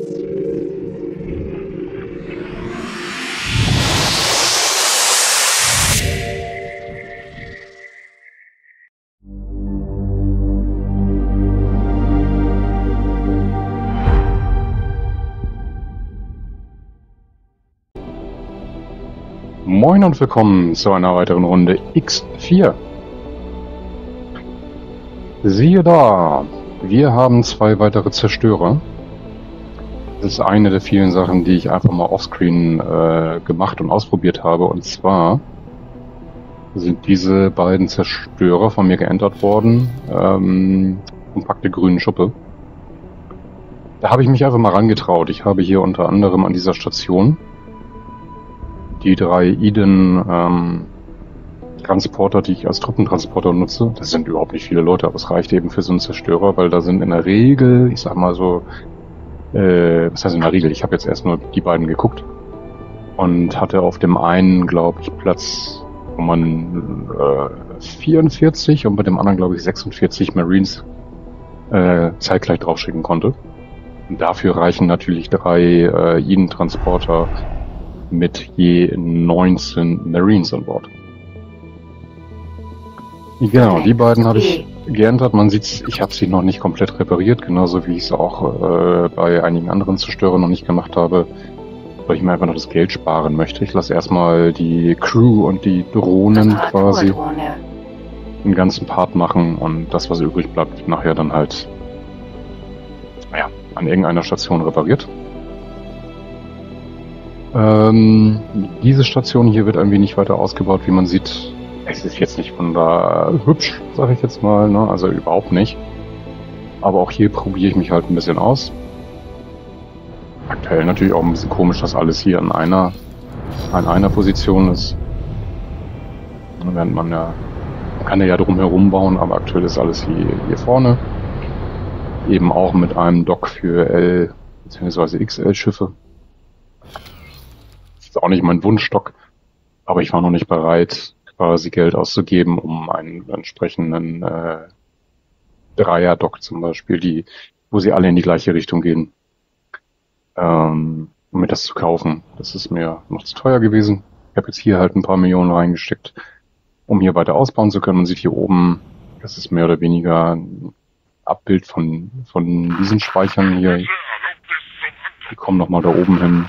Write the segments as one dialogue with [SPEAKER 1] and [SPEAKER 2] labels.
[SPEAKER 1] Moin und willkommen zu einer weiteren Runde X4. Siehe da, wir haben 2 weitere Zerstörer. Das ist eine der vielen Sachen, die ich einfach mal offscreen gemacht und ausprobiert habe. Und zwar sind diese beiden Zerstörer von mir geentert worden. Kompakte grüne Schuppe. Da habe ich mich einfach mal rangetraut. Ich habe hier unter anderem an dieser Station die 3 Eden Transporter, die ich als Truppentransporter nutze. Das sind überhaupt nicht viele Leute, aber es reicht eben für so einen Zerstörer, weil da sind in der Regel, ich sag mal so, was heißt in der Regel? Ich habe jetzt erst nur die beiden geguckt und hatte auf dem einen, glaube ich, Platz, wo man 44 und bei dem anderen, glaube ich, 46 Marines zeitgleich draufschicken konnte. Und dafür reichen natürlich 3 Eden-Transporter mit je 19 Marines an Bord. Genau, die beiden habe ich geentert. Man sieht, ich habe sie noch nicht komplett repariert, genauso wie ich es auch bei einigen anderen Zerstörern noch nicht gemacht habe, weil ich mir einfach noch das Geld sparen möchte. Ich lasse erstmal die Crew und die Drohnen quasi den ganzen Part machen und das, was übrig bleibt, nachher dann halt an irgendeiner Station repariert. Diese Station hier wird irgendwie nicht weiter ausgebaut, wie man sieht. Es ist jetzt nicht von da hübsch, sage ich jetzt mal, ne? Also überhaupt nicht. Aber auch hier probiere ich mich halt ein bisschen aus. Aktuell natürlich auch ein bisschen komisch, dass alles hier an einer Position ist. Während man kann ja drumherum bauen, aber aktuell ist alles hier vorne. Eben auch mit einem Dock für L- bzw. XL-Schiffe. Das ist auch nicht mein Wunschdock, aber ich war noch nicht bereit, quasi Geld auszugeben, um einen entsprechenden Dreier-Dock zum Beispiel, wo sie alle in die gleiche Richtung gehen, um mir das zu kaufen. Das ist mir noch zu teuer gewesen. Ich habe jetzt hier halt ein paar Millionen reingesteckt, um hier weiter ausbauen zu können. Man sieht hier oben, das ist mehr oder weniger ein Abbild von diesen Speichern hier. Die kommen nochmal da oben hin.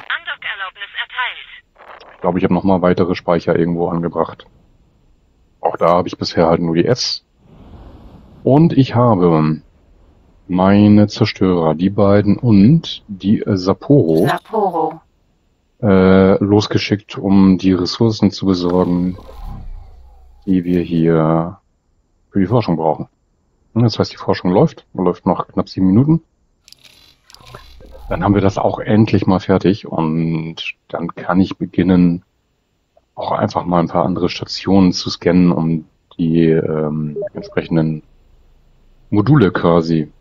[SPEAKER 1] Ich glaube, ich habe nochmal weitere Speicher irgendwo angebracht. Auch da habe ich bisher halt nur die S. Und ich habe meine Zerstörer, die beiden und die Sapporo losgeschickt, um die Ressourcen zu besorgen, die wir hier für die Forschung brauchen. Das heißt, die Forschung läuft noch knapp 7 Minuten. Dann haben wir das auch endlich mal fertig und dann kann ich beginnen, auch einfach mal ein paar andere Stationen zu scannen, um die entsprechenden Module quasi,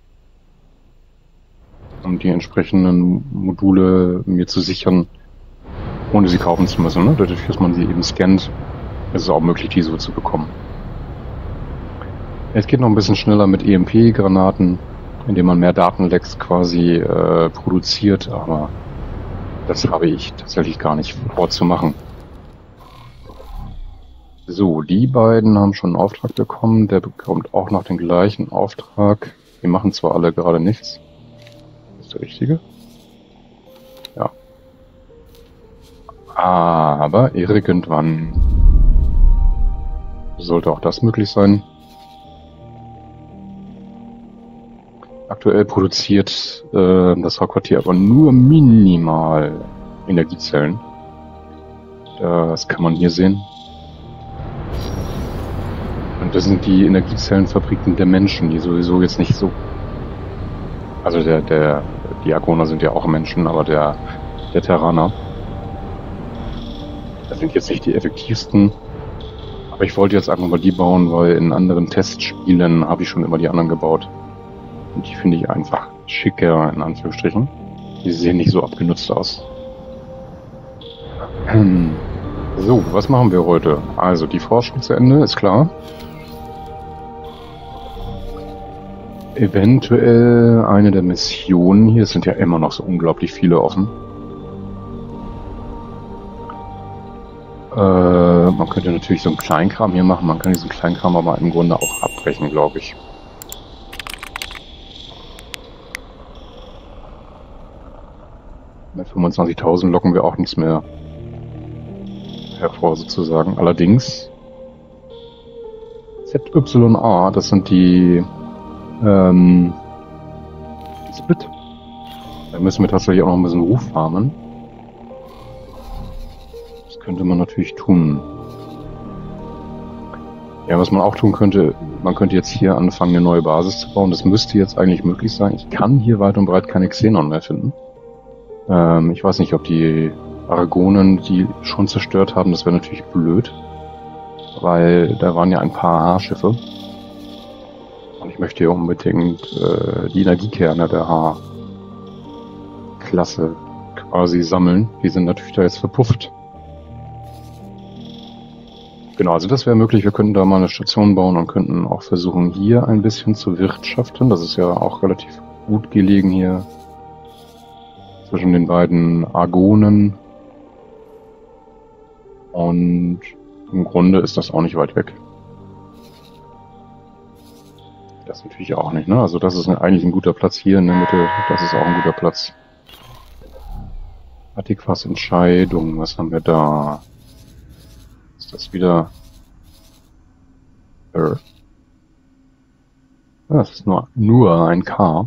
[SPEAKER 1] mir zu sichern, ohne sie kaufen zu müssen. Ne? Dadurch, dass man sie eben scannt, ist es auch möglich, die so zu bekommen. Es geht noch ein bisschen schneller mit EMP-Granaten, indem man mehr Datenlecks quasi produziert, aber das habe ich tatsächlich gar nicht vorzumachen. So, die beiden haben schon einen Auftrag bekommen, der bekommt auch noch den gleichen Auftrag. Die machen zwar alle gerade nichts. Ist der richtige? Ja. Aber irgendwann sollte auch das möglich sein. Aktuell produziert das Hauptquartier aber nur minimal Energiezellen. Das kann man hier sehen. Und das sind die Energiezellenfabriken der Menschen, die sowieso jetzt nicht so... Also die Argoner sind ja auch Menschen, aber der Terraner. Das sind jetzt nicht die effektivsten. Aber ich wollte jetzt einfach mal die bauen, weil in anderen Testspielen habe ich schon immer die anderen gebaut. Und die finde ich einfach schicker, in Anführungsstrichen. Die sehen nicht so abgenutzt aus. So, was machen wir heute? Also, die Forschung zu Ende, ist klar. eventuell eine der Missionen hier. Es sind ja immer noch so unglaublich viele offen. Man könnte natürlich so einen Kleinkram hier machen. Man kann diesen Kleinkram aber im Grunde auch abbrechen, glaube ich. Bei 25.000 locken wir auch nichts mehr hervor, sozusagen. Allerdings ZYA, das sind die Split. Da müssen wir tatsächlich auch noch ein bisschen Ruf farmen. Das könnte man natürlich tun. Ja, was man auch tun könnte, man könnte jetzt hier anfangen, eine neue Basis zu bauen. Das müsste jetzt eigentlich möglich sein. Ich kann hier weit und breit keine Xenon mehr finden. Ich weiß nicht, ob die Argonen die schon zerstört haben. Das wäre natürlich blöd. Weil da waren ja ein paar H-Schiffe. Und ich möchte ja unbedingt die Energiekerne der H-Klasse quasi sammeln. Die sind natürlich da jetzt verpufft. Genau, also das wäre möglich. Wir könnten da mal eine Station bauen und könnten auch versuchen, hier ein bisschen zu wirtschaften. Das ist ja auch relativ gut gelegen hier zwischen den beiden Argonen. Und im Grunde ist das auch nicht weit weg. Das natürlich auch nicht, ne? Also das ist eigentlich ein guter Platz hier in der Mitte. Das ist auch ein guter Platz. Attikwas Entscheidung, was haben wir da? Ist das wieder... Das ist nur ein K.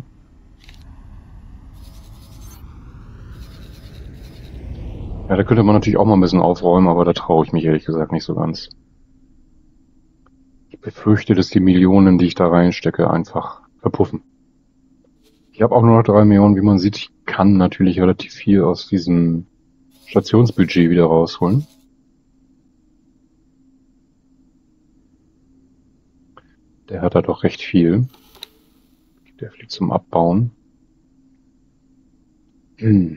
[SPEAKER 1] Ja, da könnte man natürlich auch mal ein bisschen aufräumen, aber da traue ich mich ehrlich gesagt nicht so ganz. Ich befürchte, dass die Millionen, die ich da reinstecke, einfach verpuffen. Ich habe auch nur noch 3 Millionen, wie man sieht. Ich kann natürlich relativ viel aus diesem Stationsbudget wieder rausholen. Der hat da doch recht viel. Der fliegt zum Abbauen. Und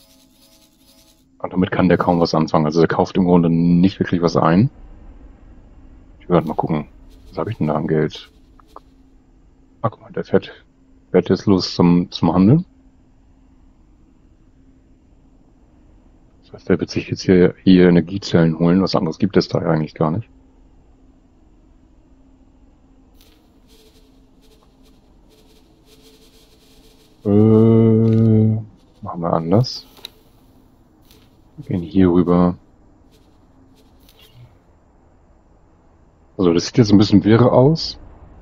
[SPEAKER 1] damit kann der kaum was anfangen. Also der kauft im Grunde nicht wirklich was ein. Ich werde mal gucken. Was habe ich denn da an Geld? Ach guck mal, der fährt jetzt los zum Handeln. Das heißt, der wird sich jetzt hier Energiezellen holen. Was anderes gibt es da eigentlich gar nicht. Machen wir anders. Wir gehen hier rüber. Also das sieht jetzt ein bisschen wirr aus.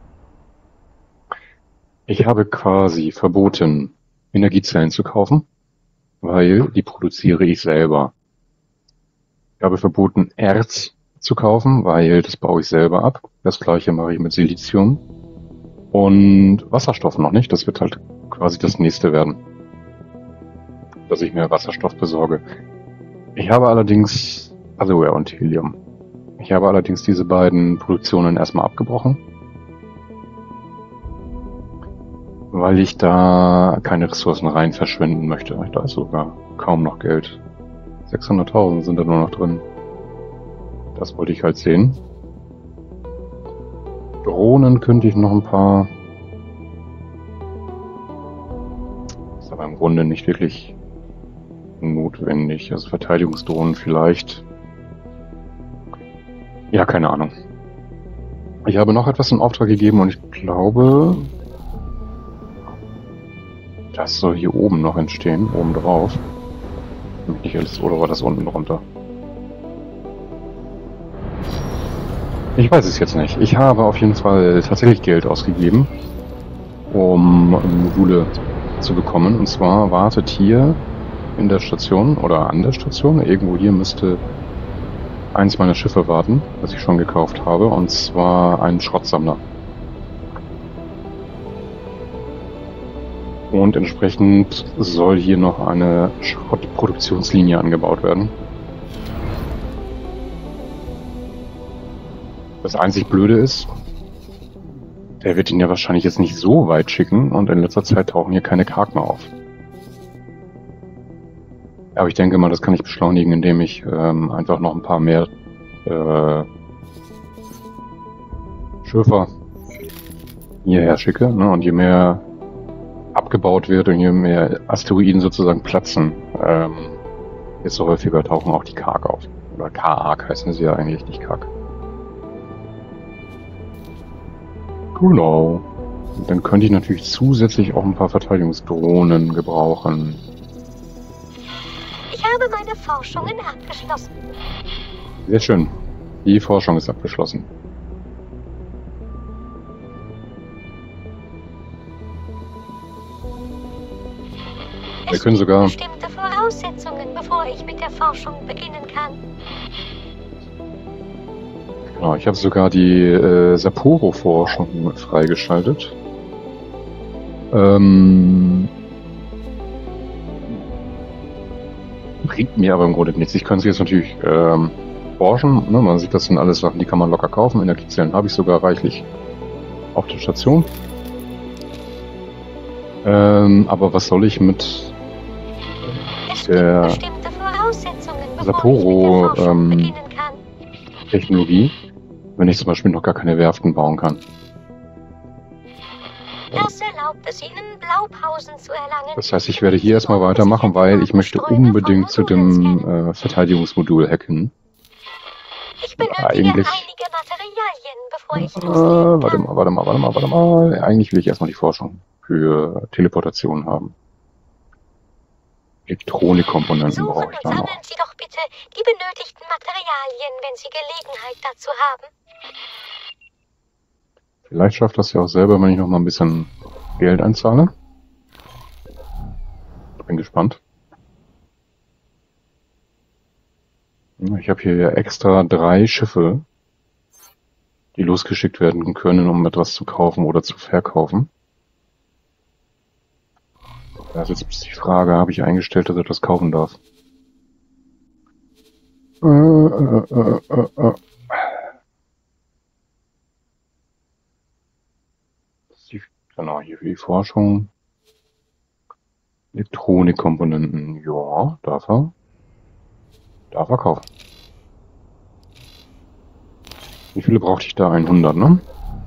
[SPEAKER 1] Ich habe quasi verboten, Energiezellen zu kaufen, weil die produziere ich selber. Ich habe verboten, Erz zu kaufen, weil das baue ich selber ab. Das gleiche mache ich mit Silizium. Und Wasserstoff noch nicht. Das wird halt quasi das nächste werden, dass ich mir Wasserstoff besorge. Ich habe allerdings, also ja, und Helium. Ich habe allerdings diese beiden Produktionen erstmal abgebrochen, weil ich da keine Ressourcen rein verschwenden möchte. Da ist sogar kaum noch Geld. 600.000 sind da nur noch drin. Das wollte ich halt sehen. Drohnen könnte ich noch ein paar. Ist aber im Grunde nicht wirklich notwendig. Also Verteidigungsdrohnen vielleicht. Ja, keine Ahnung. Ich habe noch etwas in Auftrag gegeben und ich glaube, das soll hier oben noch entstehen, oben drauf. Nicht alles, oder war das unten drunter? Ich weiß es jetzt nicht. Ich habe auf jeden Fall tatsächlich Geld ausgegeben, um Module zu bekommen. Und zwar wartet hier in der Station oder an der Station, irgendwo hier müsste eins meiner Schiffe warten, das ich schon gekauft habe, und zwar ein Schrottsammler. Und entsprechend soll hier noch eine Schrottproduktionslinie angebaut werden. Das einzig Blöde ist, der wird ihn ja wahrscheinlich jetzt nicht so weit schicken und in letzter Zeit tauchen hier keine Karg mehr auf. Aber ich denke mal, das kann ich beschleunigen, indem ich einfach noch ein paar mehr Schiffer hierher schicke, ne? Und je mehr abgebaut wird und je mehr Asteroiden sozusagen platzen, desto häufiger tauchen auch die Karg auf. Oder Karg heißen sie ja eigentlich, nicht Karg. Genau. Und dann könnte ich natürlich zusätzlich auch ein paar Verteidigungsdrohnen gebrauchen.
[SPEAKER 2] Ich habe meine Forschungen abgeschlossen.
[SPEAKER 1] Sehr schön. Die Forschung ist abgeschlossen. Wir können sogar
[SPEAKER 2] bestimmte Voraussetzungen, bevor ich mit der Forschung beginnen kann.
[SPEAKER 1] Genau, ich habe sogar die Sapporo-Forschung freigeschaltet. Bringt mir aber im Grunde nichts. Ich kann sie jetzt natürlich forschen. Ne? Man sieht, das sind alles Sachen, die kann man locker kaufen. Energiezellen habe ich sogar reichlich auf der Station. Aber was soll ich mit der Sapporo-Technologie, wenn ich zum Beispiel noch gar keine Werften bauen kann?
[SPEAKER 2] Das erlaubt es Ihnen, Blaupausen zu erlangen.
[SPEAKER 1] Das heißt, ich werde hier erstmal weitermachen, weil ich möchte unbedingt zu dem Verteidigungsmodul hacken.
[SPEAKER 2] Ich benötige einige Materialien, bevor ich loslegen kann.
[SPEAKER 1] Warte mal. Eigentlich will ich erstmal die Forschung für Teleportation haben. Elektronikkomponenten brauche ich da noch.
[SPEAKER 2] Sammeln Sie doch bitte die benötigten Materialien, wenn Sie Gelegenheit dazu haben.
[SPEAKER 1] Vielleicht schafft das ja auch selber, wenn ich noch mal ein bisschen Geld einzahle. Bin gespannt. Ich habe hier ja extra 3 Schiffe, die losgeschickt werden können, um etwas zu kaufen oder zu verkaufen. Da ist jetzt die Frage, habe ich eingestellt, dass er das kaufen darf? Genau, hier für die Forschung. Elektronikkomponenten, ja, darf er. Darf er kaufen. Wie viele brauchte ich da? 100, ne?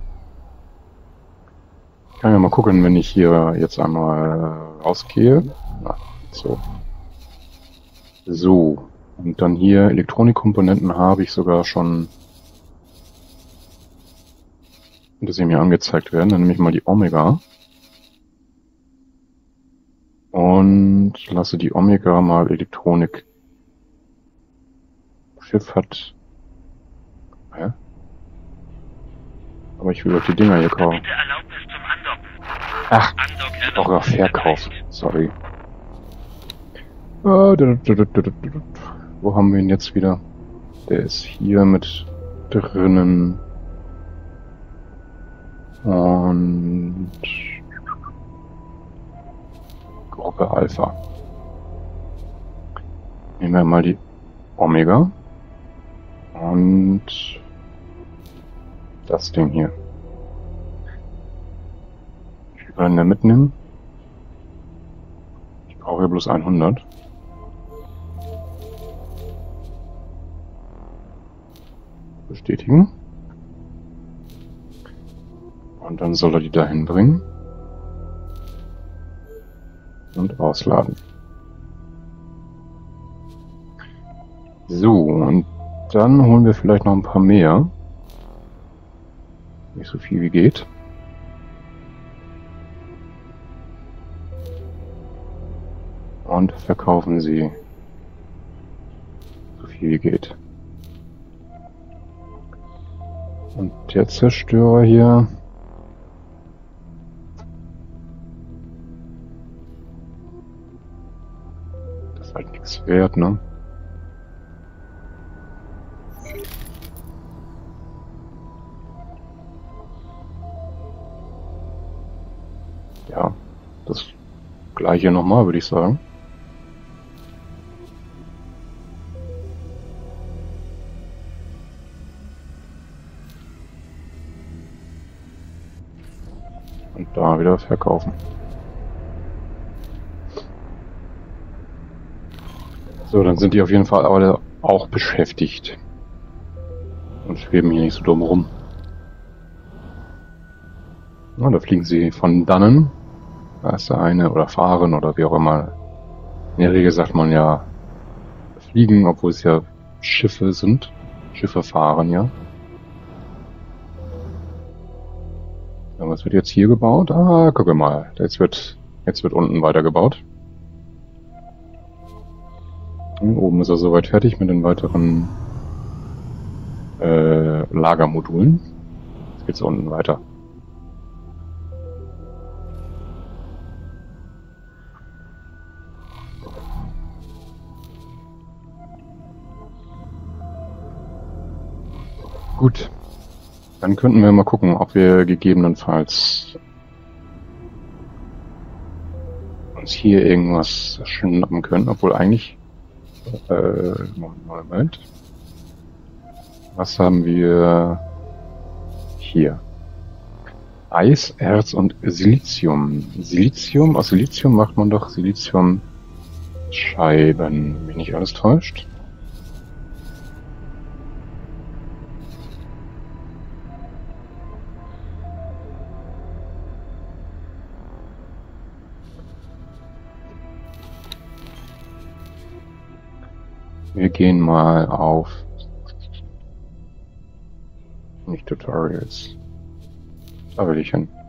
[SPEAKER 1] Ich kann ja mal gucken, wenn ich hier jetzt einmal rausgehe. Na, so. So. Und dann hier Elektronikkomponenten habe ich sogar schon, dass sie mir angezeigt werden. Dann nehme ich mal die Omega. Und lasse die Omega mal Elektronik. Schiff hat... Hä? Aber ich will doch die Dinger hier kaufen. Ach, ich brauche ja Verkauf. Sorry. Wo haben wir ihn jetzt wieder? Der ist hier mit drinnen. Und... Gruppe Alpha. Nehmen wir mal die Omega. Und das Ding hier. Wie viel können wir mitnehmen? Ich brauche ja bloß 100. Bestätigen. Und dann soll er die dahin bringen. Und ausladen. So, und dann holen wir vielleicht noch ein paar mehr. Nicht so viel wie geht. Und verkaufen sie so viel wie geht. Und der Zerstörer hier. Das ist halt nichts wert, ne? Ja, das gleiche nochmal, würde ich sagen. Und da wieder verkaufen. So, dann sind die auf jeden Fall alle auch beschäftigt. Und schweben hier nicht so dumm rum. Ja, da fliegen sie von dannen. Da ist der eine, oder fahren, oder wie auch immer. In der Regel sagt man ja fliegen, obwohl es ja Schiffe sind. Schiffe fahren, ja. Ja, was wird jetzt hier gebaut? Ah, guck mal. Jetzt wird unten weitergebaut. Und oben ist er soweit fertig mit den weiteren Lagermodulen. Jetzt geht's unten weiter. Gut. Dann könnten wir mal gucken, ob wir gegebenenfalls uns hier irgendwas schnappen können, obwohl eigentlich Moment. Was haben wir hier? Eis, Erz und Silizium. Silizium, aus Silizium macht man doch Siliziumscheiben. Wenn mich nicht alles täuscht. Wir gehen mal auf nicht Tutorials. Da will ich hin.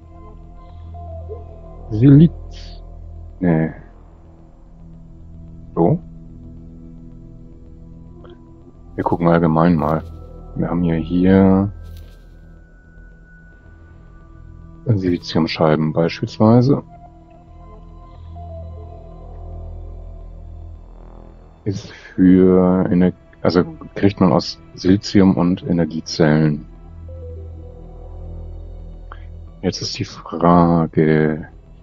[SPEAKER 1] Siliz. Nee. So. Wir gucken allgemein mal. Wir haben hier Siliziumscheiben beispielsweise. Ist für also kriegt man aus Silizium und Energiezellen. Jetzt ist die Frage.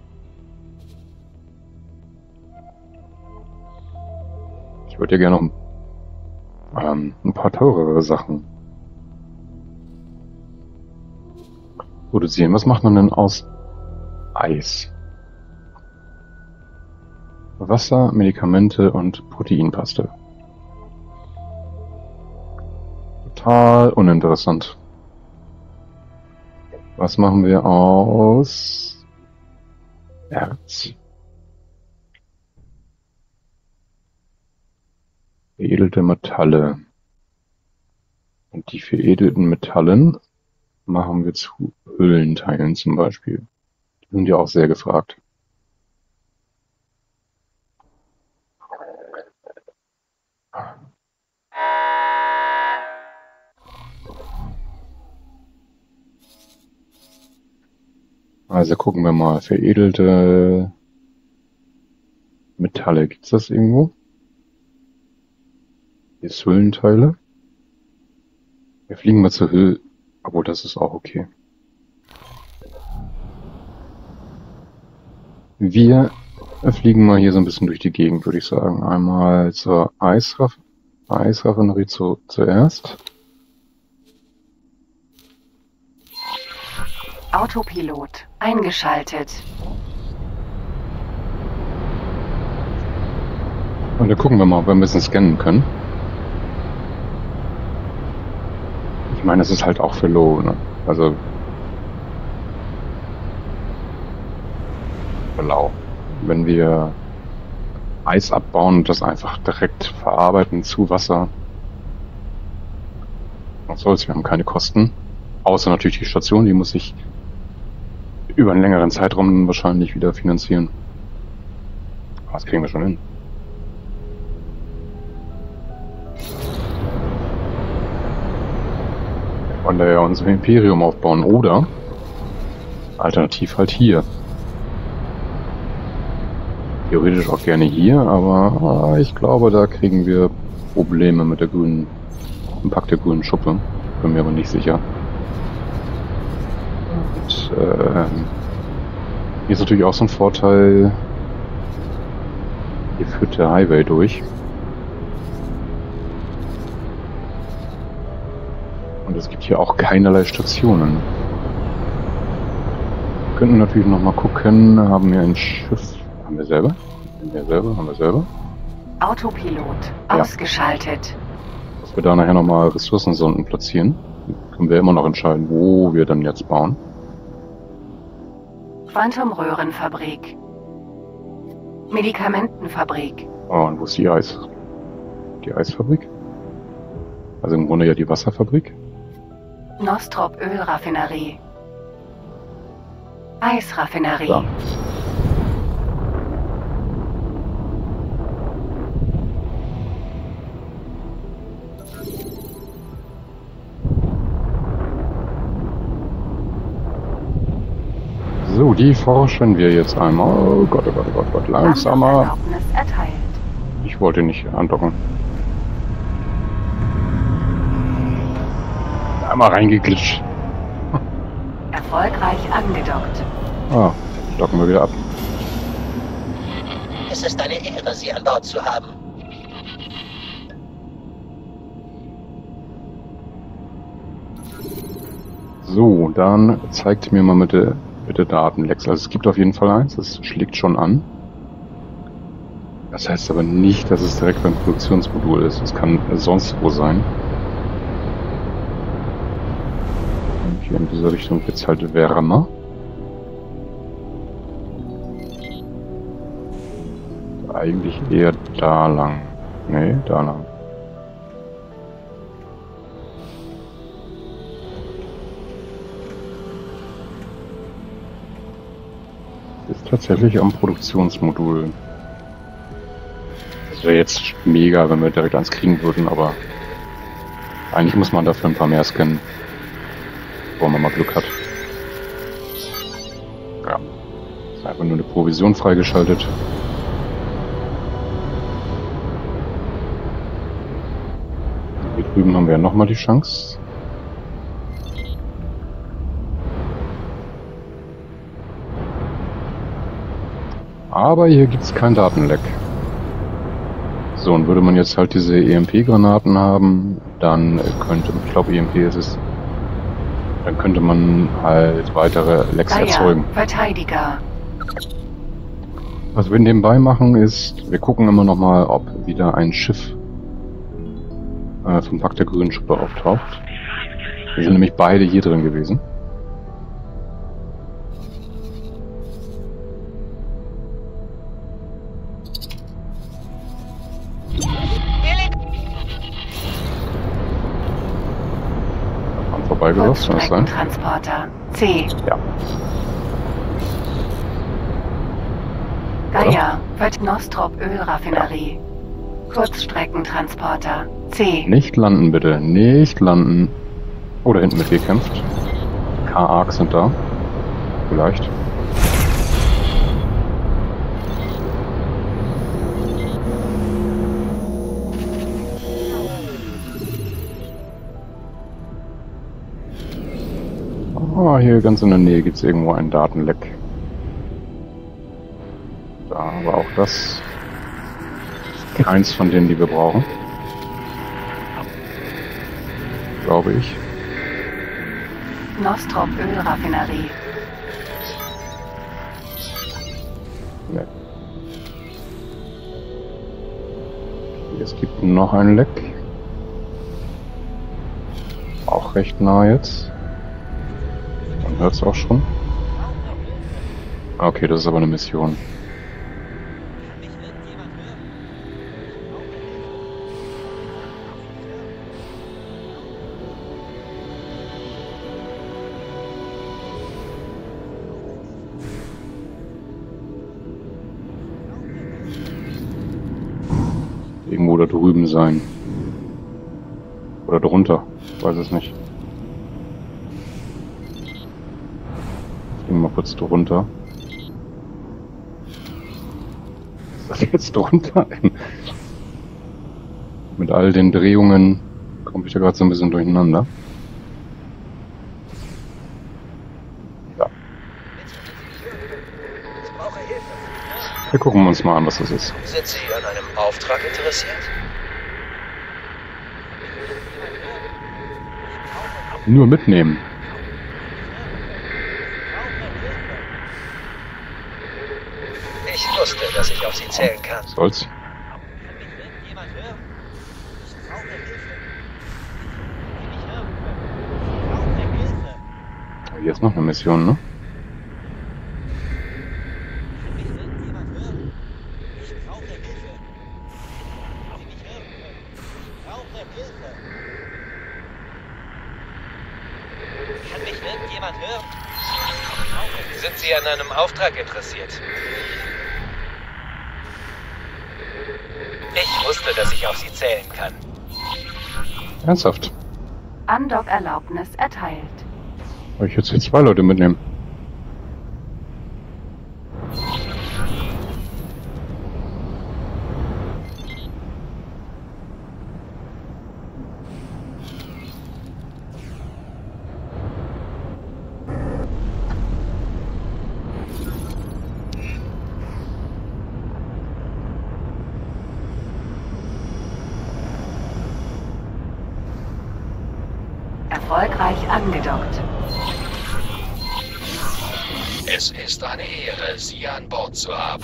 [SPEAKER 1] Ich würde ja gerne noch ein paar teurere Sachen produzieren. Was macht man denn aus Eis? Wasser, Medikamente und Proteinpaste. Total uninteressant. Was machen wir aus Erz? Veredelte Metalle. Und die veredelten Metallen machen wir zu Hüllenteilen zum Beispiel. Die sind ja auch sehr gefragt. Also gucken wir mal, veredelte Metalle, gibt's das irgendwo? Hier ist Hüllenteile. Wir fliegen mal zur Hülle, obwohl das ist auch okay. Wir fliegen mal hier so ein bisschen durch die Gegend, würde ich sagen. Einmal zur Eisraffinerie zuerst.
[SPEAKER 3] Autopilot eingeschaltet.
[SPEAKER 1] Und dann gucken wir mal, ob wir ein bisschen scannen können. Ich meine, es ist halt auch für Low, ne? Also für lau. Wenn wir Eis abbauen und das einfach direkt verarbeiten zu Wasser. Was soll's, wir haben keine Kosten. Außer natürlich die Station, die muss sich über einen längeren Zeitraum wahrscheinlich wieder finanzieren. Aber das kriegen wir schon hin. Wir wollen da ja unser Imperium aufbauen oder alternativ halt hier. Theoretisch auch gerne hier, aber ich glaube, da kriegen wir Probleme mit der Impact der grünen Schuppe. Bin mir aber nicht sicher. Und hier ist natürlich auch so ein Vorteil. Hier führt der Highway durch. Und es gibt hier auch keinerlei Stationen. Wir könnten natürlich noch mal gucken, haben wir ein Schiff. Haben wir selber? Haben wir selber?
[SPEAKER 3] Autopilot ausgeschaltet.
[SPEAKER 1] Dass wir da nachher nochmal Ressourcensonden platzieren. Dann können wir immer noch entscheiden, wo wir dann jetzt bauen.
[SPEAKER 3] Quantumröhrenfabrik. Medikamentenfabrik.
[SPEAKER 1] Oh, und wo ist die Eis? Die Eisfabrik? Also im Grunde ja die Wasserfabrik.
[SPEAKER 3] Nostrop Ölraffinerie. Eisraffinerie.
[SPEAKER 1] Ja. So, die forschen wir jetzt einmal. Oh Gott, oh Gott, oh Gott, oh Gott. Langsamer.
[SPEAKER 3] Erlaubnis erteilt.
[SPEAKER 1] Ich wollte nicht andocken. Einmal reingeglitscht.
[SPEAKER 3] Erfolgreich angedockt.
[SPEAKER 1] Ah, docken wir wieder ab.
[SPEAKER 4] Es ist eine Ehre, Sie an Bord zu haben.
[SPEAKER 1] So, dann zeigt mir mal bitte Datenlecks. Also es gibt auf jeden Fall eins, das schlägt schon an. Das heißt aber nicht, dass es direkt beim Produktionsmodul ist. Es kann sonst wo sein. Und hier in dieser Richtung wird es halt wärmer. Eigentlich eher da lang. Nee, da lang. Ist tatsächlich am Produktionsmodul. Das wäre jetzt mega, wenn wir direkt eins kriegen würden, aber eigentlich muss man dafür ein paar mehr scannen, bevor man mal Glück hat. Ja, ist einfach nur eine Provision freigeschaltet. Hier drüben haben wir ja nochmal die Chance. Aber hier gibt es kein Datenleck. So, und würde man jetzt halt diese EMP-Granaten haben, dann könnte, ich glaube EMP ist es, dann könnte man halt weitere Lecks erzeugen.
[SPEAKER 3] Verteidiger.
[SPEAKER 1] Was wir nebenbei machen ist, wir gucken immer noch mal, ob wieder ein Schiff vom Pakt der grünen Schuppe auftaucht. Wir sind nämlich beide hier drin gewesen. Vorbeigelaufen, kann das sein?
[SPEAKER 3] Transporter C.
[SPEAKER 1] Ja.
[SPEAKER 3] Gaia, wird Nostrop Ölraffinerie. Kurzstreckentransporter C.
[SPEAKER 1] Nicht landen, bitte. Nicht landen. Oh, da hinten wird gekämpft. K-Arcs sind da. Vielleicht. Ah, hier ganz in der Nähe gibt es irgendwo einen Datenleck. Da aber auch das ist keins von denen, die wir brauchen. Glaube ich.
[SPEAKER 3] Nostrop Ölraffinerie.
[SPEAKER 1] Nee. Es gibt noch ein Leck. Auch recht nah jetzt. Man hört es auch schon. Okay, das ist aber eine Mission. Irgendwo da drüben sein. Oder drunter. Ich weiß es nicht. Gehen wir mal kurz drunter. Ist das jetzt drunter? Mit all den Drehungen komme ich da gerade so ein bisschen durcheinander. Ja. Wir gucken uns mal an, was das ist.
[SPEAKER 4] Sind Sie an einem Auftrag interessiert?
[SPEAKER 1] Nur mitnehmen.
[SPEAKER 4] Ich wusste, dass ich auf Sie zählen kann.
[SPEAKER 1] Was soll's? Hier ist noch eine Mission, ne?
[SPEAKER 4] jemand hören? Sind Sie an einem Auftrag interessiert? Ich wusste, dass ich auf Sie zählen kann.
[SPEAKER 1] Ernsthaft?
[SPEAKER 3] Andock-Erlaubnis erteilt.
[SPEAKER 1] Soll ich jetzt hier 2 Leute mitnehmen?
[SPEAKER 3] Erfolgreich angedockt.
[SPEAKER 5] Es ist eine Ehre, Sie an Bord zu haben.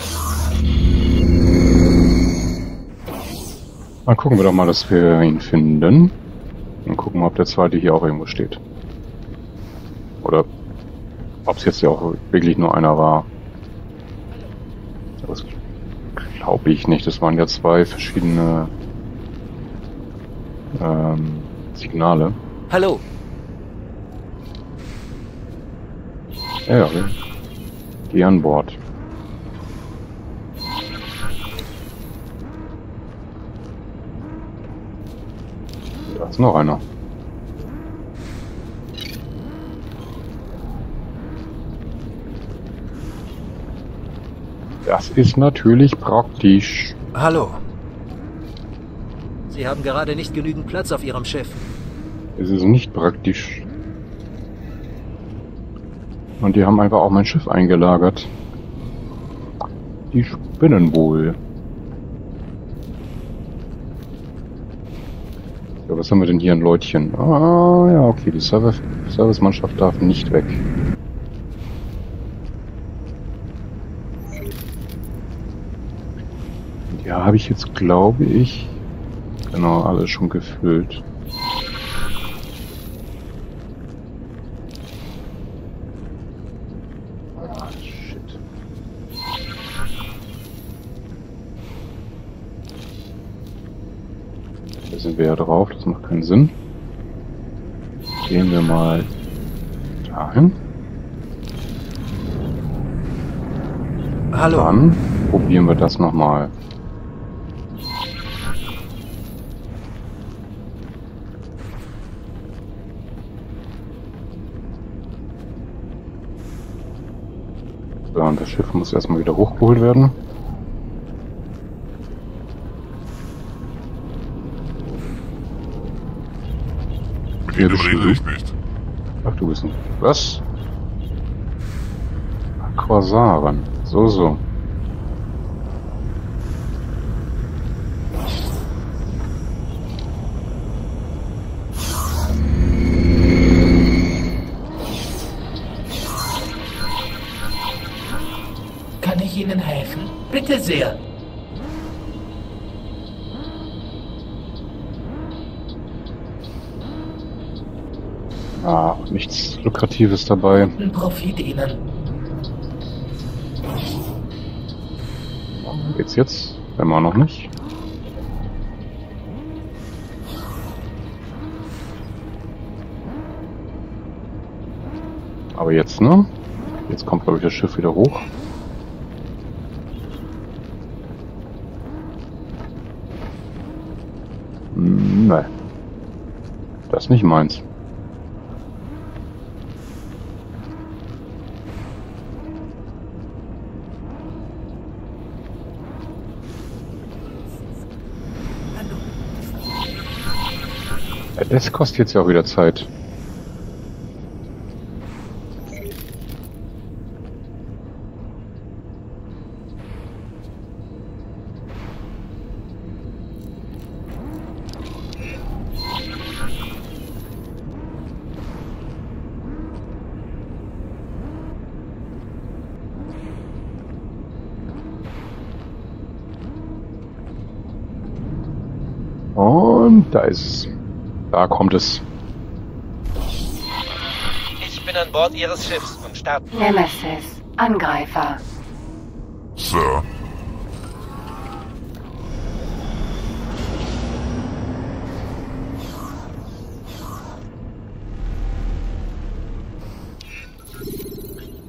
[SPEAKER 1] Dann gucken wir doch mal, dass wir ihn finden. Und gucken, ob der zweite hier auch irgendwo steht. Oder ob es jetzt ja auch wirklich nur einer war. Das glaube ich nicht. Das waren ja 2 verschiedene Signale.
[SPEAKER 6] Hallo.
[SPEAKER 1] Ja, geh an Bord. Da ist noch einer. Das ist natürlich praktisch.
[SPEAKER 6] Hallo. Sie haben gerade nicht genügend Platz auf Ihrem Schiff.
[SPEAKER 1] Es ist nicht praktisch. Und die haben einfach auch mein Schiff eingelagert. Die spinnen wohl. So, was haben wir denn hier? Ein Leutchen. Ah, ja, okay. Die Servicemannschaft darf nicht weg. Ja, habe ich jetzt, glaube ich, genau, alles schon gefüllt. Da sind wir ja drauf, das macht keinen Sinn. Gehen wir mal dahin.
[SPEAKER 6] Hallo.
[SPEAKER 1] Dann probieren wir das nochmal. So, und das Schiff muss erstmal wieder hochgeholt werden.
[SPEAKER 7] Mit dem rede ich nicht.
[SPEAKER 1] Ach, du bist ein... Was? Quasaren. So, so.
[SPEAKER 8] Kann ich Ihnen helfen? Bitte sehr.
[SPEAKER 1] Ah, nichts Lukratives dabei.
[SPEAKER 8] Guten Profit Ihnen.
[SPEAKER 1] Geht's jetzt? Immer noch nicht. Aber jetzt, ne? Jetzt kommt, glaube ich, das Schiff wieder hoch. Nein. Das ist nicht meins. Das kostet jetzt ja auch wieder Zeit. Und da ist es. Da kommt es.
[SPEAKER 4] Ich bin an Bord Ihres Schiffs und starte.
[SPEAKER 3] Nemesis. Angreifer.
[SPEAKER 7] Sir.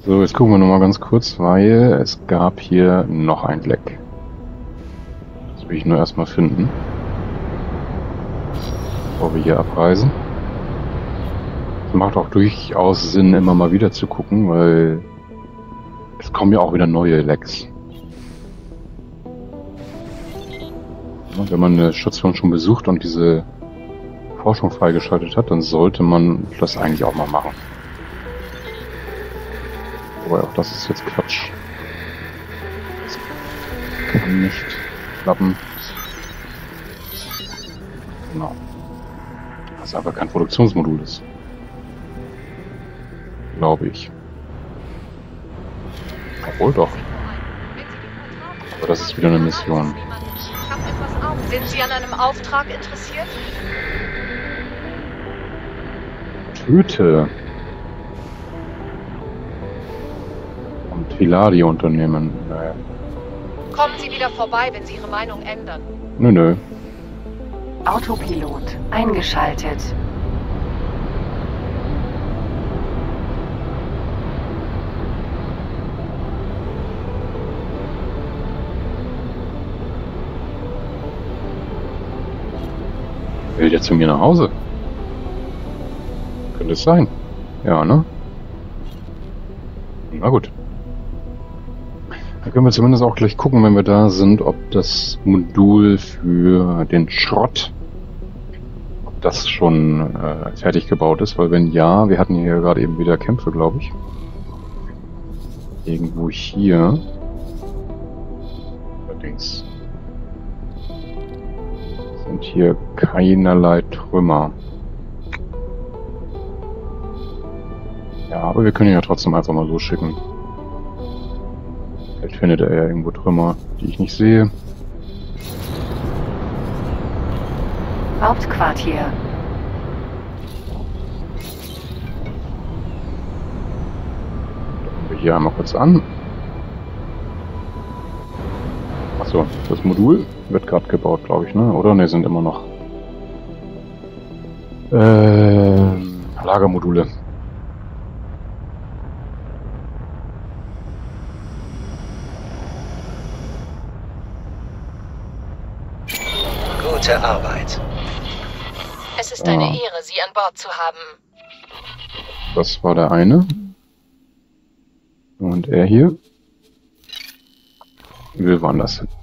[SPEAKER 1] So, jetzt gucken wir nochmal ganz kurz, weil es gab hier noch ein Leck. Das will ich nur erstmal finden. Bevor wir hier abreisen. Es macht auch durchaus Sinn, immer mal wieder zu gucken, weil es kommen ja auch wieder neue Lecks. Ja, wenn man eine Station schon besucht und diese Forschung freigeschaltet hat, dann sollte man das eigentlich auch mal machen. Aber auch das ist jetzt Quatsch. Das kann nicht klappen. Genau. Das ist aber kein Produktionsmodul ist. Glaube ich. Obwohl doch. Aber das ist wieder eine Mission.
[SPEAKER 9] Sind Sie an einem Auftrag interessiert?
[SPEAKER 1] Töte. Und Hiladi-Unternehmen. Naja.
[SPEAKER 9] Kommen Sie wieder vorbei, wenn Sie Ihre Meinung ändern.
[SPEAKER 1] Nö.
[SPEAKER 3] Autopilot eingeschaltet.
[SPEAKER 1] Will der zu mir nach Hause? Könnte es sein. Ja, ne? Na gut. Da können wir zumindest auch gleich gucken, wenn wir da sind, ob das Modul für den Schrott, ob das schon fertig gebaut ist, weil wenn ja, wir hatten hier gerade eben wieder Kämpfe, glaube ich. Irgendwo hier. Allerdings sind hier keinerlei Trümmer. Ja, aber wir können ihn ja trotzdem einfach mal losschicken. Vielleicht findet er ja irgendwo Trümmer, die ich nicht sehe.
[SPEAKER 3] Hauptquartier.
[SPEAKER 1] Gucken wir hier einmal kurz an. Achso, das Modul wird gerade gebaut, glaube ich, ne? Oder? Ne, sind immer noch Lagermodule.
[SPEAKER 4] Gute Arbeit.
[SPEAKER 9] Es ist eine Ehre, Sie an Bord zu haben.
[SPEAKER 1] Das war der eine. Und er hier will woanders hin.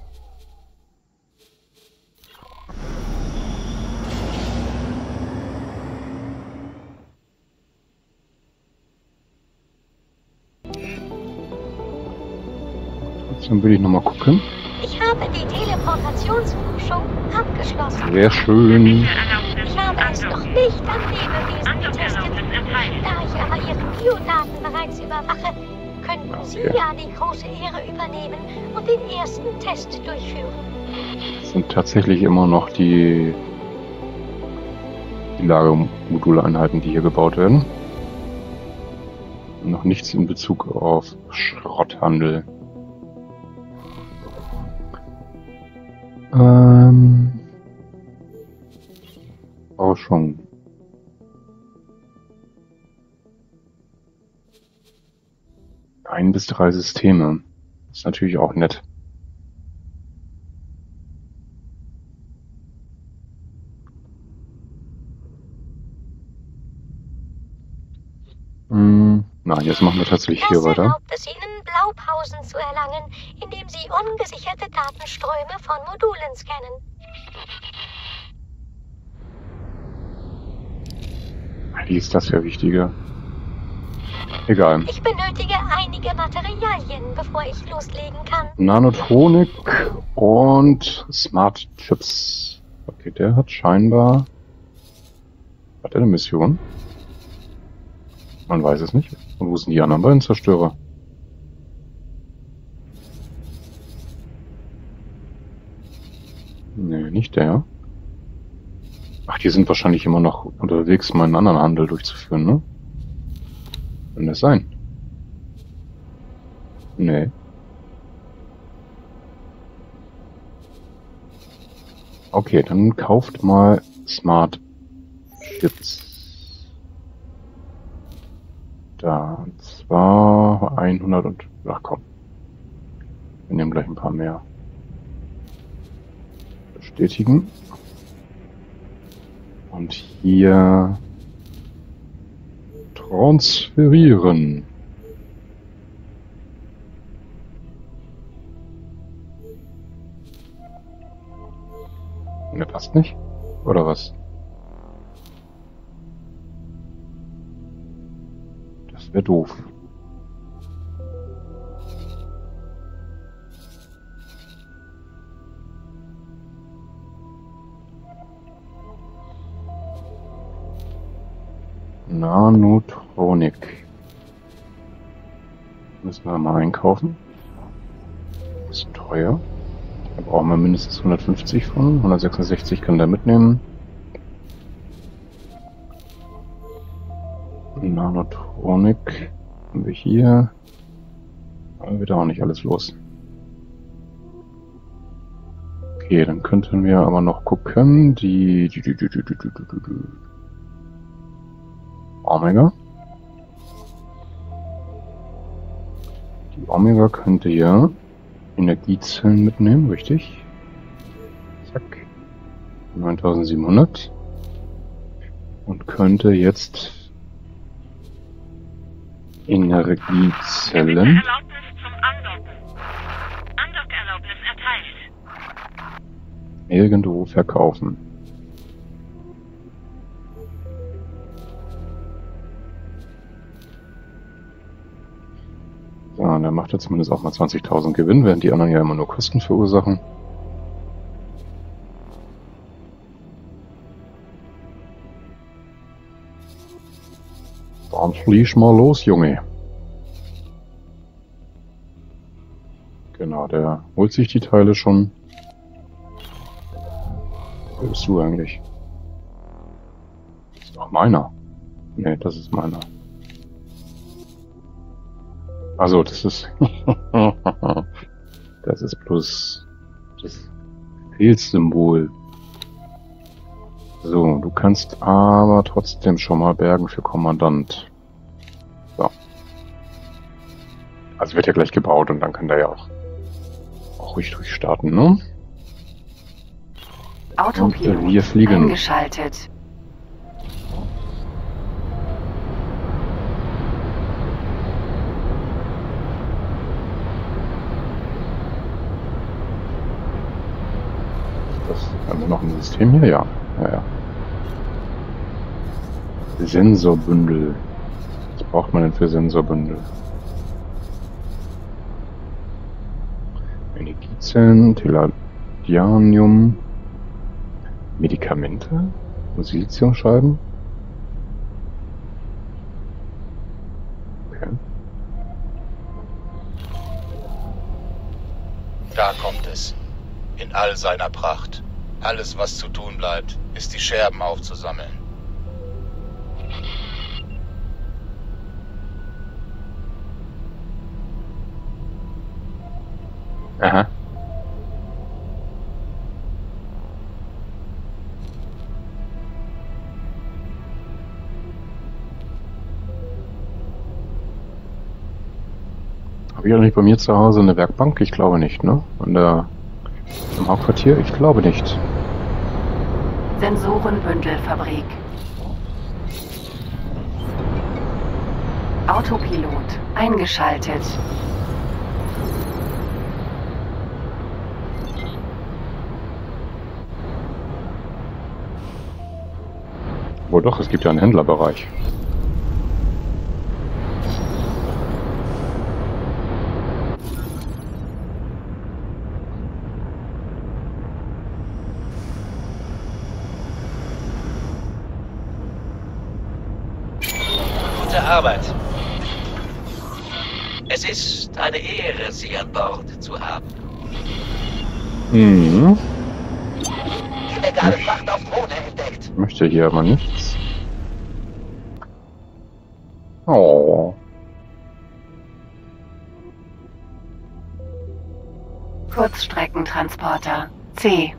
[SPEAKER 1] Trotzdem will ich nochmal gucken.
[SPEAKER 2] Ich habe die Teleportationsforschung abgeschlossen.
[SPEAKER 1] Sehr schön.
[SPEAKER 2] Ich habe es noch nicht an Lebewesen getestet. Da ich aber Ihre Biodaten bereits überwache, könnten Sie ja die große Ehre übernehmen und den ersten Test durchführen.
[SPEAKER 1] Das sind tatsächlich immer noch die Lagermoduleinheiten, die hier gebaut werden. Noch nichts in Bezug auf Schrotthandel. Forschung. Ein bis drei Systeme. Ist natürlich auch nett. Nein, jetzt machen wir tatsächlich hier weiter.
[SPEAKER 2] Das erlaubt es Ihnen, Blaupausen zu erlangen, indem Sie ungesicherte Datenströme von Modulen scannen.
[SPEAKER 1] Eigentlich ist das ja wichtiger. Egal.
[SPEAKER 2] Ich benötige einige Materialien, bevor ich loslegen kann.
[SPEAKER 1] Nanotronik und Smart Chips. Okay, der hat scheinbar... Hat er eine Mission? Man weiß es nicht. Und wo sind die anderen beiden Zerstörer? Nee, nicht der. Ach, die sind wahrscheinlich immer noch unterwegs, meinen anderen Handel durchzuführen, ne? Kann das sein? Nee. Okay, dann kauft mal Smart Chips. Da, war 100 und... Ach komm. Wir nehmen gleich ein paar mehr. Bestätigen. Und hier... transferieren. Ne, passt nicht? Oder was? Das wäre doof. Nanotronik. Müssen wir mal einkaufen. Ist teuer. Da brauchen wir mindestens 150 von. 166 können wir mitnehmen. Nanotronik haben wir hier. Aber wird auch nicht alles los. Okay, dann könnten wir aber noch gucken. Die Omega. Die Omega könnte ja Energiezellen mitnehmen, richtig? Zack. 9700. Und könnte jetzt Energiezellen.
[SPEAKER 10] Erlaubnis zum Andocken. Andockerlaubnis erteilt.
[SPEAKER 1] Irgendwo verkaufen. So, und dann macht er zumindest auch mal 20.000 Gewinn, während die anderen ja immer nur Kosten verursachen. Dann flieg mal los, Junge. Genau, der holt sich die Teile schon. Wo bist du eigentlich? Das ist doch meiner. Nee, das ist meiner. Also, das ist... das ist bloß das Fehlsymbol. So, du kannst aber trotzdem schon mal bergen für Kommandant. So. Also wird ja gleich gebaut und dann kann der ja auch ruhig durchstarten, ne?
[SPEAKER 3] Autopilot
[SPEAKER 1] und wir fliegen.
[SPEAKER 3] Eingeschaltet.
[SPEAKER 1] Haben wir noch ein System hier? Ja. Ja. Sensorbündel. Was braucht man denn für Sensorbündel? Energiezellen, Teladianium, Medikamente, Siliziumscheiben. Okay.
[SPEAKER 5] Da kommt es. In all seiner Pracht. Alles, was zu tun bleibt, ist die Scherben aufzusammeln.
[SPEAKER 1] Aha. Habe ich eigentlich bei mir zu Hause eine Werkbank? Ich glaube nicht, ne? Im Hauptquartier? Ich glaube nicht.
[SPEAKER 3] Sensorenbündelfabrik. Autopilot eingeschaltet.
[SPEAKER 1] Wohl doch, es gibt ja einen Händlerbereich.
[SPEAKER 4] Arbeit. Es ist eine Ehre, Sie an Bord zu haben.
[SPEAKER 1] Mhm.
[SPEAKER 4] Illegale Fracht auf Drohne entdeckt.
[SPEAKER 1] Ich möchte hier aber nichts. Oh.
[SPEAKER 3] Kurzstreckentransporter C.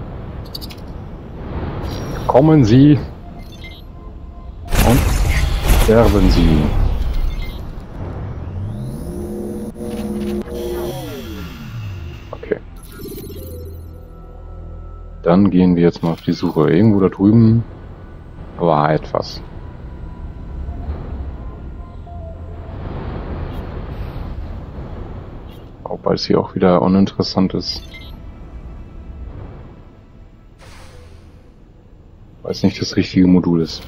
[SPEAKER 1] Kommen Sie und sterben Sie. Dann gehen wir jetzt mal auf die Suche. Irgendwo da drüben war etwas. Wobei es hier auch wieder uninteressant ist. Weil es nicht das richtige Modul ist.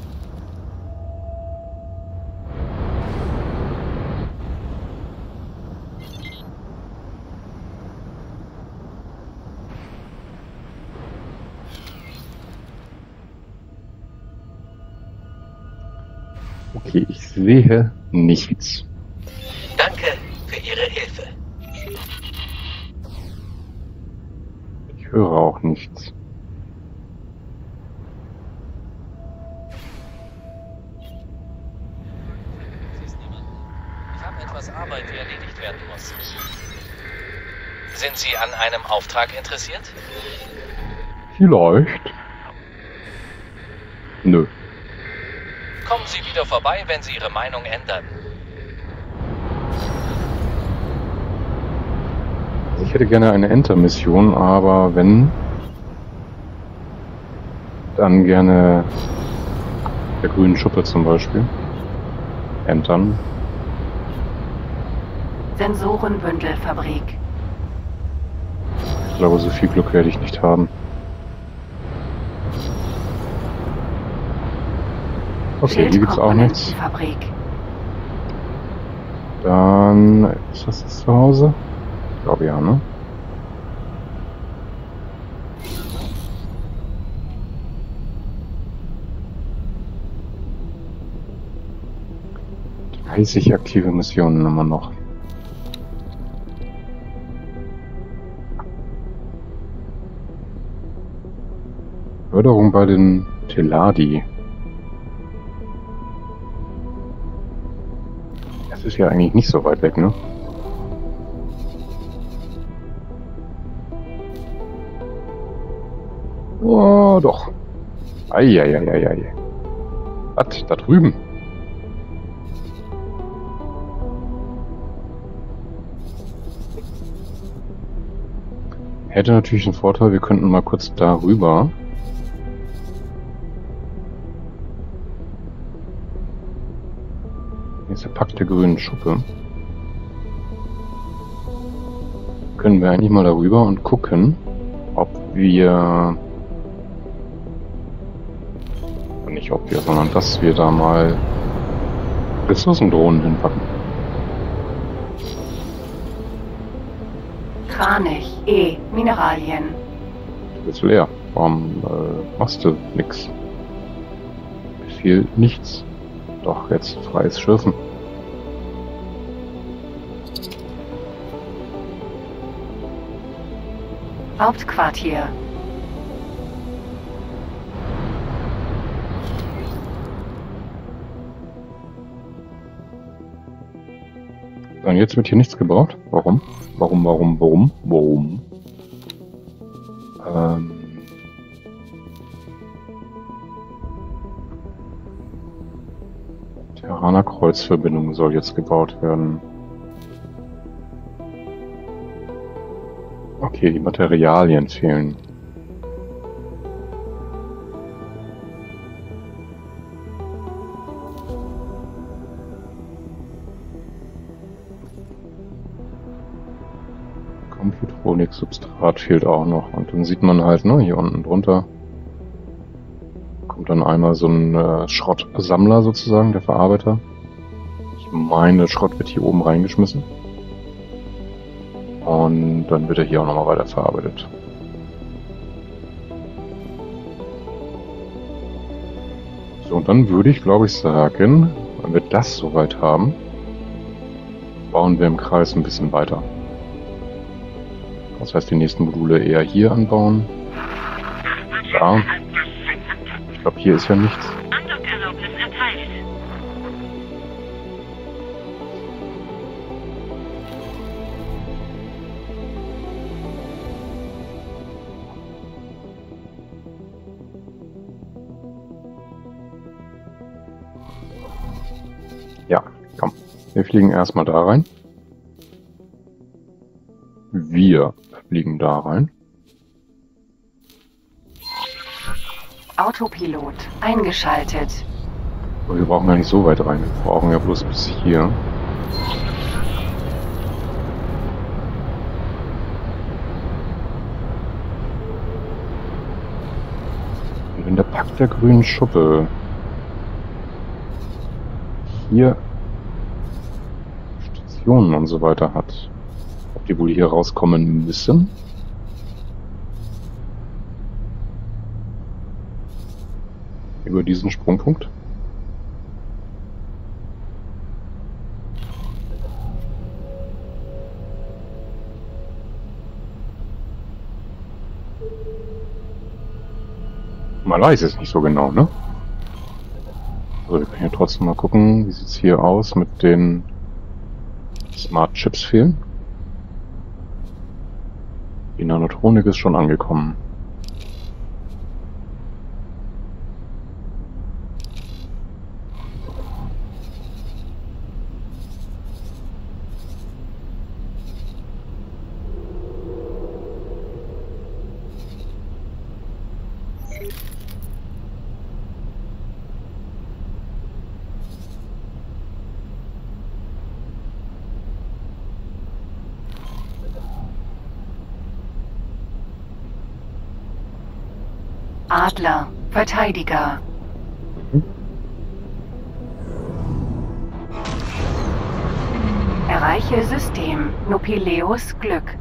[SPEAKER 1] Okay, ich sehe nichts.
[SPEAKER 4] Danke für Ihre Hilfe.
[SPEAKER 1] Ich höre auch nichts.
[SPEAKER 4] Ich habe etwas Arbeit, die erledigt werden muss. Sind Sie an einem Auftrag interessiert?
[SPEAKER 1] Vielleicht. Nö.
[SPEAKER 4] Kommen Sie wieder vorbei, wenn Sie Ihre Meinung ändern.
[SPEAKER 1] Also ich hätte gerne eine Enter-Mission, aber wenn, dann gerne der grünen Schuppe zum Beispiel. Entern.
[SPEAKER 3] Sensorenbündelfabrik.
[SPEAKER 1] Ich glaube, so viel Glück werde ich nicht haben. Okay, hier gibt's auch nichts.
[SPEAKER 3] Fabrik.
[SPEAKER 1] Dann ist das jetzt zu Hause? Ich glaube ja, ne? Riesig aktive Missionen immer noch. Förderung bei den Teladi. Das ist ja eigentlich nicht so weit weg, ne? Oh, doch. Eieieiei. Was? Da drüben? Hätte natürlich einen Vorteil, wir könnten mal kurz darüber. Hier ist der Pack der grünen Schuppe. Können wir eigentlich mal darüber und gucken, ob wir... Nicht ob wir, sondern dass wir da mal Ressourcendrohnen hinpacken.
[SPEAKER 3] Kranich, Mineralien.
[SPEAKER 1] Du bist leer. Warum machst du nix? Mir fehlt nichts. Doch, jetzt freies Schürfen.
[SPEAKER 3] Hauptquartier.
[SPEAKER 1] Und jetzt wird hier nichts gebaut. Warum? Warum? Terraner Kreuzverbindung soll jetzt gebaut werden. Okay, die Materialien fehlen. Computronik-Substrat fehlt auch noch. Und dann sieht man halt, ne, hier unten drunter kommt dann einmal so ein Schrottsammler sozusagen, der Verarbeiter. Ich meine, der Schrott wird hier oben reingeschmissen. Und dann wird er hier auch nochmal weiter verarbeitet. So, und dann würde ich, glaube ich, sagen, wenn wir das soweit haben, bauen wir im Kreis ein bisschen weiter. Das heißt, die nächsten Module eher hier anbauen. Da. Ich glaube, hier ist ja nichts.
[SPEAKER 10] Andockerlaubnis erteilt.
[SPEAKER 1] Ja, komm. Wir fliegen erstmal da rein. Wir fliegen da rein.
[SPEAKER 3] Autopilot eingeschaltet.
[SPEAKER 1] Aber wir brauchen gar nicht so weit rein. Wir brauchen ja bloß bis hier. Und wenn der Pakt der grünen Schuppe hier Stationen und so weiter hat, ob die wohl hier rauskommen müssen? Über diesen Sprungpunkt? Man weiß es nicht so genau, ne? Also wir können hier trotzdem mal gucken, wie sieht es hier aus mit den Smart Chips fehlen. Die Nanotronik ist schon angekommen.
[SPEAKER 3] Adler, Verteidiger. Erreiche System. Nopileus Glück.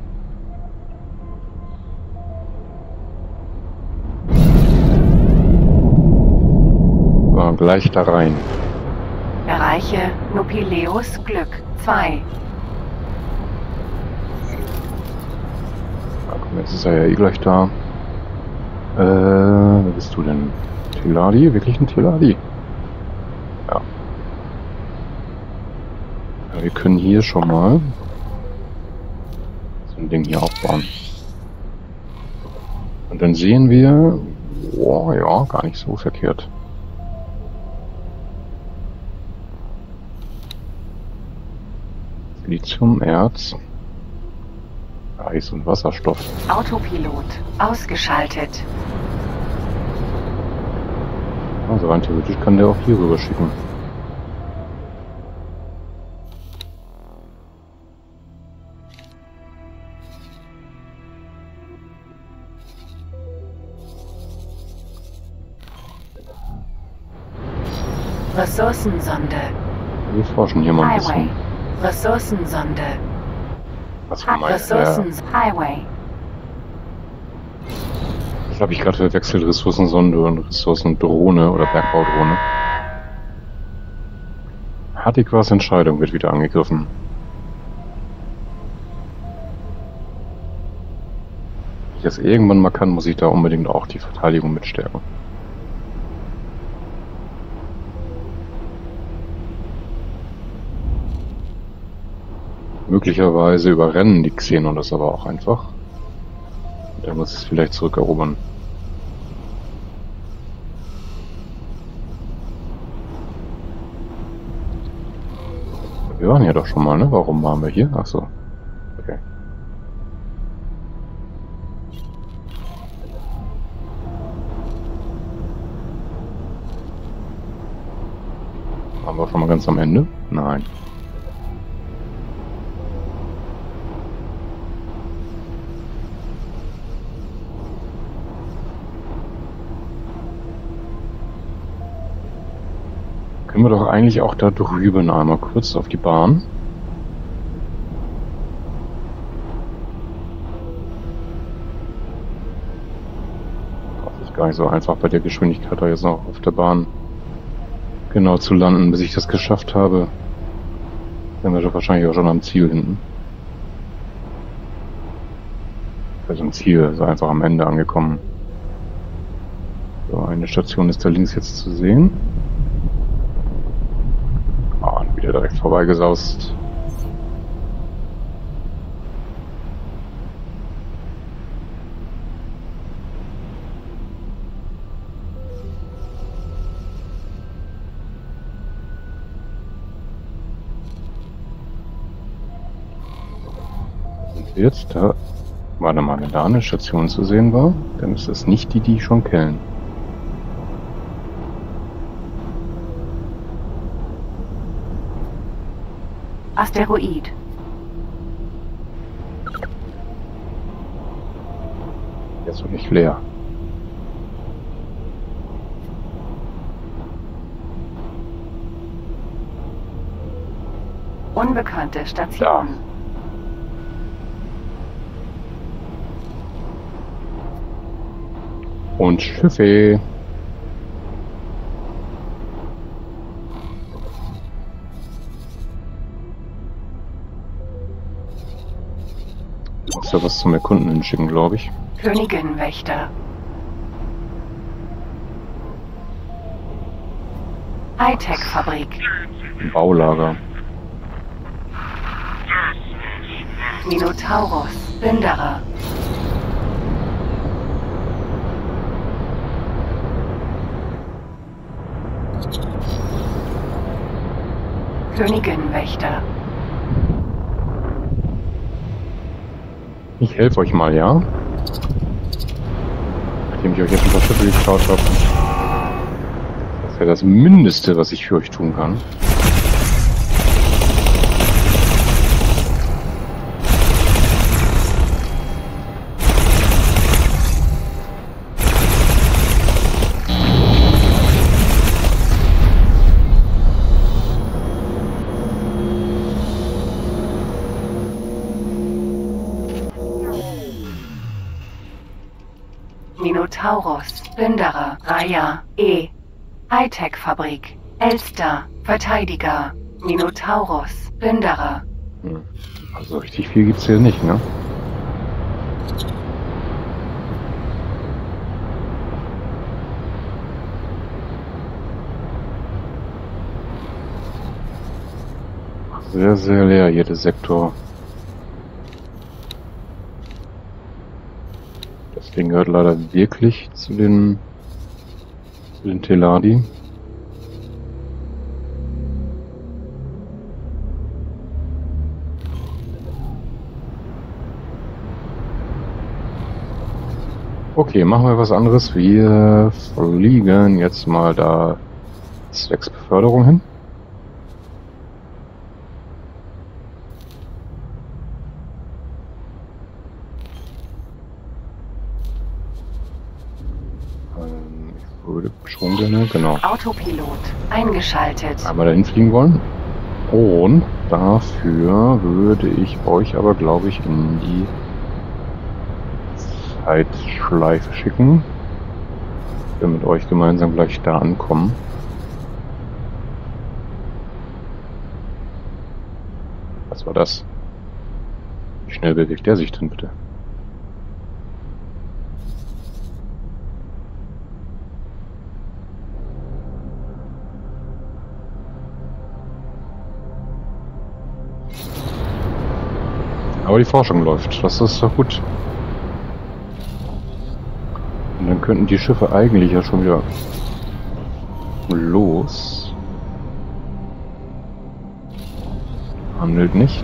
[SPEAKER 1] So, gleich da rein.
[SPEAKER 3] Erreiche Nopileus Glück 2.
[SPEAKER 1] Ja, komm, jetzt ist er ja eh gleich da. Wer bist du denn? Teladi? Wirklich ein Teladi? Ja. Ja. Wir können hier schon mal so ein Ding hier aufbauen. Und dann sehen wir, oh ja, gar nicht so verkehrt. Lithium, Erz, Eis und Wasserstoff.
[SPEAKER 3] Autopilot ausgeschaltet.
[SPEAKER 1] Also rein theoretisch kann der auch hier rüber schicken.
[SPEAKER 3] Ressourcensonde.
[SPEAKER 1] Wir forschen hier mal ein
[SPEAKER 3] Highway.
[SPEAKER 1] bisschen.
[SPEAKER 3] Ressourcensonde.
[SPEAKER 1] Was für mein,
[SPEAKER 3] Highway.
[SPEAKER 1] das habe ich gerade verwechselt, Ressourcensonde und Ressourcendrohne oder Bergbaudrohne. Hatikwas Entscheidung wird wieder angegriffen. Wenn ich das irgendwann mal kann, muss ich da unbedingt auch die Verteidigung mitstärken. Möglicherweise überrennen die Xenon das aber auch einfach. Der muss es vielleicht zurückerobern. Wir waren ja doch schon mal, ne? Warum waren wir hier? Ach so. Okay. Waren wir schon mal ganz am Ende? Nein. Können wir doch eigentlich auch da drüben einmal kurz auf die Bahn. Das ist gar nicht so einfach bei der Geschwindigkeit da jetzt noch auf der Bahn genau zu landen, bis ich das geschafft habe. Dann wäre ich wahrscheinlich auch schon am Ziel hinten. Also am Ziel, also einfach am Ende angekommen. So, eine Station ist da links jetzt zu sehen. Und wieder direkt vorbeigesaust. Sind wir jetzt da? Warte mal, wenn da eine Station zu sehen war, dann ist das nicht die, die schon kennen.
[SPEAKER 3] Asteroid.
[SPEAKER 1] Jetzt noch nicht leer.
[SPEAKER 3] Unbekannte Station.
[SPEAKER 1] Und Schiffe. Muss da was zum Erkunden hinschicken, glaube ich.
[SPEAKER 3] Königinwächter. Hightech-Fabrik.
[SPEAKER 1] Baulager.
[SPEAKER 3] Minotaurus. Binderer. Königinwächter.
[SPEAKER 1] Ich helfe euch mal, ja? Nachdem ich euch jetzt ein paar Schiffe geschaut habe. Das wäre das Mindeste, was ich für euch tun kann.
[SPEAKER 3] Minotaurus. Binderer. Raya. E. Hightech-Fabrik. Elster. Verteidiger. Minotaurus. Binderer.
[SPEAKER 1] Also richtig viel gibt's hier nicht, ne? Sehr, sehr leer hier der Sektor. Das Ding gehört leider wirklich zu den Teladi. Okay, machen wir was anderes. Wir fliegen jetzt mal da zwecks Beförderung hin. Schon gerne, genau.
[SPEAKER 3] Autopilot eingeschaltet.
[SPEAKER 1] Einmal dahin fliegen wollen. Und dafür würde ich euch aber, glaube ich, in die Zeitschleife schicken. Wir mit euch gemeinsam gleich da ankommen. Was war das? Wie schnell bewegt der sich denn bitte? Aber die Forschung läuft, das ist doch gut. Und dann könnten die Schiffe eigentlich ja schon wieder los. Handelt nicht.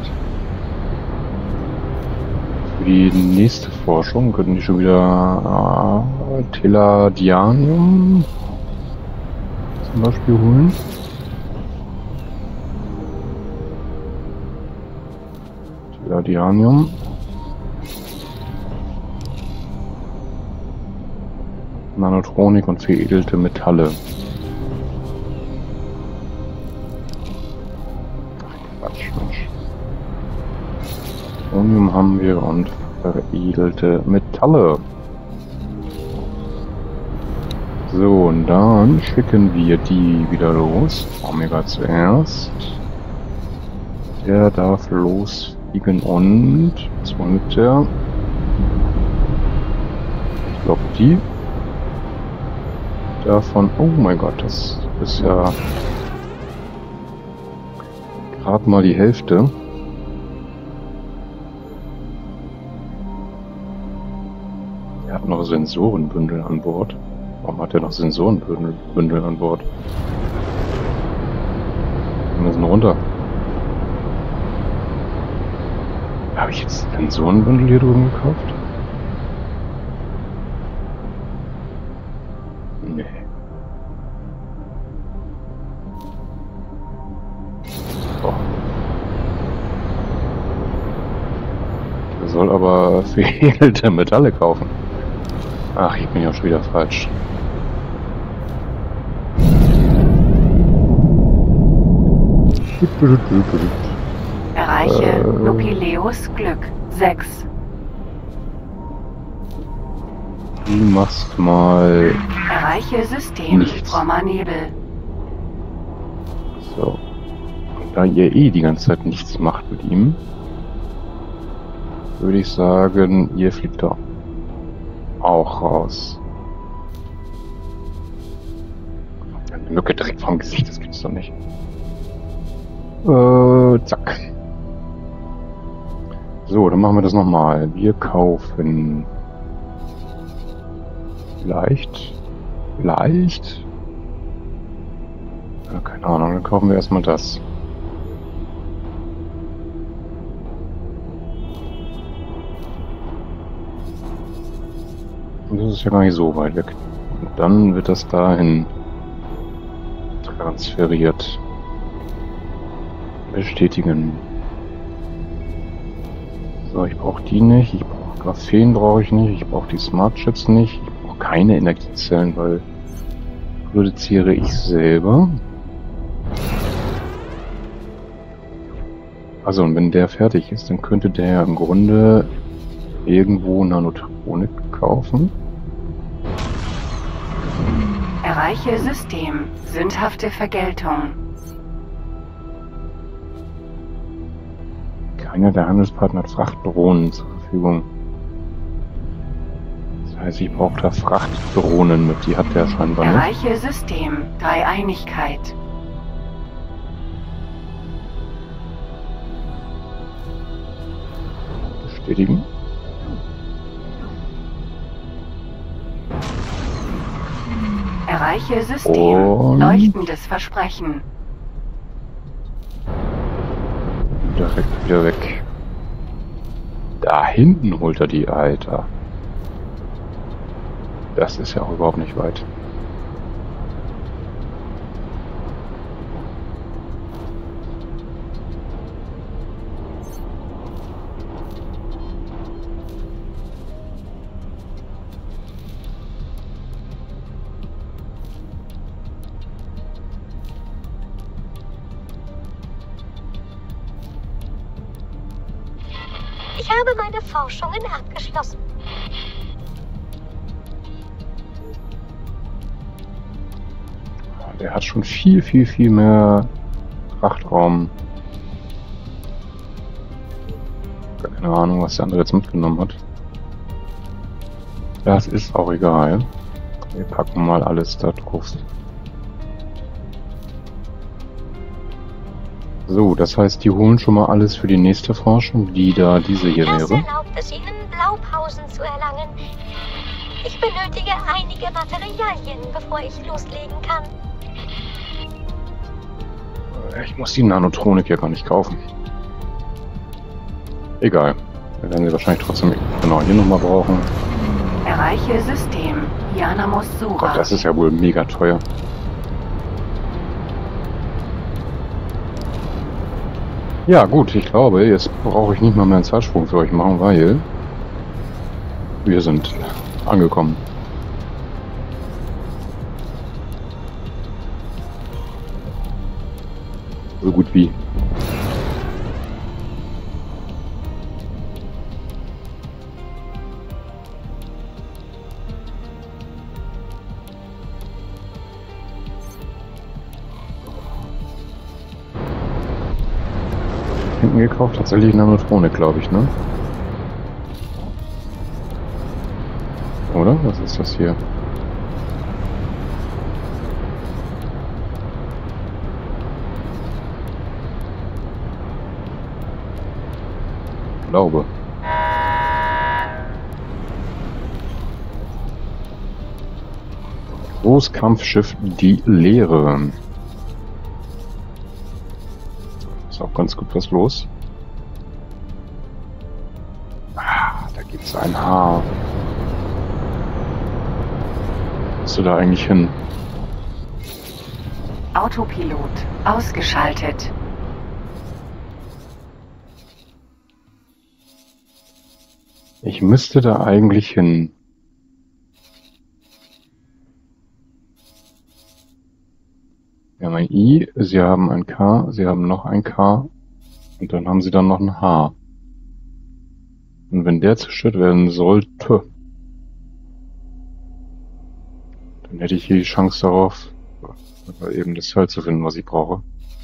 [SPEAKER 1] Für die nächste Forschung könnten die schon wieder Teladianium zum Beispiel holen. Teladianium. Nanotronik und veredelte Metalle. Quatsch, Mensch. Plutonium haben wir und veredelte Metalle. So, und dann schicken wir die wieder los. Omega zuerst. Der darf losfliegen und... Was war mit der? Ich glaube die. Davon... Oh mein Gott, das ist ja... gerade mal die Hälfte. Er hat noch Sensorenbündel an Bord. Warum hat er noch Sensorenbündel an Bord? Wir müssen runter. Habe ich jetzt Sensorenbündel hier drüben gekauft? Nee. So. verfehlte Metalle kaufen. Ach, ich bin ja schon wieder falsch.
[SPEAKER 3] Erreiche Nupileus Glück 6.
[SPEAKER 1] Du machst mal
[SPEAKER 3] Erreiche System
[SPEAKER 1] nichts.
[SPEAKER 3] Frommer Nebel.
[SPEAKER 1] So. Und da ihr eh die ganze Zeit nichts macht mit ihm, würde ich sagen, ihr fliegt da auch raus. Eine Mücke direkt vom Gesicht, das gibt's doch nicht. Zack. So, dann machen wir das nochmal. Wir kaufen vielleicht. Ja, keine Ahnung, dann kaufen wir erstmal das. Und das ist ja gar nicht so weit weg. Und dann wird das dahin transferiert. Bestätigen. So, ich brauche die nicht. Ich brauche Graphen brauche ich nicht. Ich brauche die Smart Chips nicht. Ich brauche keine Energiezellen, weil produziere ich selber. Also, und wenn der fertig ist, dann könnte der im Grunde irgendwo Nanotronik kaufen.
[SPEAKER 3] Erreiche System sündhafte Vergeltung.
[SPEAKER 1] Keiner der Handelspartner hat Frachtdrohnen zur Verfügung. Das heißt, ich brauche da Frachtdrohnen mit. Die hat der scheinbar nicht.
[SPEAKER 3] Erreiche System Dreieinigkeit.
[SPEAKER 1] Bestätigen.
[SPEAKER 3] Erreiche System
[SPEAKER 1] Und
[SPEAKER 3] leuchtendes Versprechen.
[SPEAKER 1] direkt wieder weg. Da hinten holt er die, Alter. Das ist ja auch überhaupt nicht weit.
[SPEAKER 2] Ich habe meine Forschungen abgeschlossen.
[SPEAKER 1] Der hat schon viel mehr Frachtraum. Gar keine Ahnung, was der andere jetzt mitgenommen hat. Das ist auch egal. Wir packen mal alles da drauf. So, das heißt, die holen schon mal alles für die nächste Forschung, die da diese hier
[SPEAKER 2] Das
[SPEAKER 1] wäre.
[SPEAKER 2] erlaubt es Ihnen, Blaupausen zu erlangen. Ich benötige einige Materialien, bevor ich loslegen kann.
[SPEAKER 1] Ich muss die Nanotronik ja gar nicht kaufen. Egal. Wir werden sie wahrscheinlich trotzdem genau hier nochmal brauchen.
[SPEAKER 3] Erreiche System Janamos
[SPEAKER 1] Gott,
[SPEAKER 3] Sura.
[SPEAKER 1] das ist ja wohl mega teuer. Ja gut, ich glaube, jetzt brauche ich nicht mal mehr einen Zeitsprung für euch machen, weil wir sind angekommen. So gut wie. Hinten gekauft, tatsächlich Nanotronik, glaube ich, ne? Oder? Was ist das hier? Ich glaube. Großkampfschiff Die Leere. Ist auch ganz gut was los. Ah, da gibt's ein Haar. Wo bist du da eigentlich hin?
[SPEAKER 3] Autopilot ausgeschaltet.
[SPEAKER 1] Ich müsste da eigentlich hin. Wir haben ein I, Sie haben ein K, Sie haben noch ein K und dann haben Sie dann noch ein H. Und wenn der zerstört werden sollte, dann hätte ich hier die Chance darauf, eben das Teil zu finden, was ich brauche.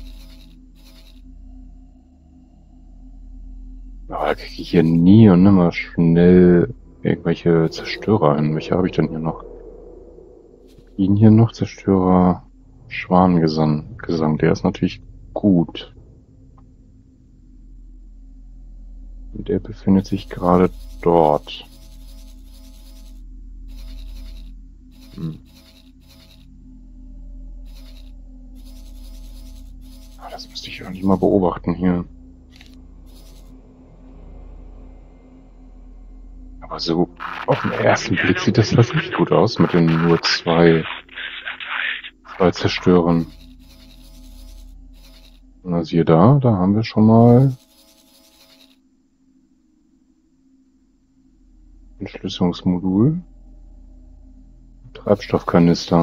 [SPEAKER 1] Aber da kriege ich hier nie und nimmer schnell irgendwelche Zerstörer hin. Welche habe ich denn hier noch? Ihn hier noch, Zerstörer, Schwanengesang. Der ist natürlich gut. Und der befindet sich gerade dort. Das müsste ich eigentlich mal beobachten hier. Aber so auf den ersten Blick sieht das wirklich gut aus mit den nur zwei Zerstörern. Na siehe da haben wir schon mal Entschlüsselungsmodul, Treibstoffkanister.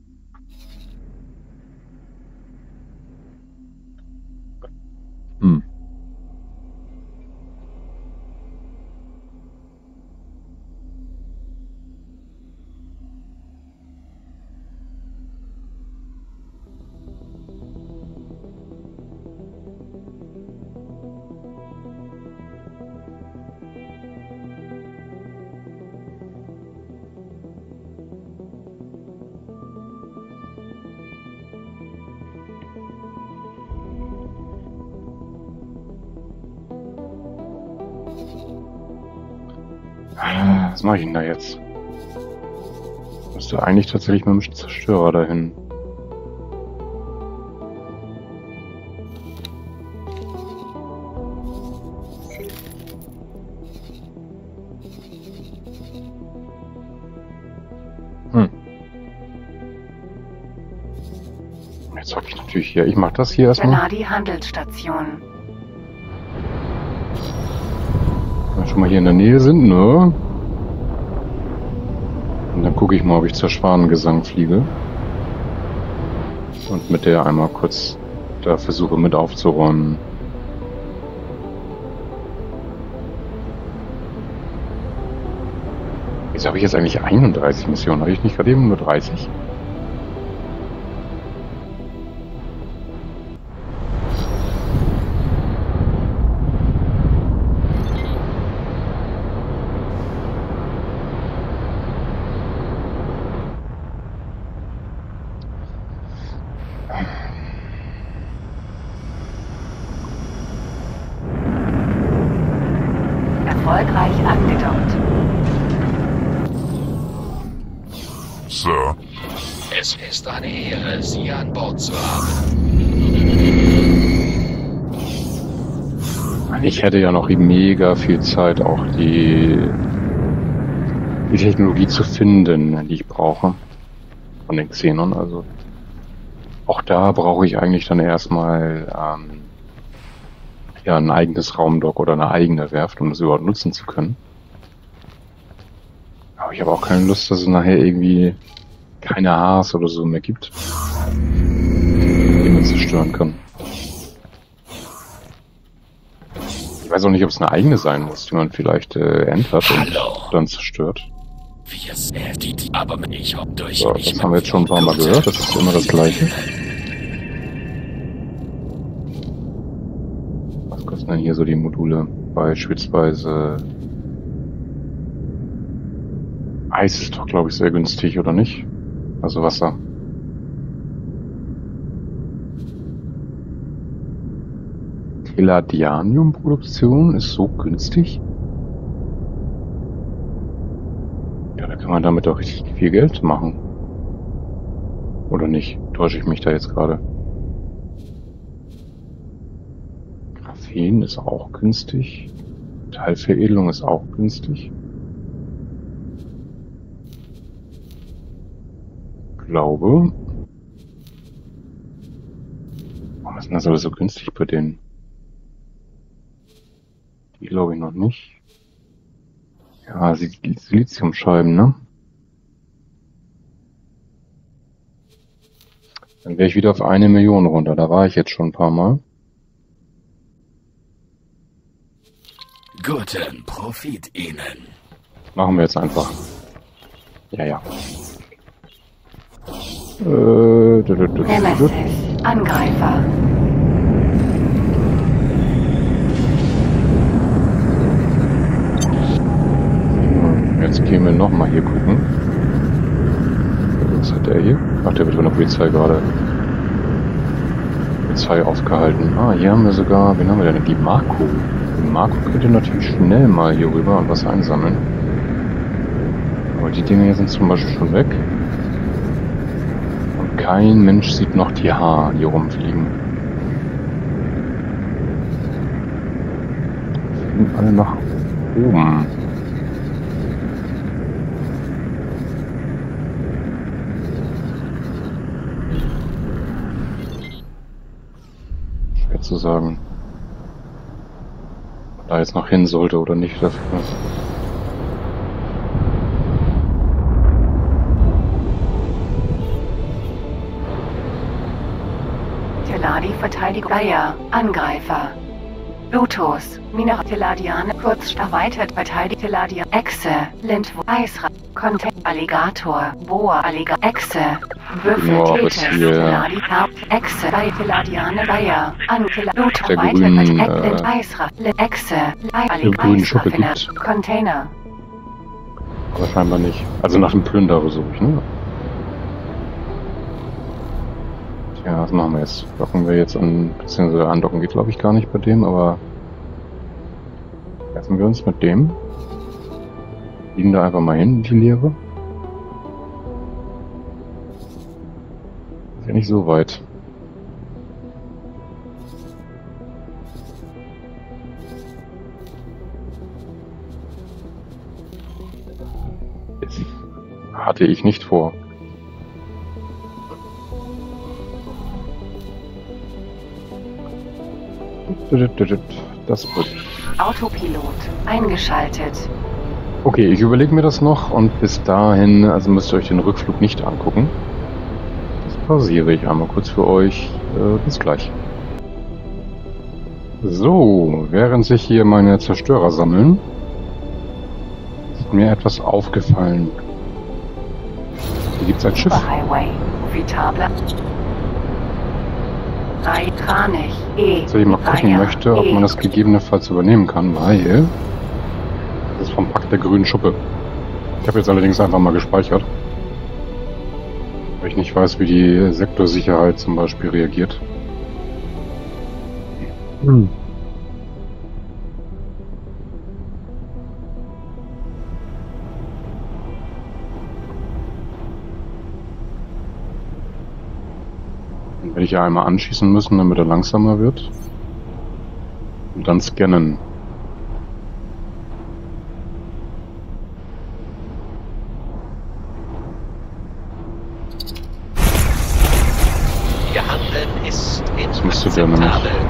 [SPEAKER 1] Was mache ich denn da jetzt? Müsste eigentlich tatsächlich mit dem Zerstörer dahin. Jetzt habe ich natürlich hier. Ich mache das hier erstmal.
[SPEAKER 3] Gennady Handelsstation.
[SPEAKER 1] Wenn wir schon mal hier in der Nähe sind, ne? Und dann gucke ich mal, ob ich zur Schwanengesang fliege. Und mit der einmal kurz da versuche mit aufzuräumen. Wieso habe ich jetzt eigentlich 31 Missionen? Habe ich nicht gerade eben nur 30?
[SPEAKER 3] Erfolgreich angedockt.
[SPEAKER 7] Sir.
[SPEAKER 4] Es ist eine Ehre, Sie an Bord zu haben.
[SPEAKER 1] Ich hätte ja noch mega viel Zeit, auch die Technologie zu finden, die ich brauche. Von den Xenon, also. Auch da brauche ich eigentlich dann erstmal ja, ein eigenes Raumdock oder eine eigene Werft, um das überhaupt nutzen zu können. Aber ich habe auch keine Lust, dass es nachher irgendwie keine Haars oder so mehr gibt, die man zerstören kann. Ich weiß auch nicht, ob es eine eigene sein muss, die man vielleicht entert und dann zerstört.
[SPEAKER 8] Aber ich hab durch.
[SPEAKER 1] So, das haben wir jetzt schon ein paar Mal gehört, das ist immer das Gleiche. Was kosten denn hier so die Module? Beispielsweise Eis ist doch, glaube ich, sehr günstig, oder nicht? Also Wasser. Palladianium-Produktion ist so günstig? Ja, da kann man damit auch richtig viel Geld machen. Oder nicht? Täusche ich mich da jetzt gerade? Graphen ist auch günstig. Metallveredelung ist auch günstig. Glaube. Warum ist denn das alles so günstig bei denen? Die glaube ich noch nicht. Ja, Siliziumscheiben, ne? Dann wäre ich wieder auf 1 Million runter. Da war ich jetzt schon ein paar Mal.
[SPEAKER 8] Guten Profit Ihnen.
[SPEAKER 1] Machen wir jetzt einfach. Ja.
[SPEAKER 3] Nemesis. Angreifer.
[SPEAKER 1] Jetzt gehen wir nochmal hier gucken. Was hat der hier? Ach, der wird von der Polizei gerade. Polizei aufgehalten. Ah, hier haben wir sogar, wen haben wir denn? Die Marco. Die Marco könnte natürlich schnell mal hier rüber und was einsammeln. Aber die Dinge hier sind zum Beispiel schon weg. Und kein Mensch sieht noch die H hier rumfliegen. Fliegen alle nach oben. Schwer zu sagen, ob da jetzt noch hin sollte oder nicht dafür.
[SPEAKER 3] Teladi Verteidigung. Bayer. Angreifer. Lotus. Mineral-Teladiane. Kurz erweitert Verteidigung. Teladian. Echse. Lindwo. Eisra. Content. Alligator. Boa. Alligator. Echse. Würfel-Tetes. Teladi. Echse. Bei Teladiane. Bayer. Lotus. Erweitert. Eisra. Echse.
[SPEAKER 1] grünen Schuppe gibt.
[SPEAKER 3] Container.
[SPEAKER 1] Aber scheinbar nicht. Also nach dem Plünderer suche ich, ne? Ja, was machen wir jetzt? Docken wir jetzt an, beziehungsweise andocken geht glaube ich gar nicht bei dem, aber treffen wir uns mit dem. Liegen da einfach mal hin, die Leere. Ist ja nicht so weit. Das hatte ich nicht vor. Das wird.
[SPEAKER 3] Autopilot eingeschaltet.
[SPEAKER 1] Okay, ich überlege mir das noch und bis dahin, also müsst ihr euch den Rückflug nicht angucken. Das pausiere ich einmal kurz für euch. Bis gleich. So, während sich hier meine Zerstörer sammeln, ist mir etwas aufgefallen. Hier gibt es ein Schiff.
[SPEAKER 3] Highway. Profitabler.
[SPEAKER 1] So, ich mal gucken möchte, ob man das gegebenenfalls übernehmen kann, weil das ist vom Pakt der grünen Schuppe. Ich habe jetzt allerdings einfach mal gespeichert, weil ich nicht weiß, wie die Sektorsicherheit zum Beispiel reagiert. Dann werde ich ja einmal anschießen müssen, damit er langsamer wird. Und dann scannen.
[SPEAKER 4] Ihr Handeln ist
[SPEAKER 1] Das müsste der nämlich.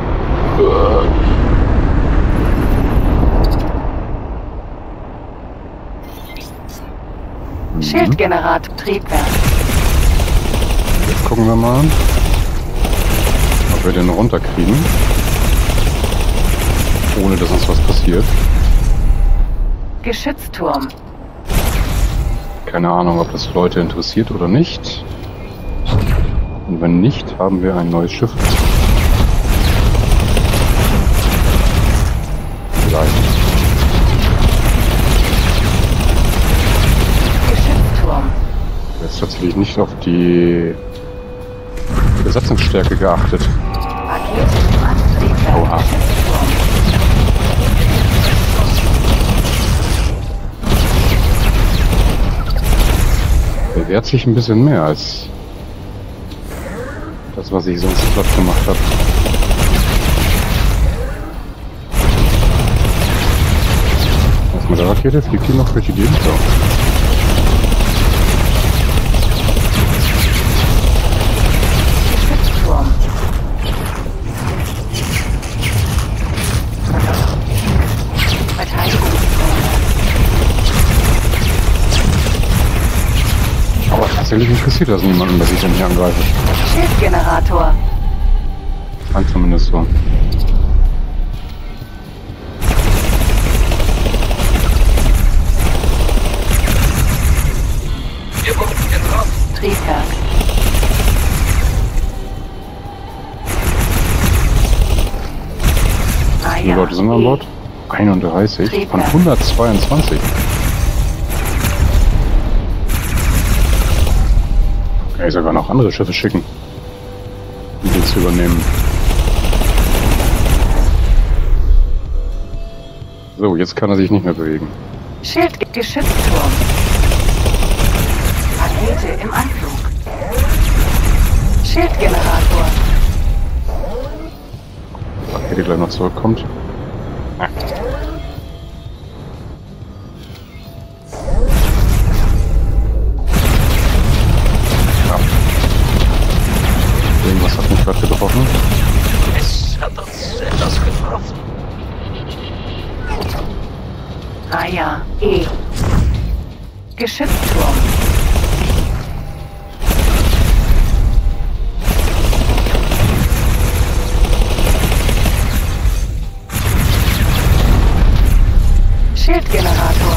[SPEAKER 3] Schildgenerator, Triebwerk.
[SPEAKER 1] Jetzt gucken wir mal, ob wir den runterkriegen, ohne dass uns was passiert.
[SPEAKER 3] Geschützturm.
[SPEAKER 1] Keine Ahnung, ob das Leute interessiert oder nicht. Und wenn nicht, haben wir ein neues Schiff. Vielleicht.
[SPEAKER 3] Geschützturm.
[SPEAKER 1] Jetzt tatsächlich nicht auf die Besatzungsstärke geachtet. Oha. Der wehrt sich ein bisschen mehr als das, was ich sonst platt gemacht habe. Was mit der Rakete? Fliegt die noch durch die Gegend? So. Tatsächlich interessiert das niemanden, dass ich den hier angreife.
[SPEAKER 3] Schildgenerator.
[SPEAKER 1] Scheint zumindest so.
[SPEAKER 8] Wir wurden getroffen.
[SPEAKER 3] Triebwerk.
[SPEAKER 1] Wie viele Leute sind an Bord? 31 von 122. Kann ich sogar noch andere Schiffe schicken, um die zu übernehmen. So, jetzt kann er sich nicht mehr bewegen.
[SPEAKER 3] Schildgeschützturm. Rakete im Anflug. Schildgenerator.
[SPEAKER 1] Rakete gleich noch zurückkommt. Ah. Irgendwas hat mich gerade getroffen.
[SPEAKER 8] Es hat uns etwas getroffen.
[SPEAKER 3] Ah ja, E. Geschützturm. Schildgenerator.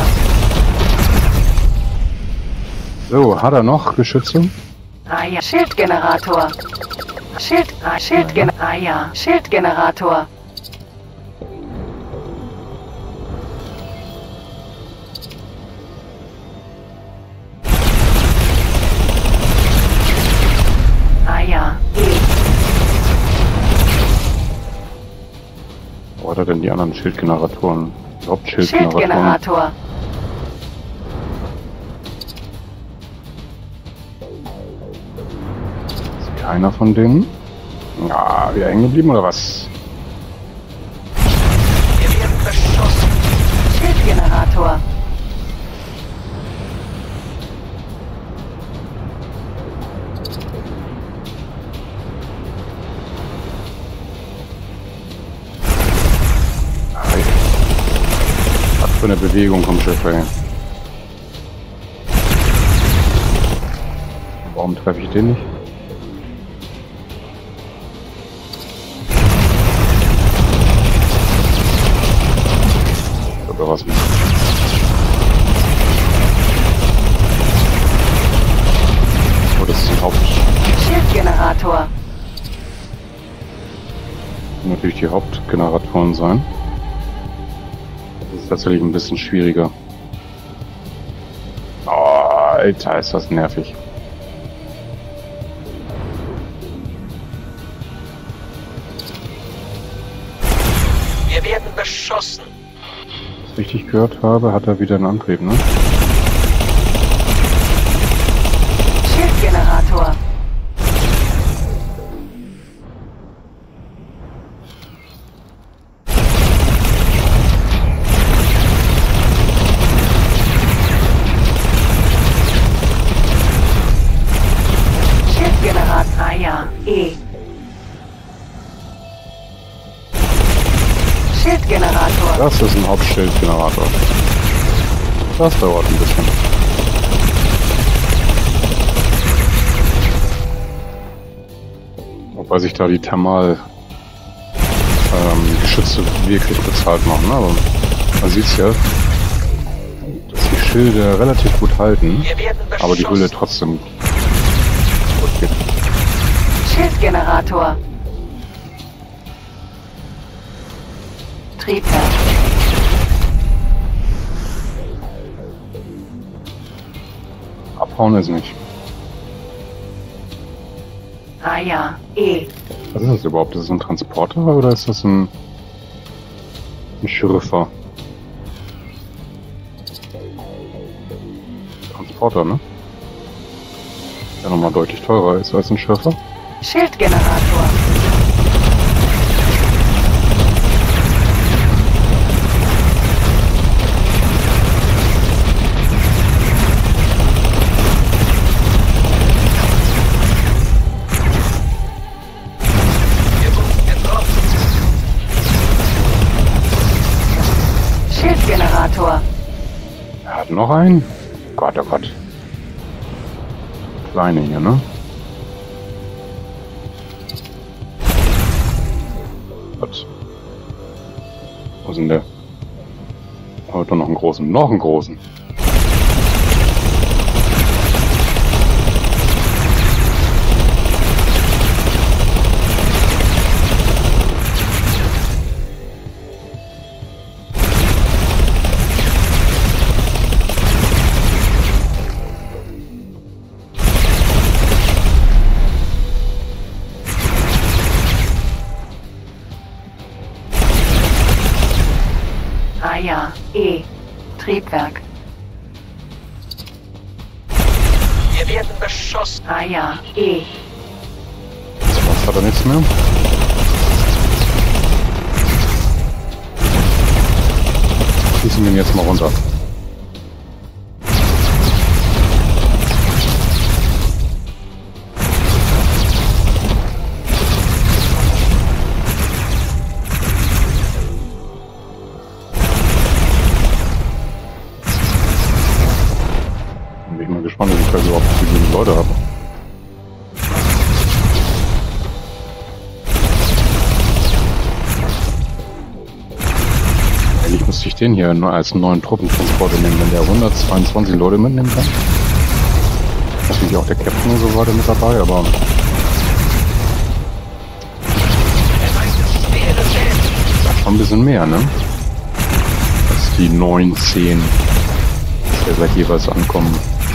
[SPEAKER 1] So, hat er noch Geschütze?
[SPEAKER 3] Ah ja, Schildgenerator. Schildgenerator. Ah ja, E.
[SPEAKER 1] Wo hat er denn die anderen Schildgeneratoren? Die Hauptschildgeneratoren?
[SPEAKER 3] Schildgenerator.
[SPEAKER 1] Ist keiner von denen? Ja, wieder hängen geblieben oder was?
[SPEAKER 8] Wir werden beschossen.
[SPEAKER 3] Schildgenerator.
[SPEAKER 1] Was für eine Bewegung vom Schiff, ey. Warum treffe ich den nicht? Oder was nicht? Oh, das ist ein
[SPEAKER 3] Schildgenerator.
[SPEAKER 1] natürlich die Hauptgeneratoren sein. Das ist tatsächlich ein bisschen schwieriger. Oh, Alter, ist das nervig.
[SPEAKER 8] Wir werden beschossen.
[SPEAKER 1] Wenn ich es richtig gehört habe, hat er wieder einen Antrieb, ne?
[SPEAKER 3] Schildgenerator. Schildgenerator. Ah ja, E. Schildgenerator.
[SPEAKER 1] Das ist ein Hauptschildgenerator. Das dauert ein bisschen. Wobei sich da die Geschütze wirklich bezahlt machen. Ne? Aber man sieht es ja, dass die Schilde relativ gut halten, aber die Hülle trotzdem gut geht.
[SPEAKER 3] Schildgenerator. Triebwerk.
[SPEAKER 1] Abhauen ist nicht.
[SPEAKER 3] Ah ja, E.
[SPEAKER 1] Was ist das überhaupt? Ist das ein Transporter oder ist das ein Schriffer? Transporter, ne? Der nochmal deutlich teurer ist als ein Schriffer.
[SPEAKER 3] Schildgenerator. Schildgenerator.
[SPEAKER 1] Er hat noch einen? Gott, oh Gott. kleine hier, ne? Was? Wo ist denn der? Oh, doch noch einen großen. Noch einen großen.
[SPEAKER 3] Raya E. Triebwerk.
[SPEAKER 8] Wir werden beschossen.
[SPEAKER 3] Raya E.
[SPEAKER 1] Was hat er nichts mehr? Schießen wir ihn jetzt mal runter. Bin ich mal gespannt, ob ich da überhaupt genügend Leute habe. Eigentlich müsste ich den hier nur als neuen Truppentransporter nehmen, wenn der 122 Leute mitnehmen kann. Natürlich auch der Captain und so weiter mit dabei, aber das ist schon ein bisschen mehr, ne? Als die 9, 10, die gleich jeweils ankommen.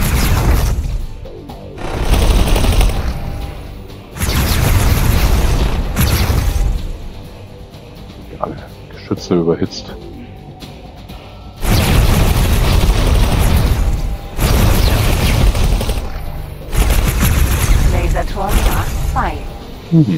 [SPEAKER 1] Alle Geschütze überhitzt.
[SPEAKER 3] Lasertor Mark 2.
[SPEAKER 1] Mhm.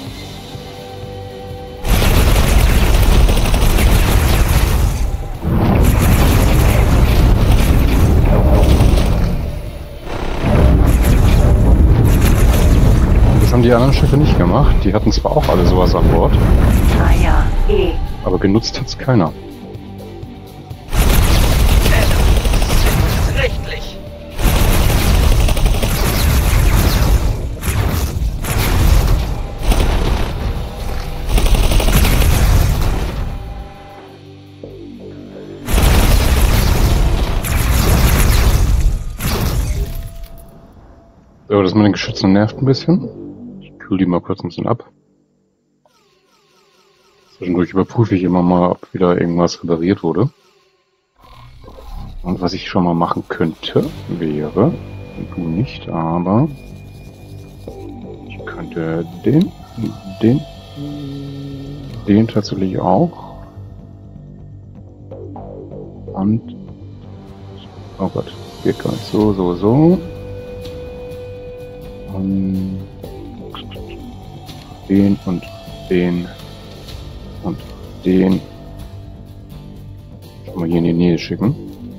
[SPEAKER 1] Das haben die anderen Schiffe nicht gemacht. Die hatten zwar auch alle sowas an Bord,
[SPEAKER 3] Raya E.
[SPEAKER 1] aber genutzt hat's keiner.
[SPEAKER 8] Rechtlich.
[SPEAKER 1] So, das mit den Geschützen nervt ein bisschen. Ich kühl die mal kurz ein bisschen ab. Zwischendurch überprüfe ich immer mal, ob wieder irgendwas repariert wurde. Und was ich schon mal machen könnte, wäre, du nicht, aber ich könnte den tatsächlich auch. Und, oh Gott, geht gar nicht so. Den und den und den schon mal hier in die Nähe schicken.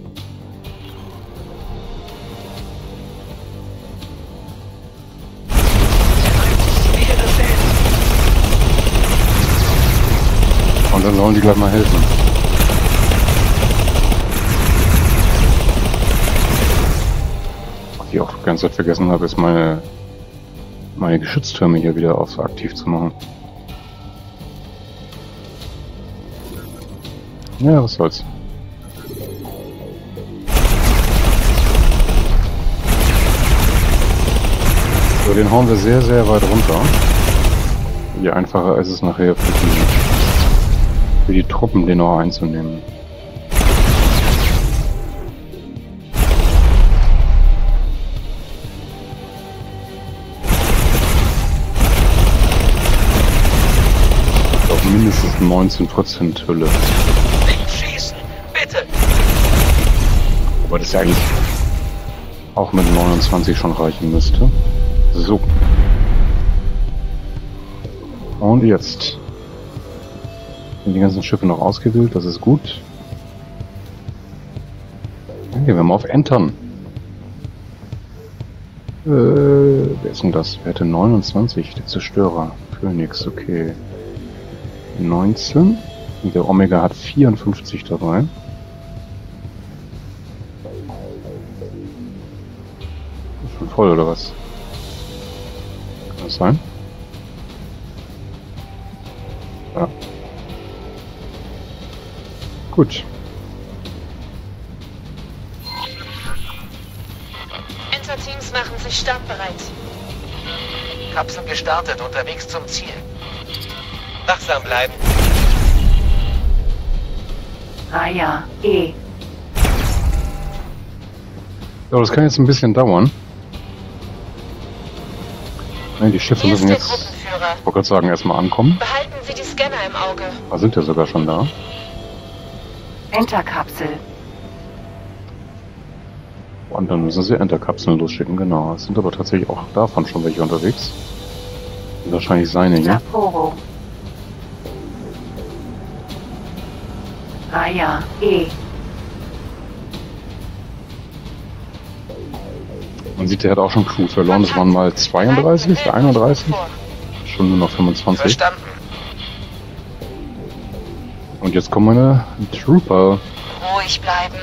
[SPEAKER 1] Und dann sollen die gleich mal helfen. Was ich auch die ganze Zeit vergessen habe, ist meine Geschütztürme hier wieder aktiv zu machen. Ja, was soll's. So, den hauen wir sehr, sehr weit runter. Je einfacher ist es nachher für die Truppen, den auch einzunehmen. Mindestens 19% Hülle.
[SPEAKER 8] Nicht schießen, bitte.
[SPEAKER 1] Aber das ja eigentlich auch mit 29 schon reichen müsste. So. Und jetzt sind die ganzen Schiffe noch ausgewählt, das ist gut. Dann gehen wir mal auf Entern. Wer ist denn das? Wer hatte 29? Der Zerstörer. Phoenix, okay. 19. Und der Omega hat 54 dabei. Ist schon voll, oder was? Kann das sein? Ja. Gut.
[SPEAKER 9] Interteams machen sich startbereit.
[SPEAKER 8] Kapsel gestartet, unterwegs zum Ziel. Wachsam bleiben.
[SPEAKER 3] Raya E.
[SPEAKER 1] Ja, das kann jetzt ein bisschen dauern. Ne, die Schiffe
[SPEAKER 9] Hier ist
[SPEAKER 1] müssen
[SPEAKER 9] der
[SPEAKER 1] jetzt,
[SPEAKER 9] Gruppenführer.
[SPEAKER 1] ich wollte gerade sagen, erstmal ankommen.
[SPEAKER 9] Behalten Sie die Scanner im Auge.
[SPEAKER 1] Da sind ja sogar schon da.
[SPEAKER 3] Enterkapsel.
[SPEAKER 1] Und dann müssen sie Enterkapseln losschicken, genau. Es sind aber tatsächlich auch davon schon welche unterwegs. Und wahrscheinlich seine hier.
[SPEAKER 3] Sapporo. Raya E.
[SPEAKER 1] Man sieht, der hat auch schon Crew verloren. Das waren mal 32, 31. Schon nur noch 25.
[SPEAKER 8] Verstanden.
[SPEAKER 1] Und jetzt kommen meine Trooper.
[SPEAKER 9] Ruhig bleiben.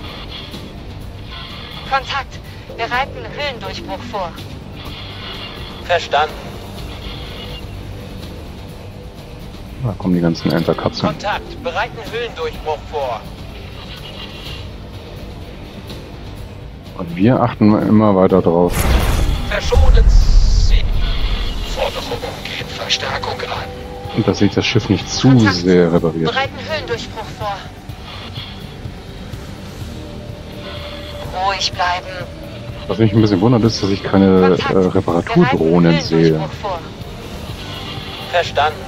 [SPEAKER 9] Kontakt. Bereiten Höhlendurchbruch vor.
[SPEAKER 8] Verstanden.
[SPEAKER 1] Da kommen die ganzen Enterkapseln.
[SPEAKER 8] Kontakt. Bereiten Höhlendurchbruch vor.
[SPEAKER 1] Und wir achten immer weiter drauf.
[SPEAKER 8] Verschonen Sie. Forderung umgehend Verstärkung an.
[SPEAKER 1] Und dass sich das Schiff nicht zu
[SPEAKER 9] Kontakt.
[SPEAKER 1] sehr repariert.
[SPEAKER 9] Bereiten Höhlendurchbruch vor. Ruhig bleiben.
[SPEAKER 1] Was mich ein bisschen wundert, ist, dass ich keine
[SPEAKER 9] Kontakt.
[SPEAKER 1] Reparaturdrohnen
[SPEAKER 9] Bereiten
[SPEAKER 1] sehe.
[SPEAKER 9] Höhlendurchbruch vor.
[SPEAKER 8] Verstanden.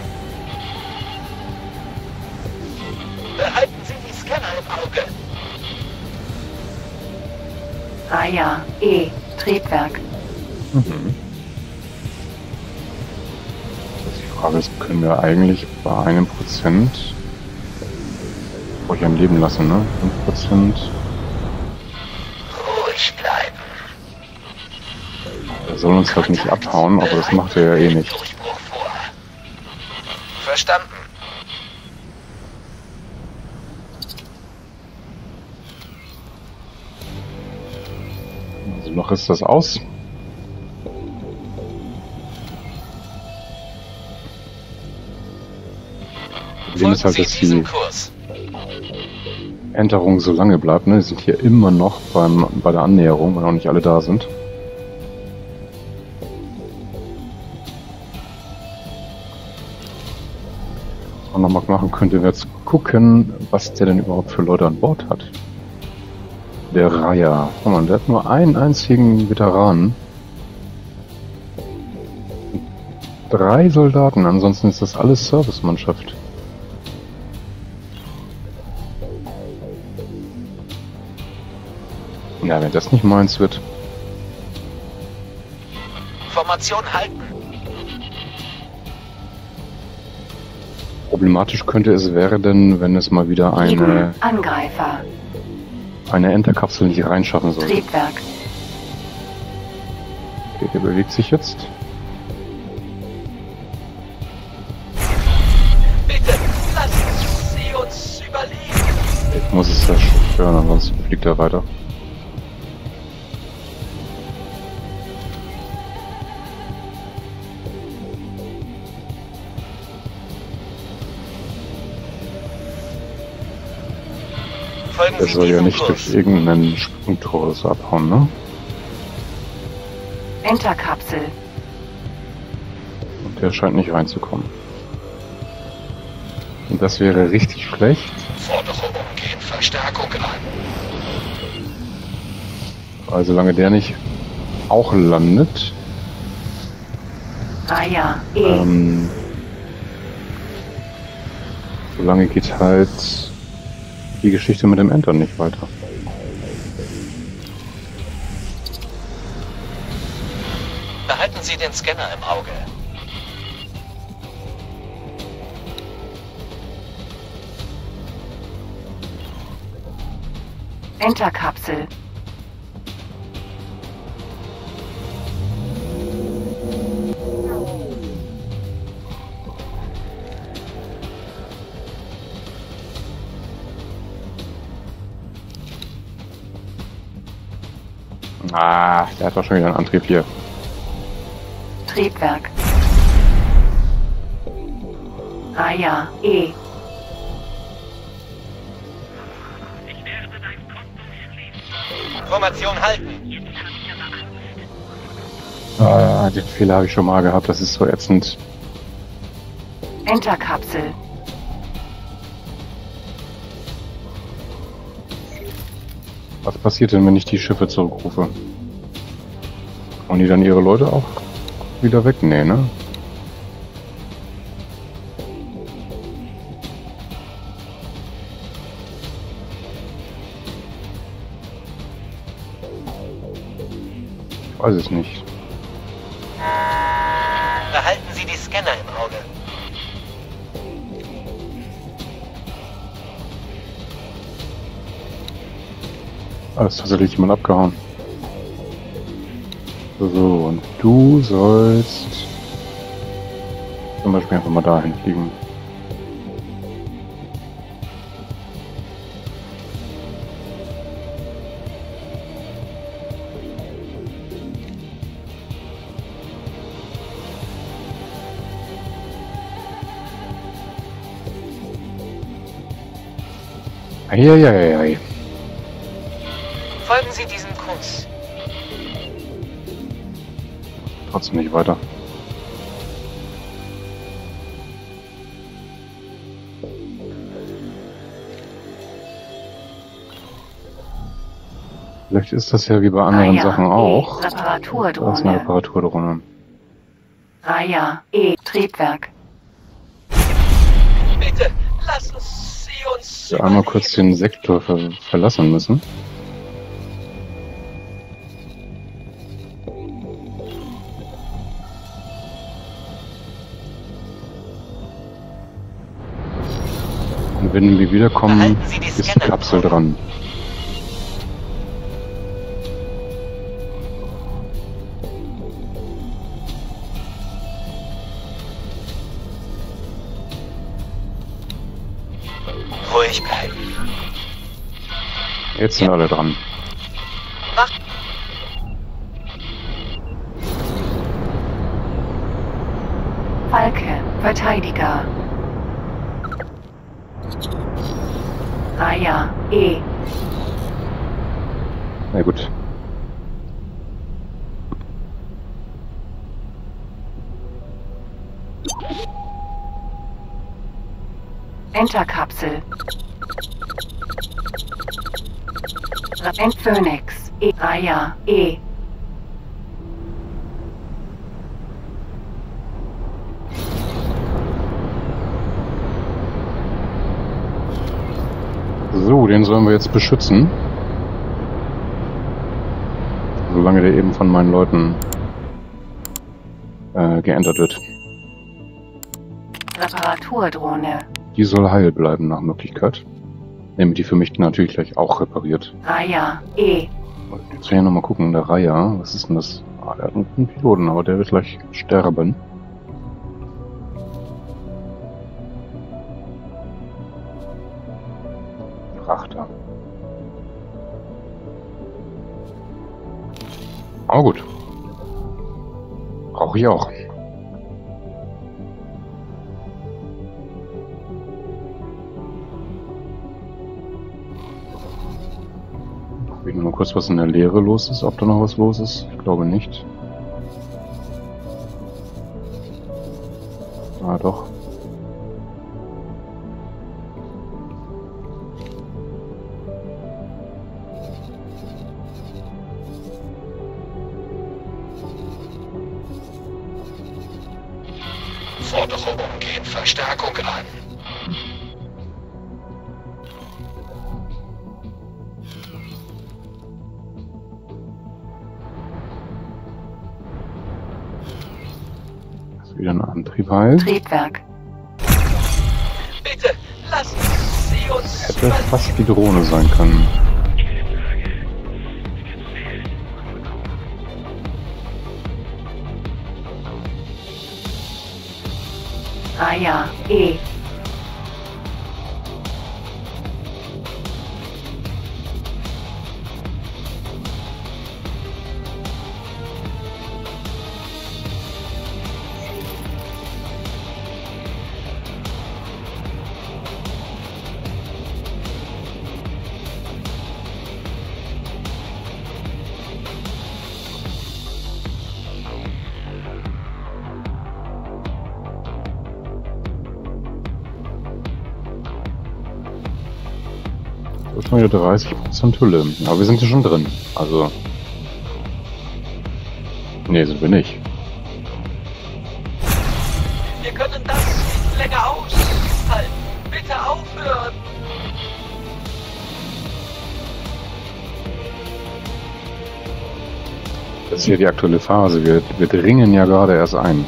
[SPEAKER 8] Behalten Sie die Scanner im Auge.
[SPEAKER 3] Raya E. Triebwerk.
[SPEAKER 1] Mhm. Die Frage ist, können wir eigentlich bei 1% ruhig am Leben lassen, ne? 5%.
[SPEAKER 8] Ruhig bleiben.
[SPEAKER 1] Er soll uns halt nicht abhauen, aber das macht er ja eh nicht.
[SPEAKER 8] Durchbruch vor. Verstanden.
[SPEAKER 1] Also noch ist das aus. Problem ist halt, dass die
[SPEAKER 8] Kurs.
[SPEAKER 1] Enterung so lange bleibt. Ne? Die sind hier immer noch bei der Annäherung, weil noch nicht alle da sind. Was man noch mal machen könnte, wäre zu gucken, was der denn überhaupt für Leute an Bord hat. Der Raya. Oh Mann, der hat nur einen einzigen Veteranen. 3 Soldaten, ansonsten ist das alles Servicemannschaft. Ja, wenn das nicht meins wird.
[SPEAKER 8] Formation halten.
[SPEAKER 1] Problematisch könnte es werden, wenn es mal wieder eine
[SPEAKER 3] Angreifer.
[SPEAKER 1] Enterkapsel nicht reinschaffen soll.
[SPEAKER 3] Triebwerk.
[SPEAKER 1] Okay, der bewegt sich jetzt.
[SPEAKER 8] Bitte, lassen Sie uns überleben.
[SPEAKER 1] Ich muss es zerstören, ansonsten fliegt er weiter.
[SPEAKER 8] Folgen
[SPEAKER 1] Der
[SPEAKER 8] Sie
[SPEAKER 1] soll ja
[SPEAKER 8] diesem
[SPEAKER 1] nicht
[SPEAKER 8] Kurs.
[SPEAKER 1] durch irgendeinen Sprungtor so abhauen, ne?
[SPEAKER 3] Enterkapsel.
[SPEAKER 1] Und der scheint nicht reinzukommen. Und das wäre richtig schlecht.
[SPEAKER 8] Forderung umgehend Verstärkung an.
[SPEAKER 1] Weil solange der nicht auch landet,
[SPEAKER 3] Raya E.
[SPEAKER 1] solange geht halt die Geschichte mit dem Enter nicht weiter.
[SPEAKER 4] Behalten Sie den Scanner im Auge.
[SPEAKER 3] Enterkapsel.
[SPEAKER 1] Ah, der hat doch schon wieder einen Antrieb hier.
[SPEAKER 3] Triebwerk. Raya, E.
[SPEAKER 8] Formation halten.
[SPEAKER 1] Ah, den Fehler habe ich schon mal gehabt, das ist so ätzend.
[SPEAKER 3] Enterkapsel.
[SPEAKER 1] Was passiert denn, wenn ich die Schiffe zurückrufe? Und die dann ihre Leute auch wieder weg? Nee, ne? Ich weiß es nicht.
[SPEAKER 8] Behalten Sie die Scanner im Auge.
[SPEAKER 1] Da ist tatsächlich jemand abgehauen. So, und du sollst zum Beispiel einfach mal dahin fliegen. Eieieiei.
[SPEAKER 8] Folgen Sie diesem Kurs.
[SPEAKER 1] Trotzdem nicht weiter. Vielleicht ist das ja wie bei anderen
[SPEAKER 3] Raya,
[SPEAKER 1] Sachen auch.
[SPEAKER 3] E. Reparaturdrohne.
[SPEAKER 1] Da ist eine Reparaturdrohne.
[SPEAKER 3] Raya, E. Triebwerk.
[SPEAKER 8] Bitte, lassen Sie uns
[SPEAKER 1] Wir einmal kurz den Sektor verlassen müssen. Und wenn wir wiederkommen, ist die Kapsel dran.
[SPEAKER 8] ruhig bleiben.
[SPEAKER 1] Jetzt sind alle dran.
[SPEAKER 8] Mach.
[SPEAKER 3] Falke, Verteidiger. Raya, E.
[SPEAKER 1] Na gut.
[SPEAKER 3] Enterkapsel. Phoenix, E. Raya, E.
[SPEAKER 1] So, den sollen wir jetzt beschützen. Solange der eben von meinen Leuten geändert wird.
[SPEAKER 3] Reparaturdrohne.
[SPEAKER 1] Die soll heil bleiben nach Möglichkeit. Damit die für mich natürlich gleich auch repariert.
[SPEAKER 3] Raya, E.
[SPEAKER 1] Jetzt will ich nochmal gucken, der Raya, was ist denn das? Ah, der hat einen Piloten, aber der wird gleich sterben. Frachter. Aber gut. Brauche ich auch. Ich will nur kurz, was in der Leere los ist, ob da noch was los ist. Ich glaube nicht. Ah, doch.
[SPEAKER 8] Forderung umgehend Verstärkung an.
[SPEAKER 1] Wieder ein Antrieb halt.
[SPEAKER 3] Triebwerk.
[SPEAKER 8] Bitte, lassen Sie uns...
[SPEAKER 1] Hätte fast die Drohne sein können.
[SPEAKER 3] Raya, E.
[SPEAKER 1] Neue 30% Hülle. Aber wir sind ja schon drin. Also. Nee, sind wir nicht.
[SPEAKER 8] Wir können das nicht länger aushalten. Bitte aufhören.
[SPEAKER 1] Das ist hier die aktuelle Phase. Wir dringen ja gerade erst ein.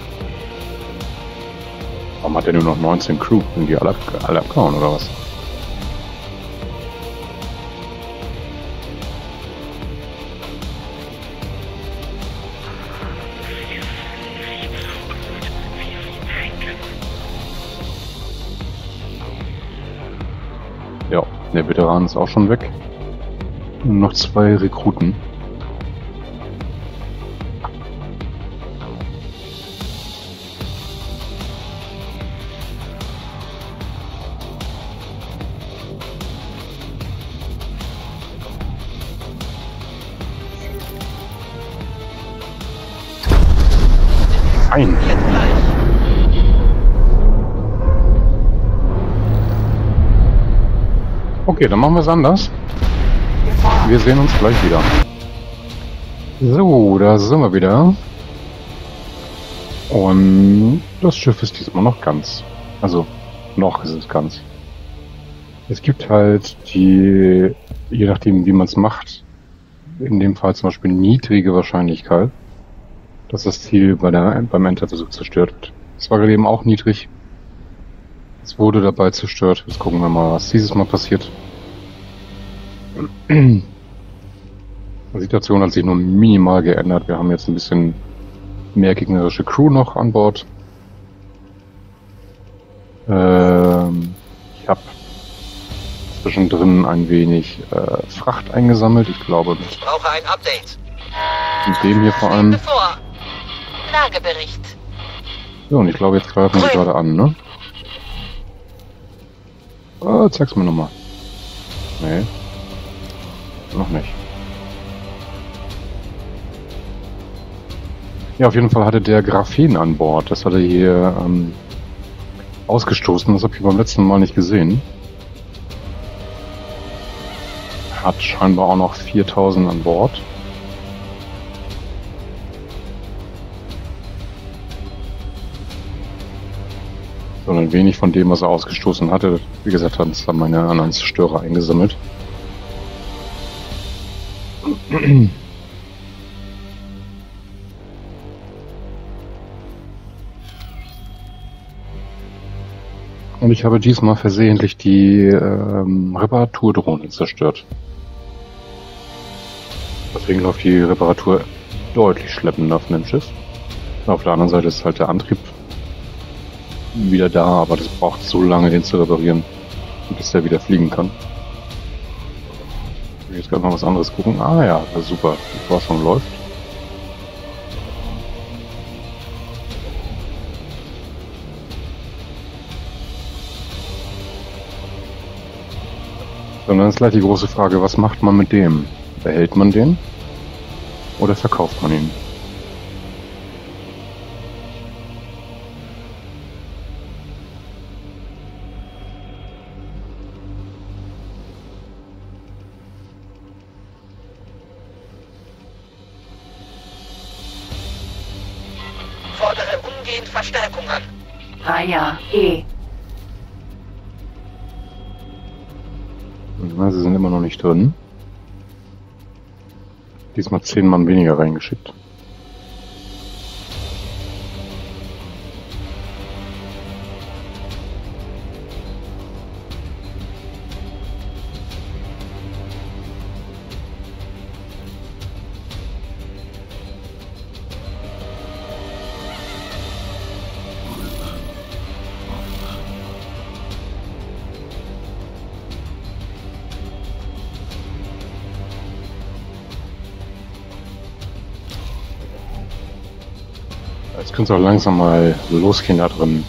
[SPEAKER 1] Warum hat er nur noch 19 Crew? Sind die alle abgehauen oder was? Ja, der Veteran ist auch schon weg. Nur noch 2 Rekruten. Ein. Okay, dann machen wir es anders. Wir sehen uns gleich wieder. So, da sind wir wieder. Und das Schiff ist diesmal noch ganz. Also, noch ist es ganz. Es gibt halt die, je nachdem wie man es macht, in dem Fall zum Beispiel niedrige Wahrscheinlichkeit, dass das Ziel beim Enterversuch zerstört wird. Es war gerade eben auch niedrig. Es wurde dabei zerstört. Jetzt gucken wir mal, was dieses Mal passiert. Die Situation hat sich nur minimal geändert. Wir haben jetzt ein bisschen mehr gegnerische Crew noch an Bord. Ich habe zwischendrin ein wenig Fracht eingesammelt. Ich glaube,
[SPEAKER 8] Ich brauche ein Update.
[SPEAKER 1] mit dem hier vor allem.
[SPEAKER 8] Bevor. Lagebericht.
[SPEAKER 1] So, und ich glaube, jetzt greifen sie gerade an, ne? Zeig's mir nochmal. Nee. Noch nicht. Ja, auf jeden Fall hatte der Graphen an Bord. Das hat er hier ausgestoßen. Das habe ich beim letzten Mal nicht gesehen. Hat scheinbar auch noch 4000 an Bord. Sondern wenig von dem, was er ausgestoßen hatte. Wie gesagt, haben es dann meine anderen Zerstörer eingesammelt. Und ich habe diesmal versehentlich die Reparaturdrohne zerstört. Deswegen läuft die Reparatur deutlich schleppender von dem Schiff. Auf der anderen Seite ist halt der Antrieb wieder da, aber das braucht so lange, den zu reparieren, bis der wieder fliegen kann. Ich will jetzt gerade mal was anderes gucken. Ah ja, super. Die Forschung läuft. Und dann ist gleich die große Frage, was macht man mit dem? Behält man den? Oder verkauft man ihn?
[SPEAKER 8] Fordere umgehend Verstärkung an.
[SPEAKER 3] Raya E.
[SPEAKER 1] Na, sie sind immer noch nicht drin. Diesmal 10 Mann weniger reingeschickt. Jetzt könnte es auch langsam mal losgehen da drin.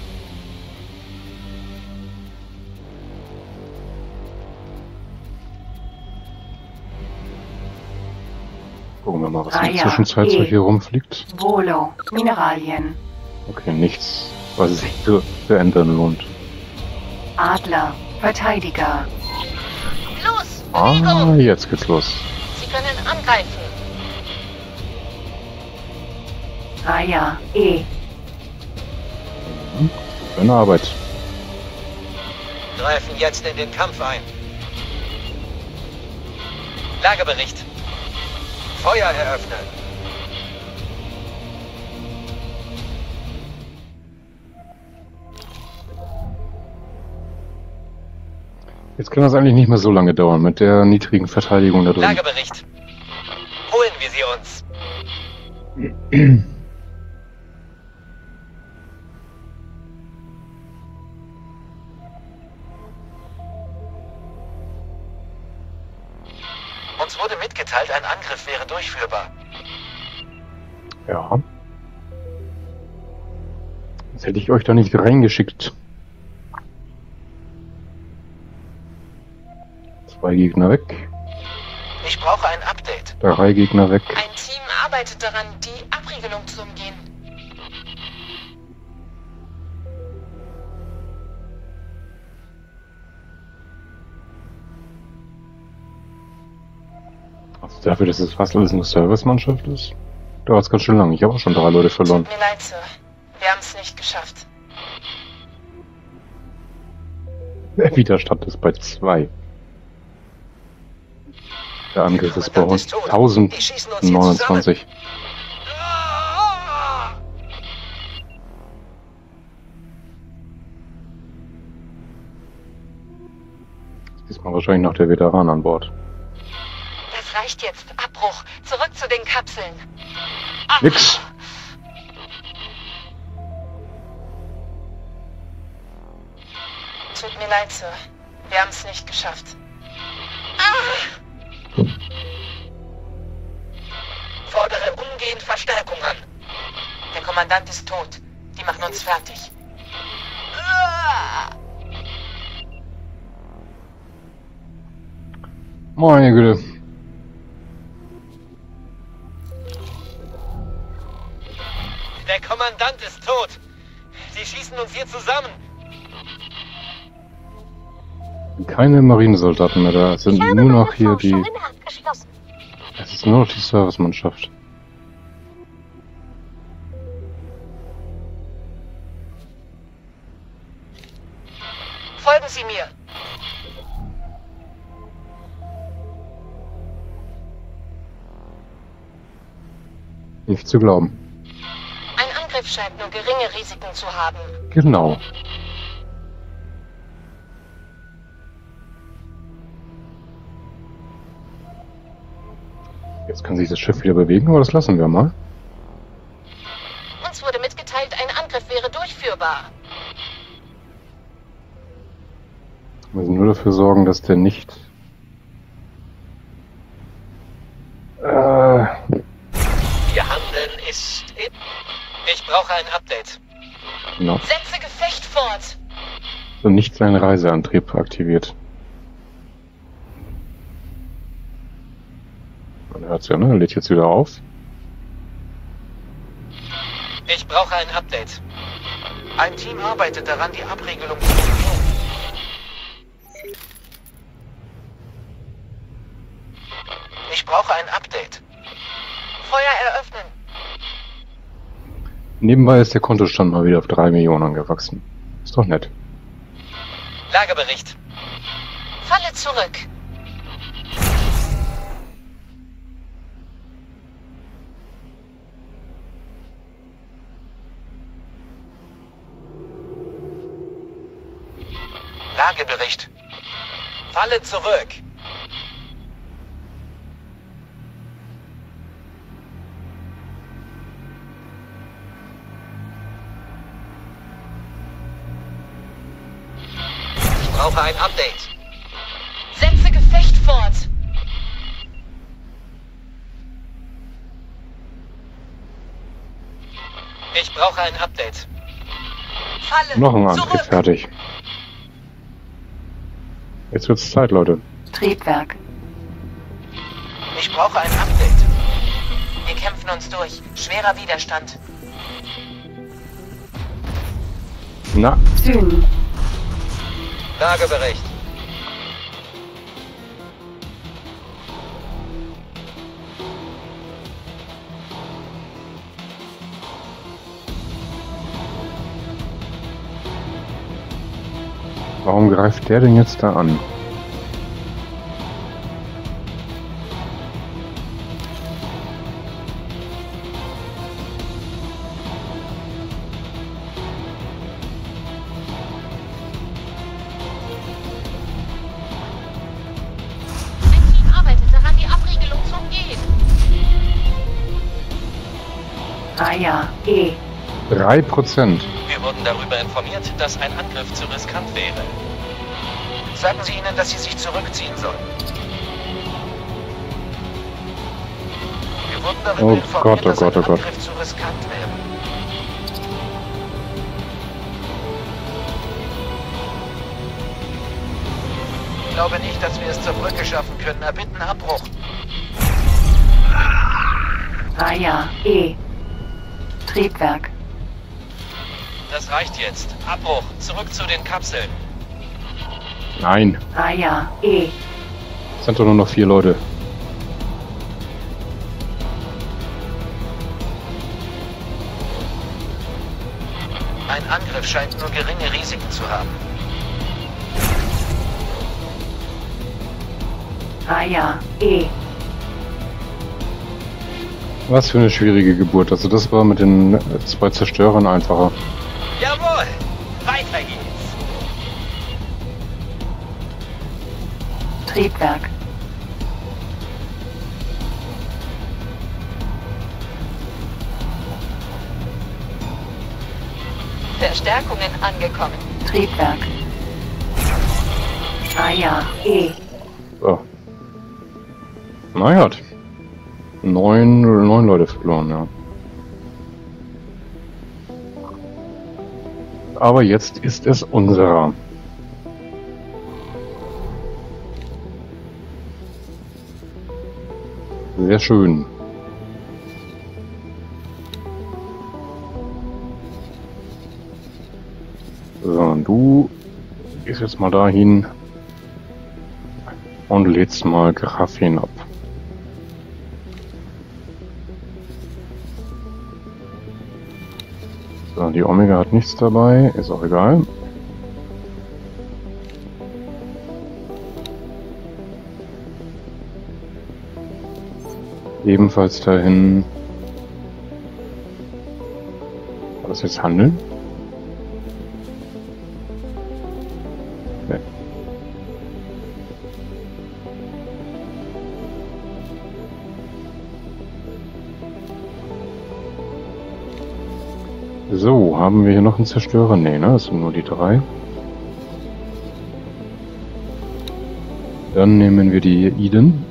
[SPEAKER 1] Gucken wir mal, was in der Zwischenzeit so hier rumfliegt.
[SPEAKER 3] Volo, Mineralien.
[SPEAKER 1] Okay, nichts, was sich zu ändern lohnt.
[SPEAKER 3] Adler, Verteidiger.
[SPEAKER 1] Ah, jetzt geht's los.
[SPEAKER 9] Sie können angreifen.
[SPEAKER 3] Raya E.
[SPEAKER 1] Schöne Arbeit.
[SPEAKER 8] Greifen jetzt in den Kampf ein. Lagebericht. Feuer eröffnen.
[SPEAKER 1] Jetzt kann das eigentlich nicht mehr so lange dauern mit der niedrigen Verteidigung da drin.
[SPEAKER 8] Lagebericht. Holen wir sie uns. Uns wurde mitgeteilt, ein Angriff wäre durchführbar.
[SPEAKER 1] Ja. Jetzt hätte ich euch da nicht reingeschickt. 2 Gegner weg.
[SPEAKER 8] Ich brauche ein Update.
[SPEAKER 1] 3 Gegner weg.
[SPEAKER 9] Ein Team arbeitet daran, die Abriegelung zu umgehen.
[SPEAKER 1] Also dafür, dass es fast alles eine Servicemannschaft ist, dauert es ganz schön lang. Ich habe auch schon 3 Leute verloren.
[SPEAKER 9] Tut mir leid, Sir. Wir haben es nicht geschafft.
[SPEAKER 1] Der Widerstand ist bei 2. Der Angriff ist bei uns 1029. Diesmal wahrscheinlich noch der Veteran an Bord.
[SPEAKER 9] Das reicht jetzt. Abbruch. Zurück zu den Kapseln.
[SPEAKER 1] Nix.
[SPEAKER 9] Tut mir leid, Sir. Wir haben es nicht geschafft.
[SPEAKER 8] Fordere umgehend Verstärkung an.
[SPEAKER 9] Der Kommandant ist tot. Die machen uns fertig.
[SPEAKER 1] Meine Güte.
[SPEAKER 8] Der Kommandant ist tot. Sie schießen uns hier zusammen.
[SPEAKER 1] Keine Marinesoldaten mehr da. Es sind nur noch hier die...
[SPEAKER 2] Abgeschlossen.
[SPEAKER 1] Es ist nur noch die Servicemannschaft.
[SPEAKER 9] Folgen Sie mir.
[SPEAKER 1] Nicht zu glauben.
[SPEAKER 9] Ein Angriff scheint nur geringe Risiken zu haben.
[SPEAKER 1] Genau. Jetzt kann sich das Schiff wieder bewegen, aber das lassen wir mal.
[SPEAKER 9] Uns wurde mitgeteilt, ein Angriff wäre durchführbar.
[SPEAKER 1] Wir müssen nur dafür sorgen, dass der nicht...
[SPEAKER 8] Ihr Handeln ist... Ich brauche ein Update.
[SPEAKER 1] Genau.
[SPEAKER 9] Setze Gefecht fort.
[SPEAKER 1] So nicht seinen Reiseantrieb aktiviert. Man hört's ja, ne? Er lädt jetzt wieder auf.
[SPEAKER 8] Ich brauche ein Update. Ein Team arbeitet daran, die Abriegelung zu umgehen. Ich brauche ein Update.
[SPEAKER 9] Feuer eröffnen.
[SPEAKER 1] Nebenbei ist der Kontostand mal wieder auf 3 Millionen angewachsen. Ist doch nett.
[SPEAKER 8] Lagebericht.
[SPEAKER 9] Falle zurück.
[SPEAKER 8] Lagebericht. Falle zurück. Ich brauche ein Update.
[SPEAKER 9] Setze Gefecht fort.
[SPEAKER 8] Ich brauche ein Update.
[SPEAKER 9] Falle
[SPEAKER 1] Noch ein Angriff
[SPEAKER 9] zurück.
[SPEAKER 1] fertig. Jetzt wird's Zeit, Leute.
[SPEAKER 3] Triebwerk.
[SPEAKER 8] Ich brauche ein Update.
[SPEAKER 9] Wir kämpfen uns durch. Schwerer Widerstand.
[SPEAKER 1] Na,
[SPEAKER 3] Süden.
[SPEAKER 8] Lagebericht.
[SPEAKER 1] Warum greift der denn jetzt da an?
[SPEAKER 9] Ein Team arbeitet daran, die Abriegelung zu umgehen.
[SPEAKER 3] Raya E.
[SPEAKER 1] 3%.
[SPEAKER 4] Wir wurden darüber informiert, dass ein Angriff zu riskant wäre.
[SPEAKER 8] Sagen Sie ihnen, dass sie sich zurückziehen sollen. Wir wurden darüber
[SPEAKER 1] Oh
[SPEAKER 8] informiert,
[SPEAKER 1] Gott, oh
[SPEAKER 8] dass
[SPEAKER 1] Gott,
[SPEAKER 8] ein
[SPEAKER 1] oh Gott.
[SPEAKER 8] Angriff zu riskant wäre. Ich glaube nicht, dass wir es zur Brücke schaffen können. Erbitten Abbruch.
[SPEAKER 3] Raya E. Triebwerk.
[SPEAKER 4] Das reicht jetzt. Abbruch. Zurück zu den Kapseln.
[SPEAKER 1] Nein,
[SPEAKER 3] Raya E.
[SPEAKER 1] es sind doch nur noch 4 Leute.
[SPEAKER 8] Ein Angriff scheint nur geringe Risiken zu haben.
[SPEAKER 3] Raya E.
[SPEAKER 1] Was für eine schwierige Geburt. Also das war mit den 2 Zerstörern einfacher.
[SPEAKER 4] Jawohl! Weiter geht's!
[SPEAKER 3] Triebwerk.
[SPEAKER 9] Verstärkungen angekommen.
[SPEAKER 3] Triebwerk. Raya E.
[SPEAKER 1] So. Na ja. 9 Leute verloren, ja. Aber jetzt ist es unserer. Sehr schön. So, und du gehst jetzt mal dahin und lädst mal Graphen ab. So, die Omega hat nichts dabei, ist auch egal. Ebenfalls dahin. War das jetzt Handeln? Nee. So, haben wir hier noch einen Zerstörer? Nee, ne? Das sind nur die 3. Dann nehmen wir die Eden.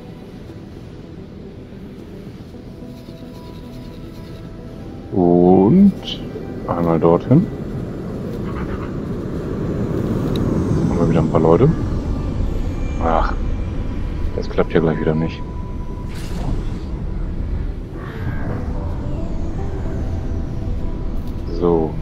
[SPEAKER 1] Und einmal dorthin. Haben wir wieder ein paar Leute. Ach, das klappt ja gleich wieder nicht. So.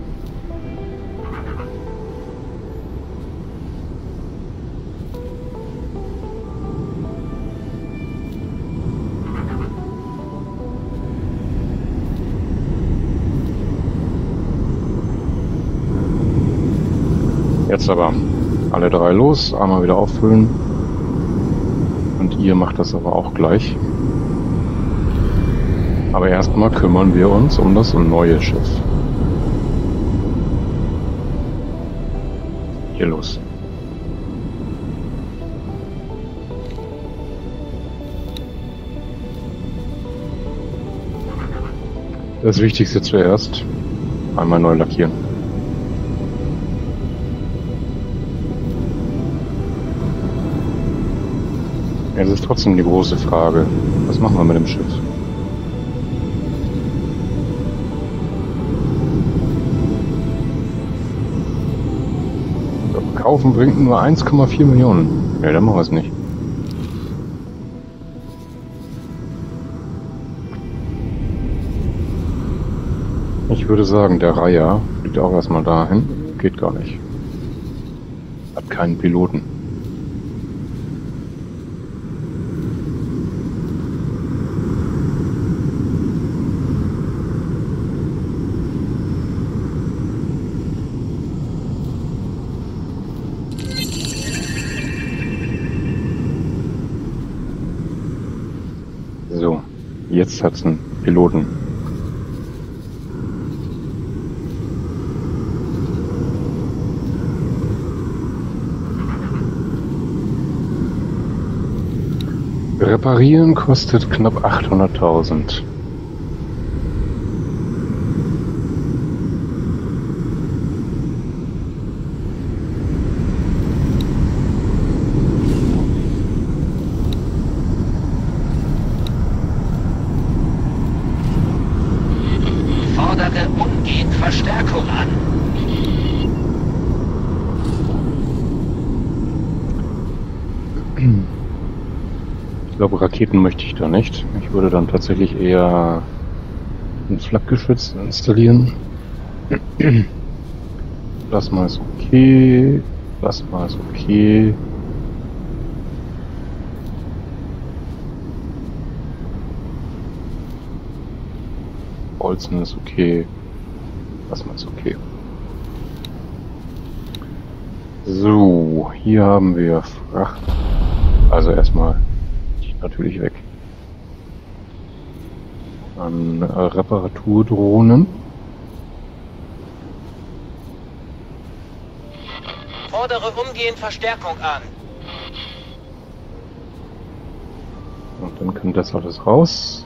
[SPEAKER 1] Jetzt aber alle 3 los, einmal wieder auffüllen. Und ihr macht das aber auch gleich. Aber erstmal kümmern wir uns um das neue Schiff. Hier los. Das Wichtigste zuerst. Einmal neu lackieren. Es ist trotzdem die große Frage, was machen wir mit dem Schiff? So, kaufen bringt nur 1,4 Millionen. Ne, dann machen wir es nicht. Ich würde sagen, der Raya liegt auch erstmal dahin. Geht gar nicht. Hat keinen Piloten. Jetzt hat's einen Piloten. Reparieren kostet knapp 800.000.
[SPEAKER 4] Fordere umgehend Verstärkung an.
[SPEAKER 1] Ich glaube, Raketen möchte ich da nicht. Ich würde dann tatsächlich eher ein Flakgeschütz installieren. Plasma ist okay. Plasma ist okay. Bolzen ist okay. Plasma ist okay. So, hier haben wir Fracht. Also erstmal natürlich weg. Dann Reparaturdrohnen.
[SPEAKER 8] Fordere umgehend Verstärkung an.
[SPEAKER 1] Und dann kann das alles raus.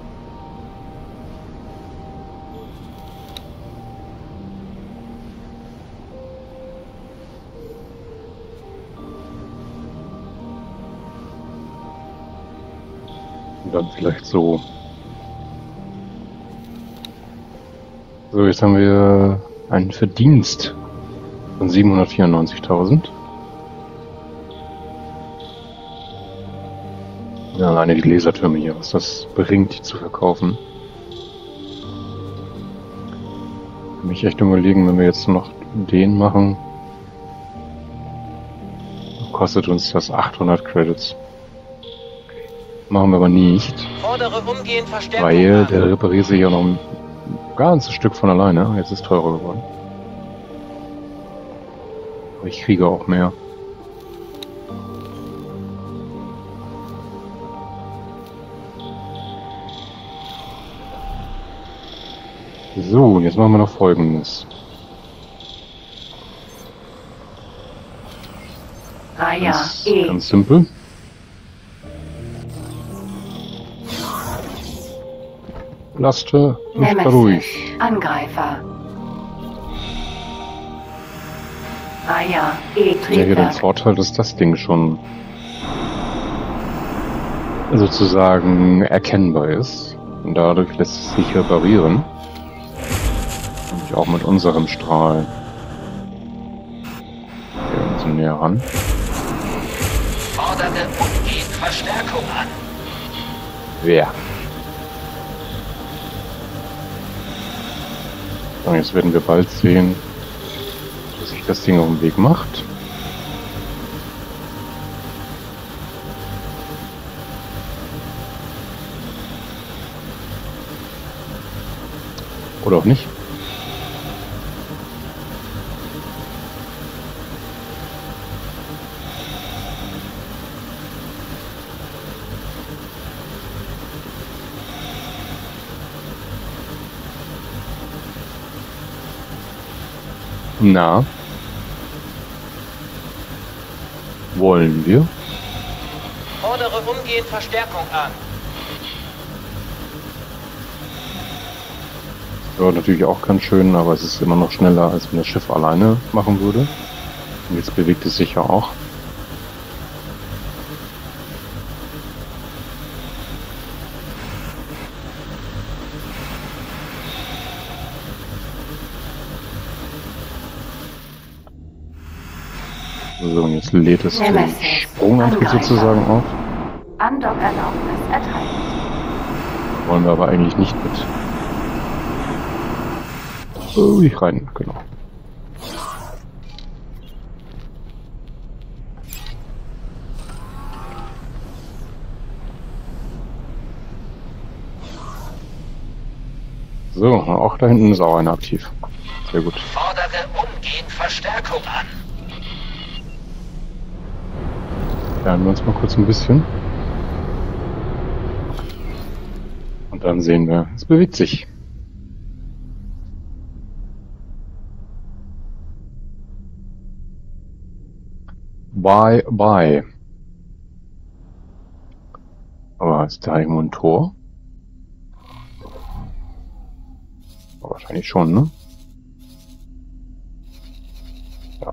[SPEAKER 1] Und dann vielleicht so. So, jetzt haben wir einen Verdienst von 794.000. Ja, alleine die Lasertürme hier, was das bringt, die zu verkaufen. Ich kann mich echt überlegen, wenn wir jetzt noch den machen, kostet uns das 800 Credits. Machen wir aber nicht,
[SPEAKER 8] Fordere umgehend Verstärkung
[SPEAKER 1] weil
[SPEAKER 8] an.
[SPEAKER 1] der repariert sich ja noch ein ganzes Stück von alleine. Jetzt ist es teurer geworden. Aber ich kriege auch mehr. So, und jetzt machen wir noch Folgendes.
[SPEAKER 3] Raya
[SPEAKER 1] Ganz,
[SPEAKER 3] E.
[SPEAKER 1] ganz simpel. Laste nicht
[SPEAKER 3] Nemesis.
[SPEAKER 1] ruhig.
[SPEAKER 3] Angreifer. Raya E.
[SPEAKER 1] Ja, hier den
[SPEAKER 3] Triebwerk.
[SPEAKER 1] Vorteil, dass das Ding schon sozusagen erkennbar ist. Und dadurch lässt es sich reparieren. Und auch mit unserem Strahl. Hier ein bisschen näher ran.
[SPEAKER 4] Fordere umgehend Verstärkung an.
[SPEAKER 1] Wer? Und jetzt werden wir bald sehen, dass sich das Ding auf den Weg macht. Oder auch nicht. Na? Wollen wir?
[SPEAKER 8] Fordere umgehend Verstärkung an.
[SPEAKER 1] Ja, natürlich auch ganz schön, aber es ist immer noch schneller, als wenn das Schiff alleine machen würde. Und jetzt bewegt es sich ja auch. So, und jetzt lädt es den
[SPEAKER 3] Nemesis.
[SPEAKER 1] Sprungantrieb
[SPEAKER 3] Angreifer.
[SPEAKER 1] sozusagen auf.
[SPEAKER 3] Andockerlaubnis erteilt.
[SPEAKER 1] Wollen wir aber eigentlich nicht mit. Ruhig rein, genau. So, auch da hinten ist auch einer aktiv. Sehr gut.
[SPEAKER 4] Fordere umgehend Verstärkung an. Lernen
[SPEAKER 1] wir uns mal kurz ein bisschen. Dann sehen wir, es bewegt sich. Bye, bye. Aber ist da irgendwo ein Tor? Wahrscheinlich schon, ne? Ja.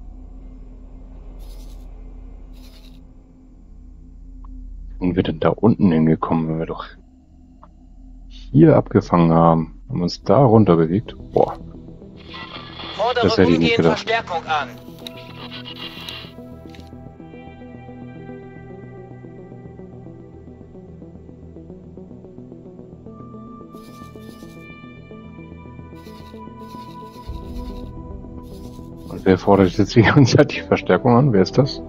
[SPEAKER 1] Wie sind wir denn da unten hingekommen, wenn wir doch hier abgefangen haben und uns da runter bewegt? Boah. Das hätte ich nicht gedacht.
[SPEAKER 8] Verstärkung an.
[SPEAKER 1] Und wer fordert jetzt die ganze Zeit die Verstärkung an? Wer ist das?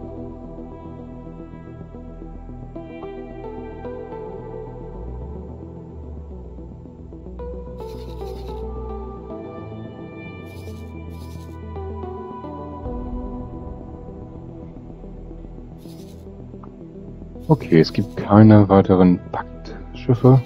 [SPEAKER 1] Okay, es gibt keine weiteren Paktschiffe.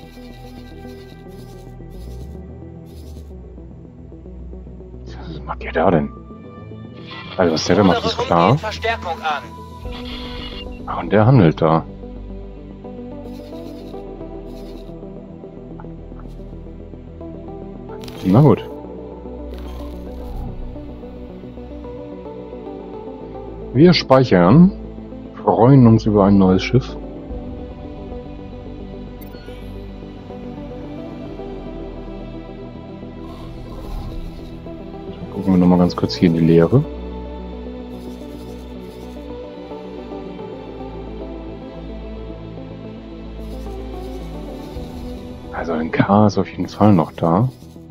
[SPEAKER 1] Was macht ihr da denn? Also was der da macht, ist klar.
[SPEAKER 8] Verstärkung an.
[SPEAKER 1] Ach, und der handelt da. Na gut. Wir speichern. Freuen uns über ein neues Schiff. Dann gucken wir nochmal ganz kurz hier in die Leere. Also ein K ist auf jeden Fall noch da.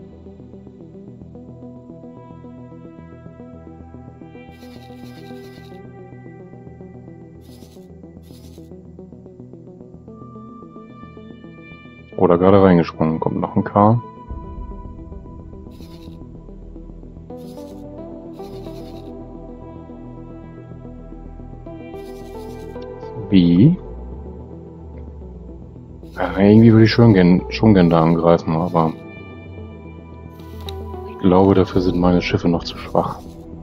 [SPEAKER 1] Oder gerade reingesprungen, kommt noch ein K. B. Ja, irgendwie würde ich schon gern da angreifen, aber ich glaube, dafür sind meine Schiffe noch zu schwach.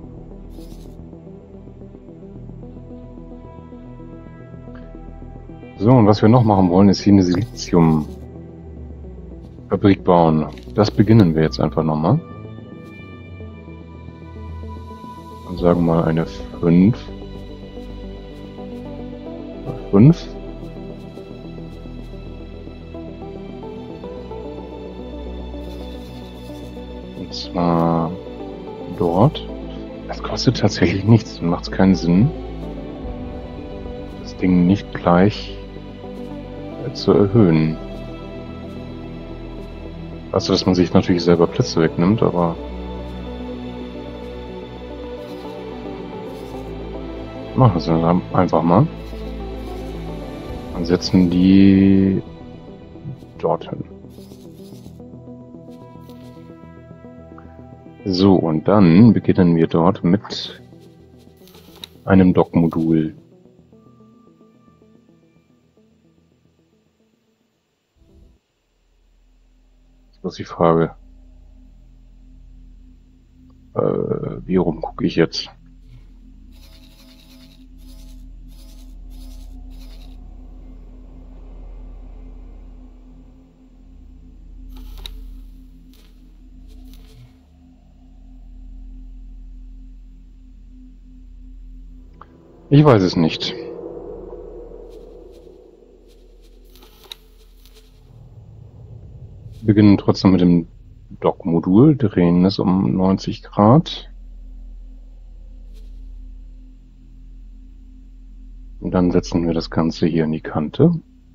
[SPEAKER 1] So, und was wir noch machen wollen, ist hier eine Siliziumfabrik bauen. Das beginnen wir jetzt einfach nochmal. Und sagen mal eine 5. 5. Und zwar dort. Das kostet tatsächlich nichts, dann macht es keinen Sinn, das Ding nicht gleich zu erhöhen. Also, dass man sich natürlich selber Plätze wegnimmt, aber machen wir es dann einfach mal. Und setzen die dorthin. So, und dann beginnen wir dort mit einem Dockmodul. Das ist die Frage. Wie rum gucke ich jetzt? Ich weiß es nicht. Wir beginnen trotzdem mit dem Dockmodul, drehen es um 90 Grad. Und dann setzen wir das Ganze hier in die Kante.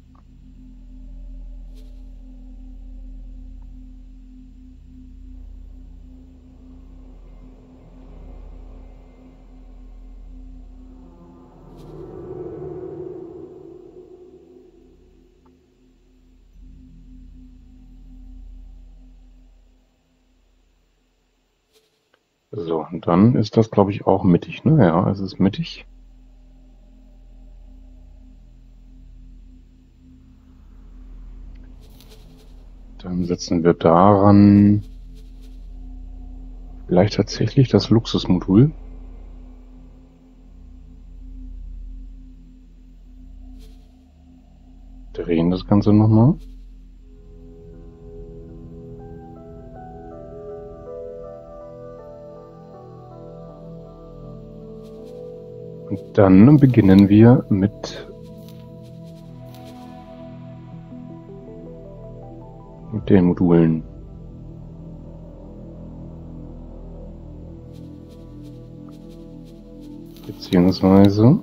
[SPEAKER 1] So, und dann ist das, glaube ich, auch mittig, ne? Ja, es ist mittig. Dann setzen wir daran vielleicht tatsächlich das Luxusmodul. Drehen das Ganze nochmal. Und dann beginnen wir mit den Modulen. Beziehungsweise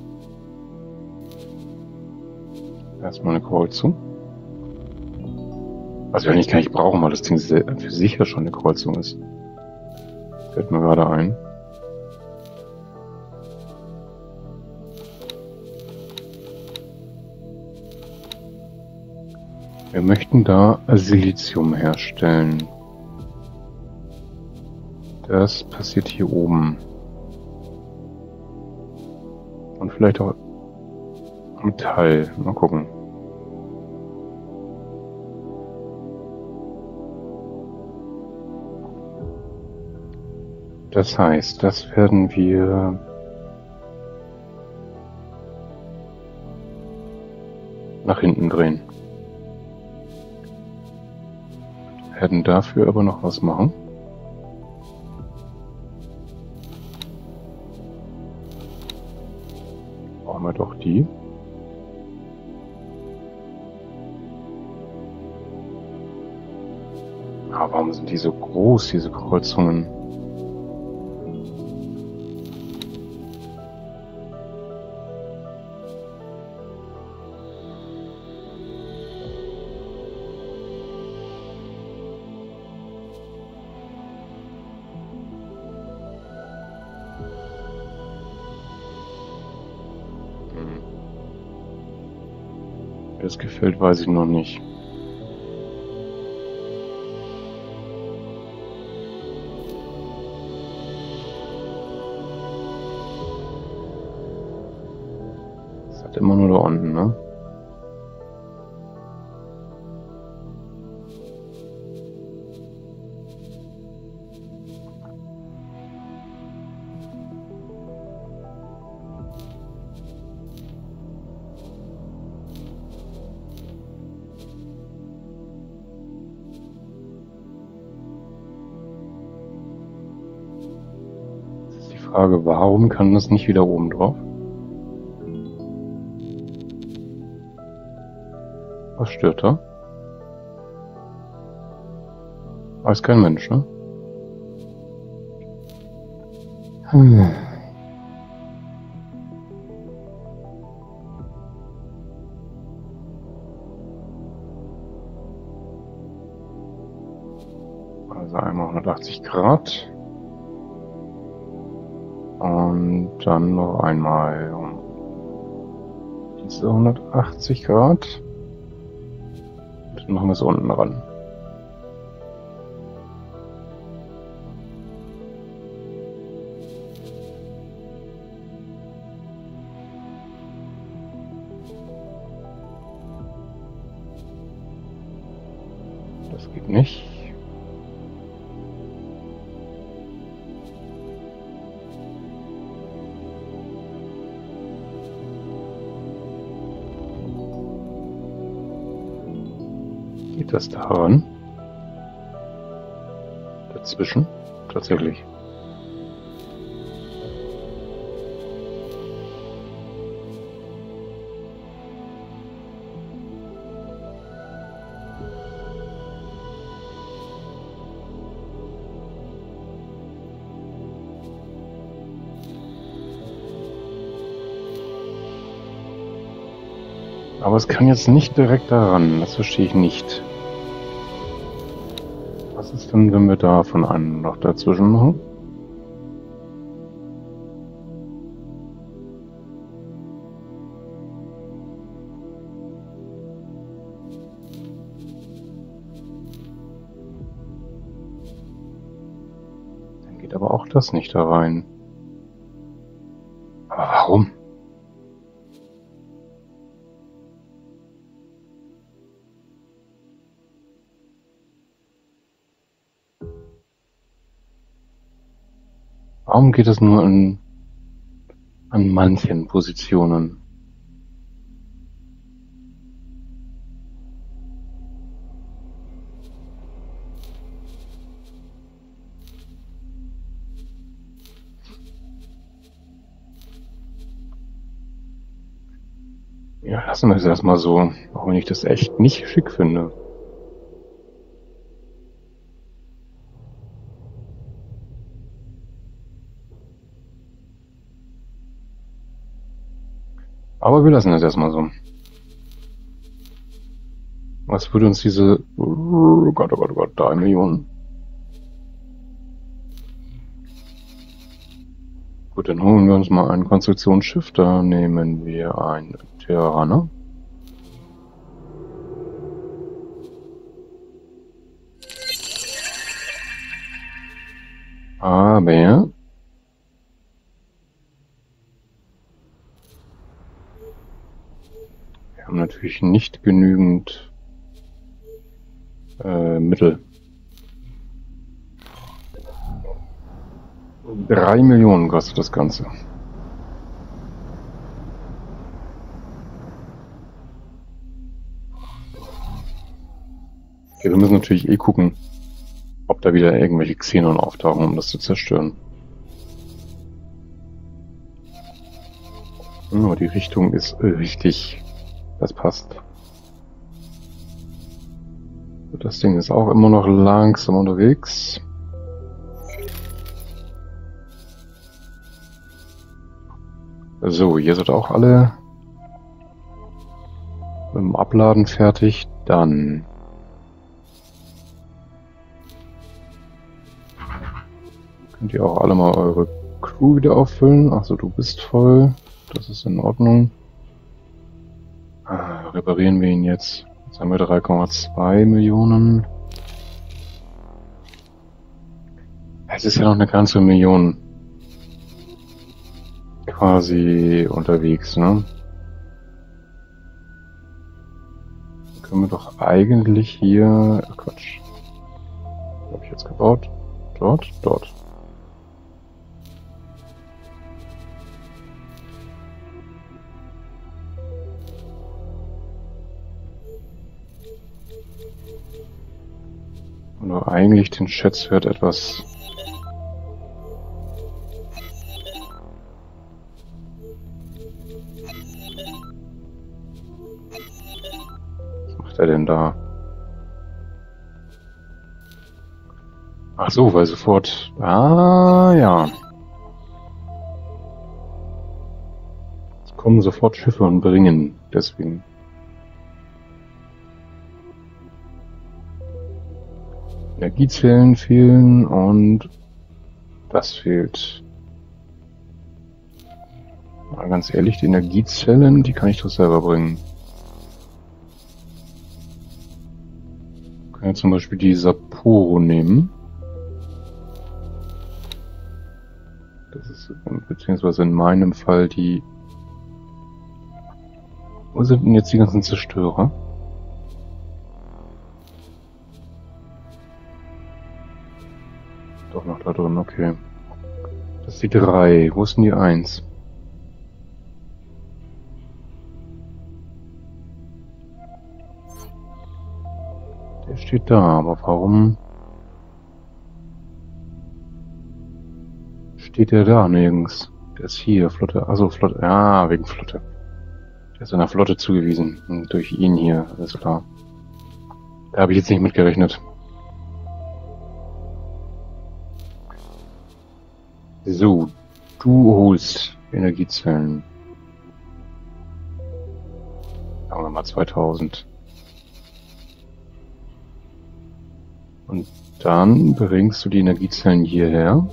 [SPEAKER 1] erstmal eine Kreuzung. Was wir eigentlich gar nicht brauchen, weil das Ding für sich ja schon eine Kreuzung ist. Fällt mir gerade ein. Wir möchten da Silizium herstellen. Das passiert hier oben. Und vielleicht auch Metall. Mal gucken. Das heißt, das werden wir nach hinten drehen. Werden dafür aber noch was machen. Brauchen wir doch die. Aber warum sind die so groß, diese Kreuzungen? Wie das gefällt, weiß ich noch nicht. Das hat immer nur da unten, ne? Frage, warum kann das nicht wieder oben drauf? Was stört da? Weiß kein Mensch, ne? Also einmal 180 Grad. Und dann noch einmal um diese 180 Grad. Und dann machen wir es unten ran. Das geht nicht. Geht das daran? Dazwischen? Tatsächlich. Aber es kann jetzt nicht direkt daran, das verstehe ich nicht. Was ist denn, wenn wir da von einem noch dazwischen machen? Dann geht aber auch das nicht da rein. Aber warum? Warum geht das nur an manchen Positionen? Ja, lassen wir es erstmal so, auch wenn ich das echt nicht schick finde. Aber wir lassen es erstmal so. Was würde uns diese... Oh Gott, 3 Millionen. Gut, dann holen wir uns mal ein Konstruktionsschiff. Da nehmen wir ein Terraner. Aber... wir haben natürlich nicht genügend Mittel. 3 Millionen kostet das Ganze. Okay, wir müssen natürlich gucken, ob da wieder irgendwelche Xenon auftauchen, um das zu zerstören. Oh, die Richtung ist richtig. Das passt. Das Ding ist auch immer noch langsam unterwegs. So, hier sind auch alle mit dem Abladen fertig. Dann könnt ihr auch alle mal eure Crew wieder auffüllen. Achso, du bist voll. Das ist in Ordnung. Reparieren wir ihn jetzt. Jetzt haben wir 3,2 Millionen. Es ist ja noch eine ganze Million quasi unterwegs, ne? Dann können wir doch eigentlich hier... Quatsch. Was habe ich jetzt gebaut? Dort. Oder eigentlich den Schätzwert etwas was macht er denn da? Ach so, weil sofort... Ah, ja. Es kommen sofort Schiffe und bringen, deswegen... Energiezellen fehlen und das fehlt. Mal ganz ehrlich, die Energiezellen, die kann ich doch selber bringen. Wir können ja zum Beispiel die Sapporo nehmen. Das ist beziehungsweise in meinem Fall die... Wo sind denn jetzt die ganzen Zerstörer? Doch noch da drin, okay. Das ist die 3. Wo ist denn die 1? Der steht da, aber warum steht der da nirgends? Der ist hier, Flotte. Also Flotte. Ja, wegen Flotte. Der ist einer Flotte zugewiesen. Und durch ihn hier, alles klar. Da habe ich jetzt nicht mit gerechnet. So, du holst Energiezellen. Sagen wir mal 2000. Und dann bringst du die Energiezellen hierher.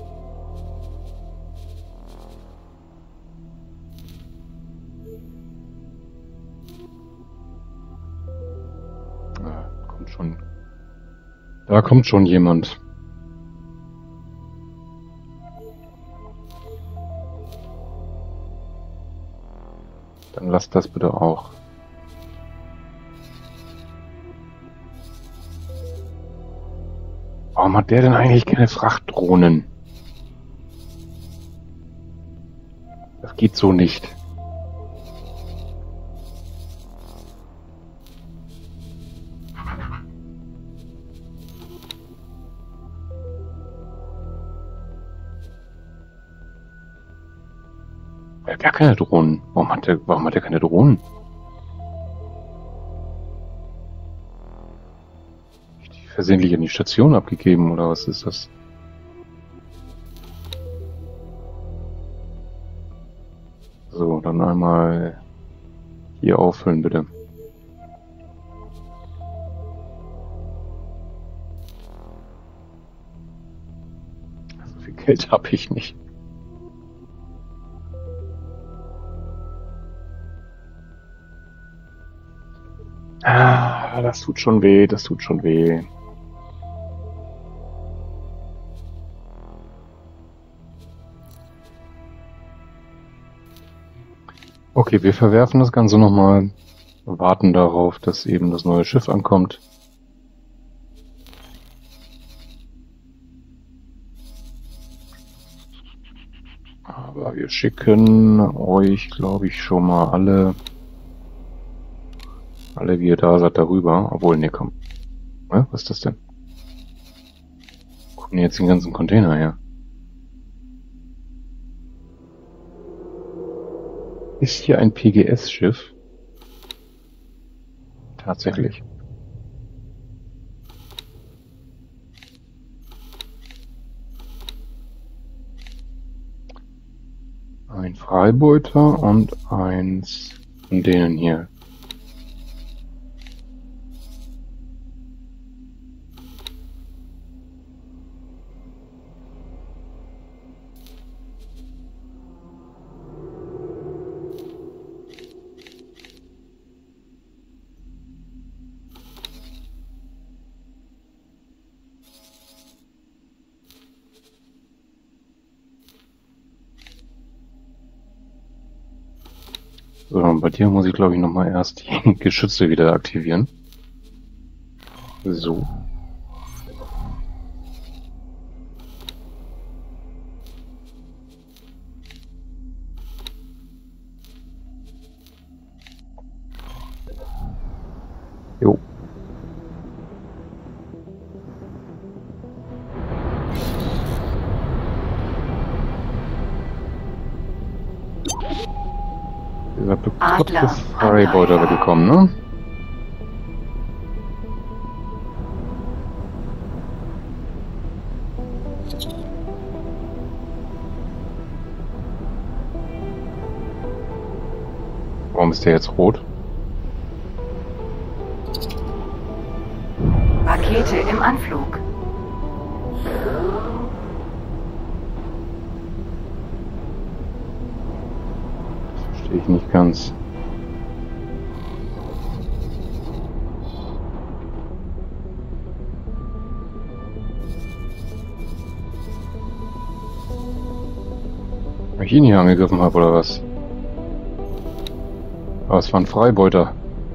[SPEAKER 1] Kommt schon. Da kommt schon jemand. Dann lasst das bitte auch. Warum hat der denn eigentlich keine Frachtdrohnen? Das geht so nicht. Er hat gar keine Drohnen. Warum hat er keine Drohnen? Hab ich die versehentlich in die Station abgegeben oder was ist das? So, dann einmal hier auffüllen, bitte. So viel Geld habe ich nicht. Ah, das tut schon weh, das tut schon weh. Okay, wir verwerfen das Ganze nochmal, warten darauf, dass eben das neue Schiff ankommt. Aber wir schicken euch, glaube ich, schon mal alle, wie ihr da seid, darüber. Obwohl, ne, komm. Was ist das denn? Wo kommen jetzt den ganzen Container her? Ist hier ein PGS-Schiff? Tatsächlich. Ein Freibeuter und eins von denen hier. So, und bei dir muss ich, glaube ich, nochmal erst die Geschütze wieder aktivieren. So. Jo. Dieser bekloppte Freibeuter gekommen, ne? Warum ist der jetzt rot?
[SPEAKER 3] Rakete im Anflug.
[SPEAKER 1] Verstehe ich nicht ganz. Weil ich ihn hier angegriffen habe, oder was? Aber es war ein Freibeuter.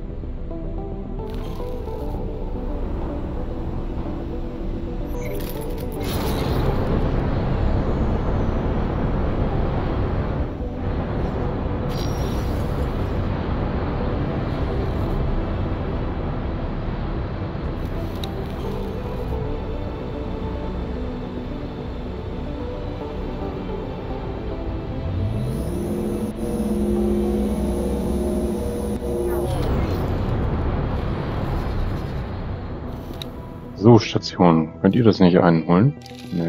[SPEAKER 1] So, Station. Könnt ihr das nicht einholen? Nee.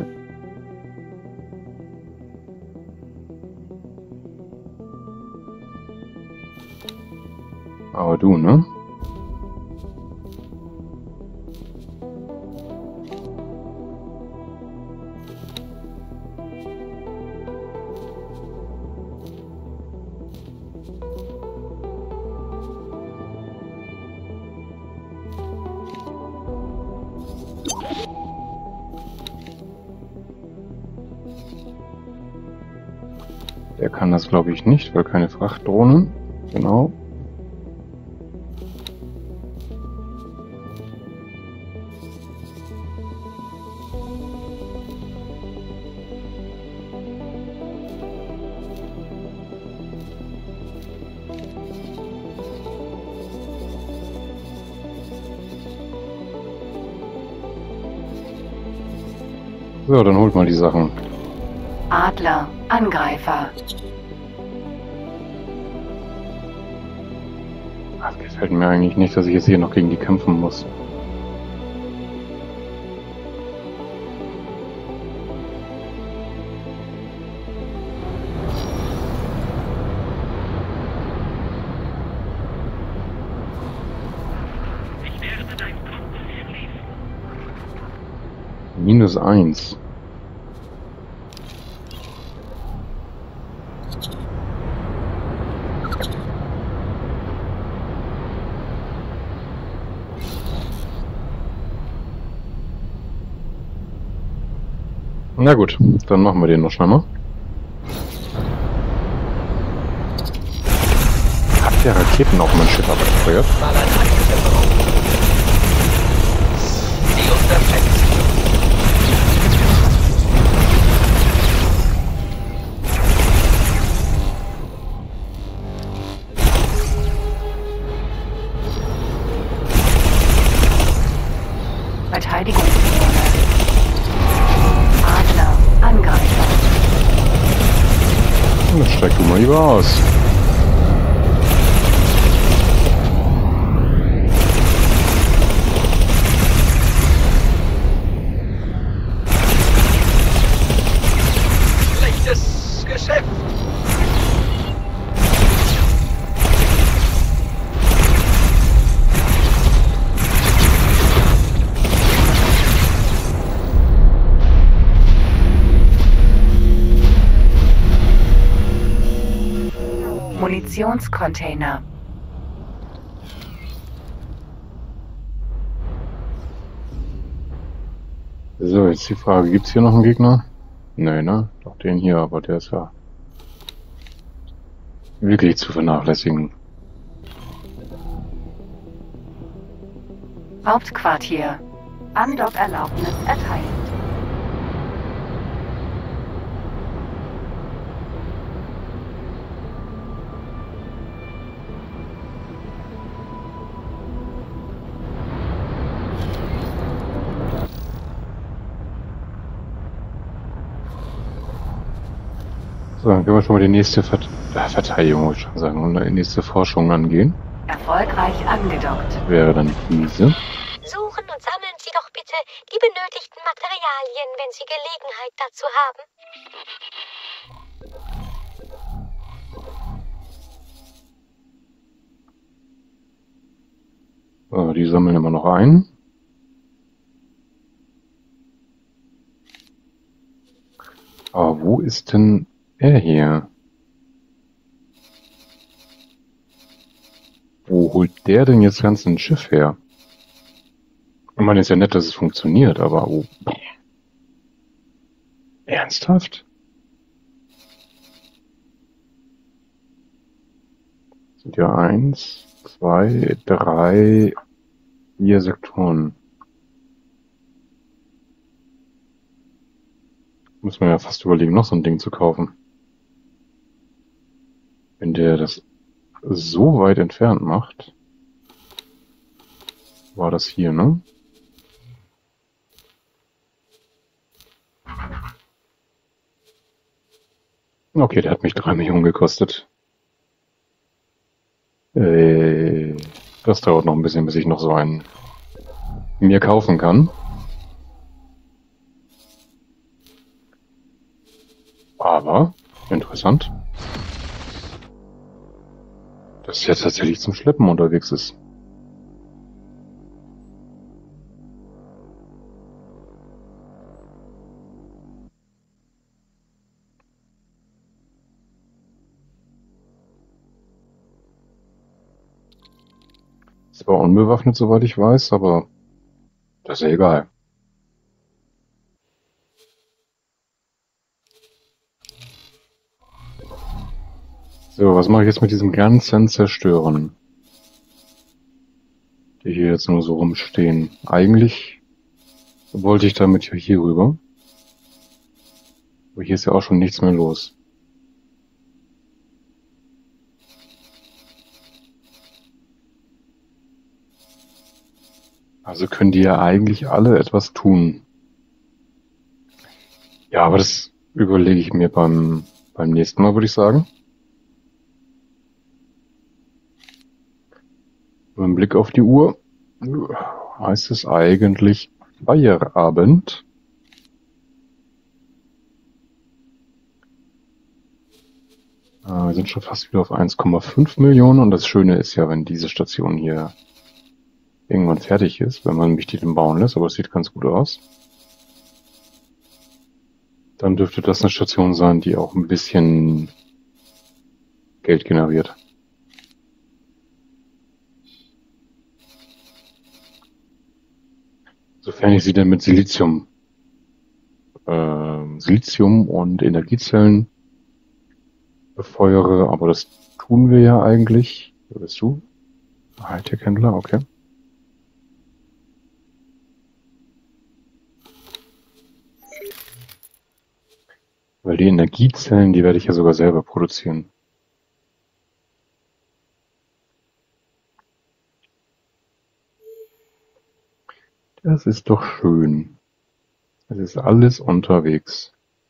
[SPEAKER 1] Aber du, ne? Der kann das, glaube ich, nicht, weil keine Frachtdrohnen. Genau. So, dann holt mal die Sachen.
[SPEAKER 3] Adler, Angreifer.
[SPEAKER 1] Das gefällt mir eigentlich nicht, dass ich jetzt hier noch gegen die kämpfen muss. -1. Na gut, dann machen wir den noch schnell mal. Habt ihr Raketen auf mein Schiff abgefeuert?
[SPEAKER 4] Die unterschätzt.
[SPEAKER 3] Verteidigungszone. Adler, Angreifer.
[SPEAKER 1] Dann steig du mal lieber aus.
[SPEAKER 4] Schlechtes Geschäft.
[SPEAKER 3] Munitionscontainer.
[SPEAKER 1] So, jetzt die Frage, gibt's hier noch einen Gegner? Nee, ne? Doch den hier, aber der ist ja wirklich zu vernachlässigen.
[SPEAKER 3] Hauptquartier. Andockerlaubnis erteilt.
[SPEAKER 1] So, dann können wir schon mal die nächste Verteidigung, wollte ich schon sagen, und die nächste Forschung angehen.
[SPEAKER 3] Erfolgreich angedockt.
[SPEAKER 1] Wäre dann diese.
[SPEAKER 2] Suchen und sammeln Sie doch bitte die benötigten Materialien, wenn Sie Gelegenheit dazu haben.
[SPEAKER 1] So, die sammeln immer noch ein. Aber wo ist denn er hier? Wo holt der denn jetzt ganz ein Schiff her? Ich meine, ist ja nett, dass es funktioniert, aber oh. Ernsthaft? Sind ja 1, 2, 3, 4 Sektoren. Muss man ja fast überlegen, noch so ein Ding zu kaufen. Wenn der das so weit entfernt macht. War das hier, ne? Okay, der hat mich 3 Millionen gekostet. Das dauert noch ein bisschen, bis ich noch so einen mir kaufen kann. Aber interessant, dass es jetzt tatsächlich zum Schleppen unterwegs ist. Zwar unbewaffnet, soweit ich weiß, aber das ist ja egal. So, was mache ich jetzt mit diesem ganzen Zerstören? Die hier jetzt nur so rumstehen. Eigentlich wollte ich damit ja hier rüber. Aber hier ist ja auch schon nichts mehr los. Also können die ja eigentlich alle etwas tun. Ja, aber das überlege ich mir beim nächsten Mal, würde ich sagen. Mit einem Blick auf die Uhr heißt es eigentlich Feierabend. Wir sind schon fast wieder auf 1,5 Millionen und das Schöne ist ja, wenn diese Station hier irgendwann fertig ist, wenn man mich die dann bauen lässt, aber es sieht ganz gut aus, dann dürfte das eine Station sein, die auch ein bisschen Geld generiert. Sofern ich sie denn mit Silizium und Energiezellen befeuere, aber das tun wir ja eigentlich. Wo bist du? Hightech-Händler, okay. Weil die Energiezellen, die werde ich ja sogar selber produzieren. Das ist doch schön. Es ist alles unterwegs.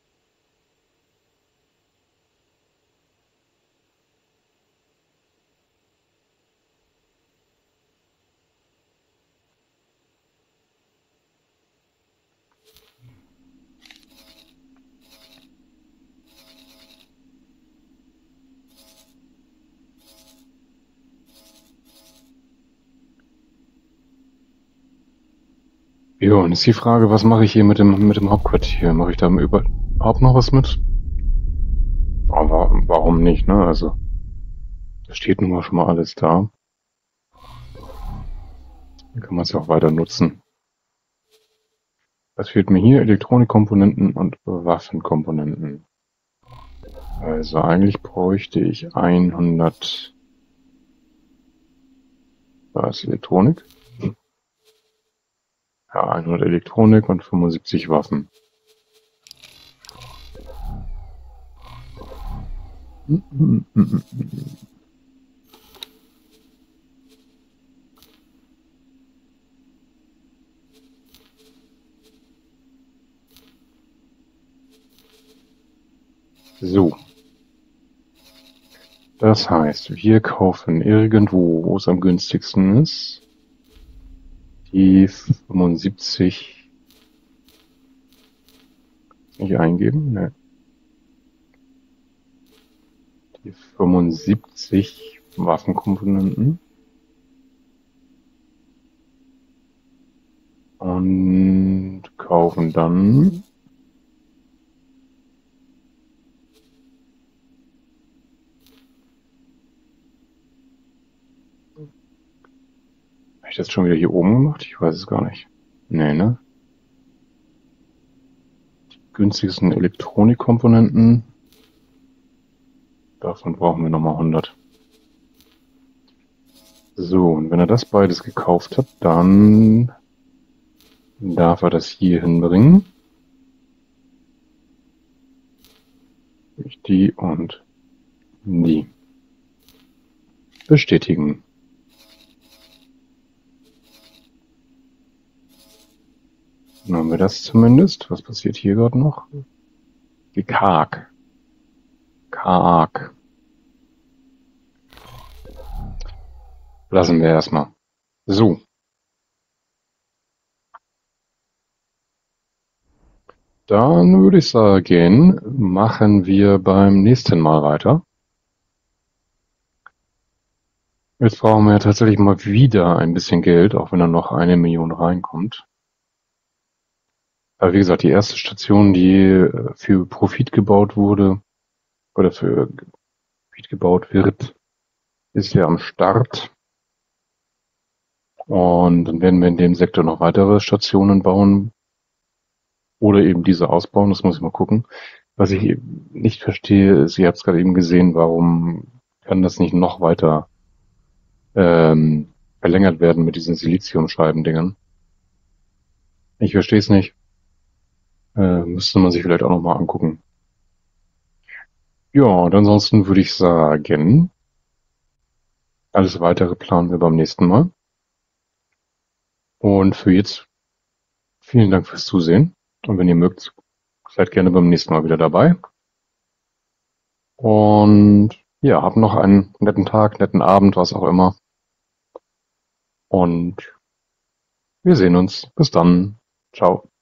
[SPEAKER 1] Ja, und ist die Frage, was mache ich hier mit dem Hauptquartier? Mache ich da überhaupt noch was mit? Aber warum nicht, ne? Also, da steht nun mal schon mal alles da. Dann kann man es ja auch weiter nutzen. Was fehlt mir hier? Elektronikkomponenten und Waffenkomponenten. Also eigentlich bräuchte ich 100... Da ist Elektronik. Ja, 100 Elektronik und 75 Waffen. So. Das heißt, wir kaufen irgendwo, wo es am günstigsten ist, die 75 nicht eingeben, ne. Die 75 Waffenkomponenten und kaufen dann Habe ich das schon wieder hier oben gemacht? Ich weiß es gar nicht. Nee, ne? Die günstigsten Elektronikkomponenten. Davon brauchen wir nochmal 100. So, und wenn er das beides gekauft hat, dann darf er das hier hinbringen. Die und die. Bestätigen. Dann haben wir das zumindest. Was passiert hier gerade noch? Die Karg. Lassen wir erstmal. So. Dann würde ich sagen, machen wir beim nächsten Mal weiter. Jetzt brauchen wir ja tatsächlich mal wieder ein bisschen Geld, auch wenn da noch 1 Million reinkommt. Aber wie gesagt, die erste Station, die für Profit gebaut wurde, oder für Profit gebaut wird, ist ja am Start. Und dann werden wir in dem Sektor noch weitere Stationen bauen. Oder eben diese ausbauen, das muss ich mal gucken. Was ich eben nicht verstehe, ist, ihr habt es gerade eben gesehen, warum kann das nicht noch weiter verlängert werden mit diesen Siliziumscheibendingern? Ich verstehe es nicht. Müsste man sich vielleicht auch nochmal angucken. Ja, und ansonsten würde ich sagen, alles weitere planen wir beim nächsten Mal. Und für jetzt vielen Dank fürs Zusehen. Und wenn ihr mögt, seid gerne beim nächsten Mal wieder dabei. Und ja, habt noch einen netten Tag, netten Abend, was auch immer. Und wir sehen uns. Bis dann. Ciao.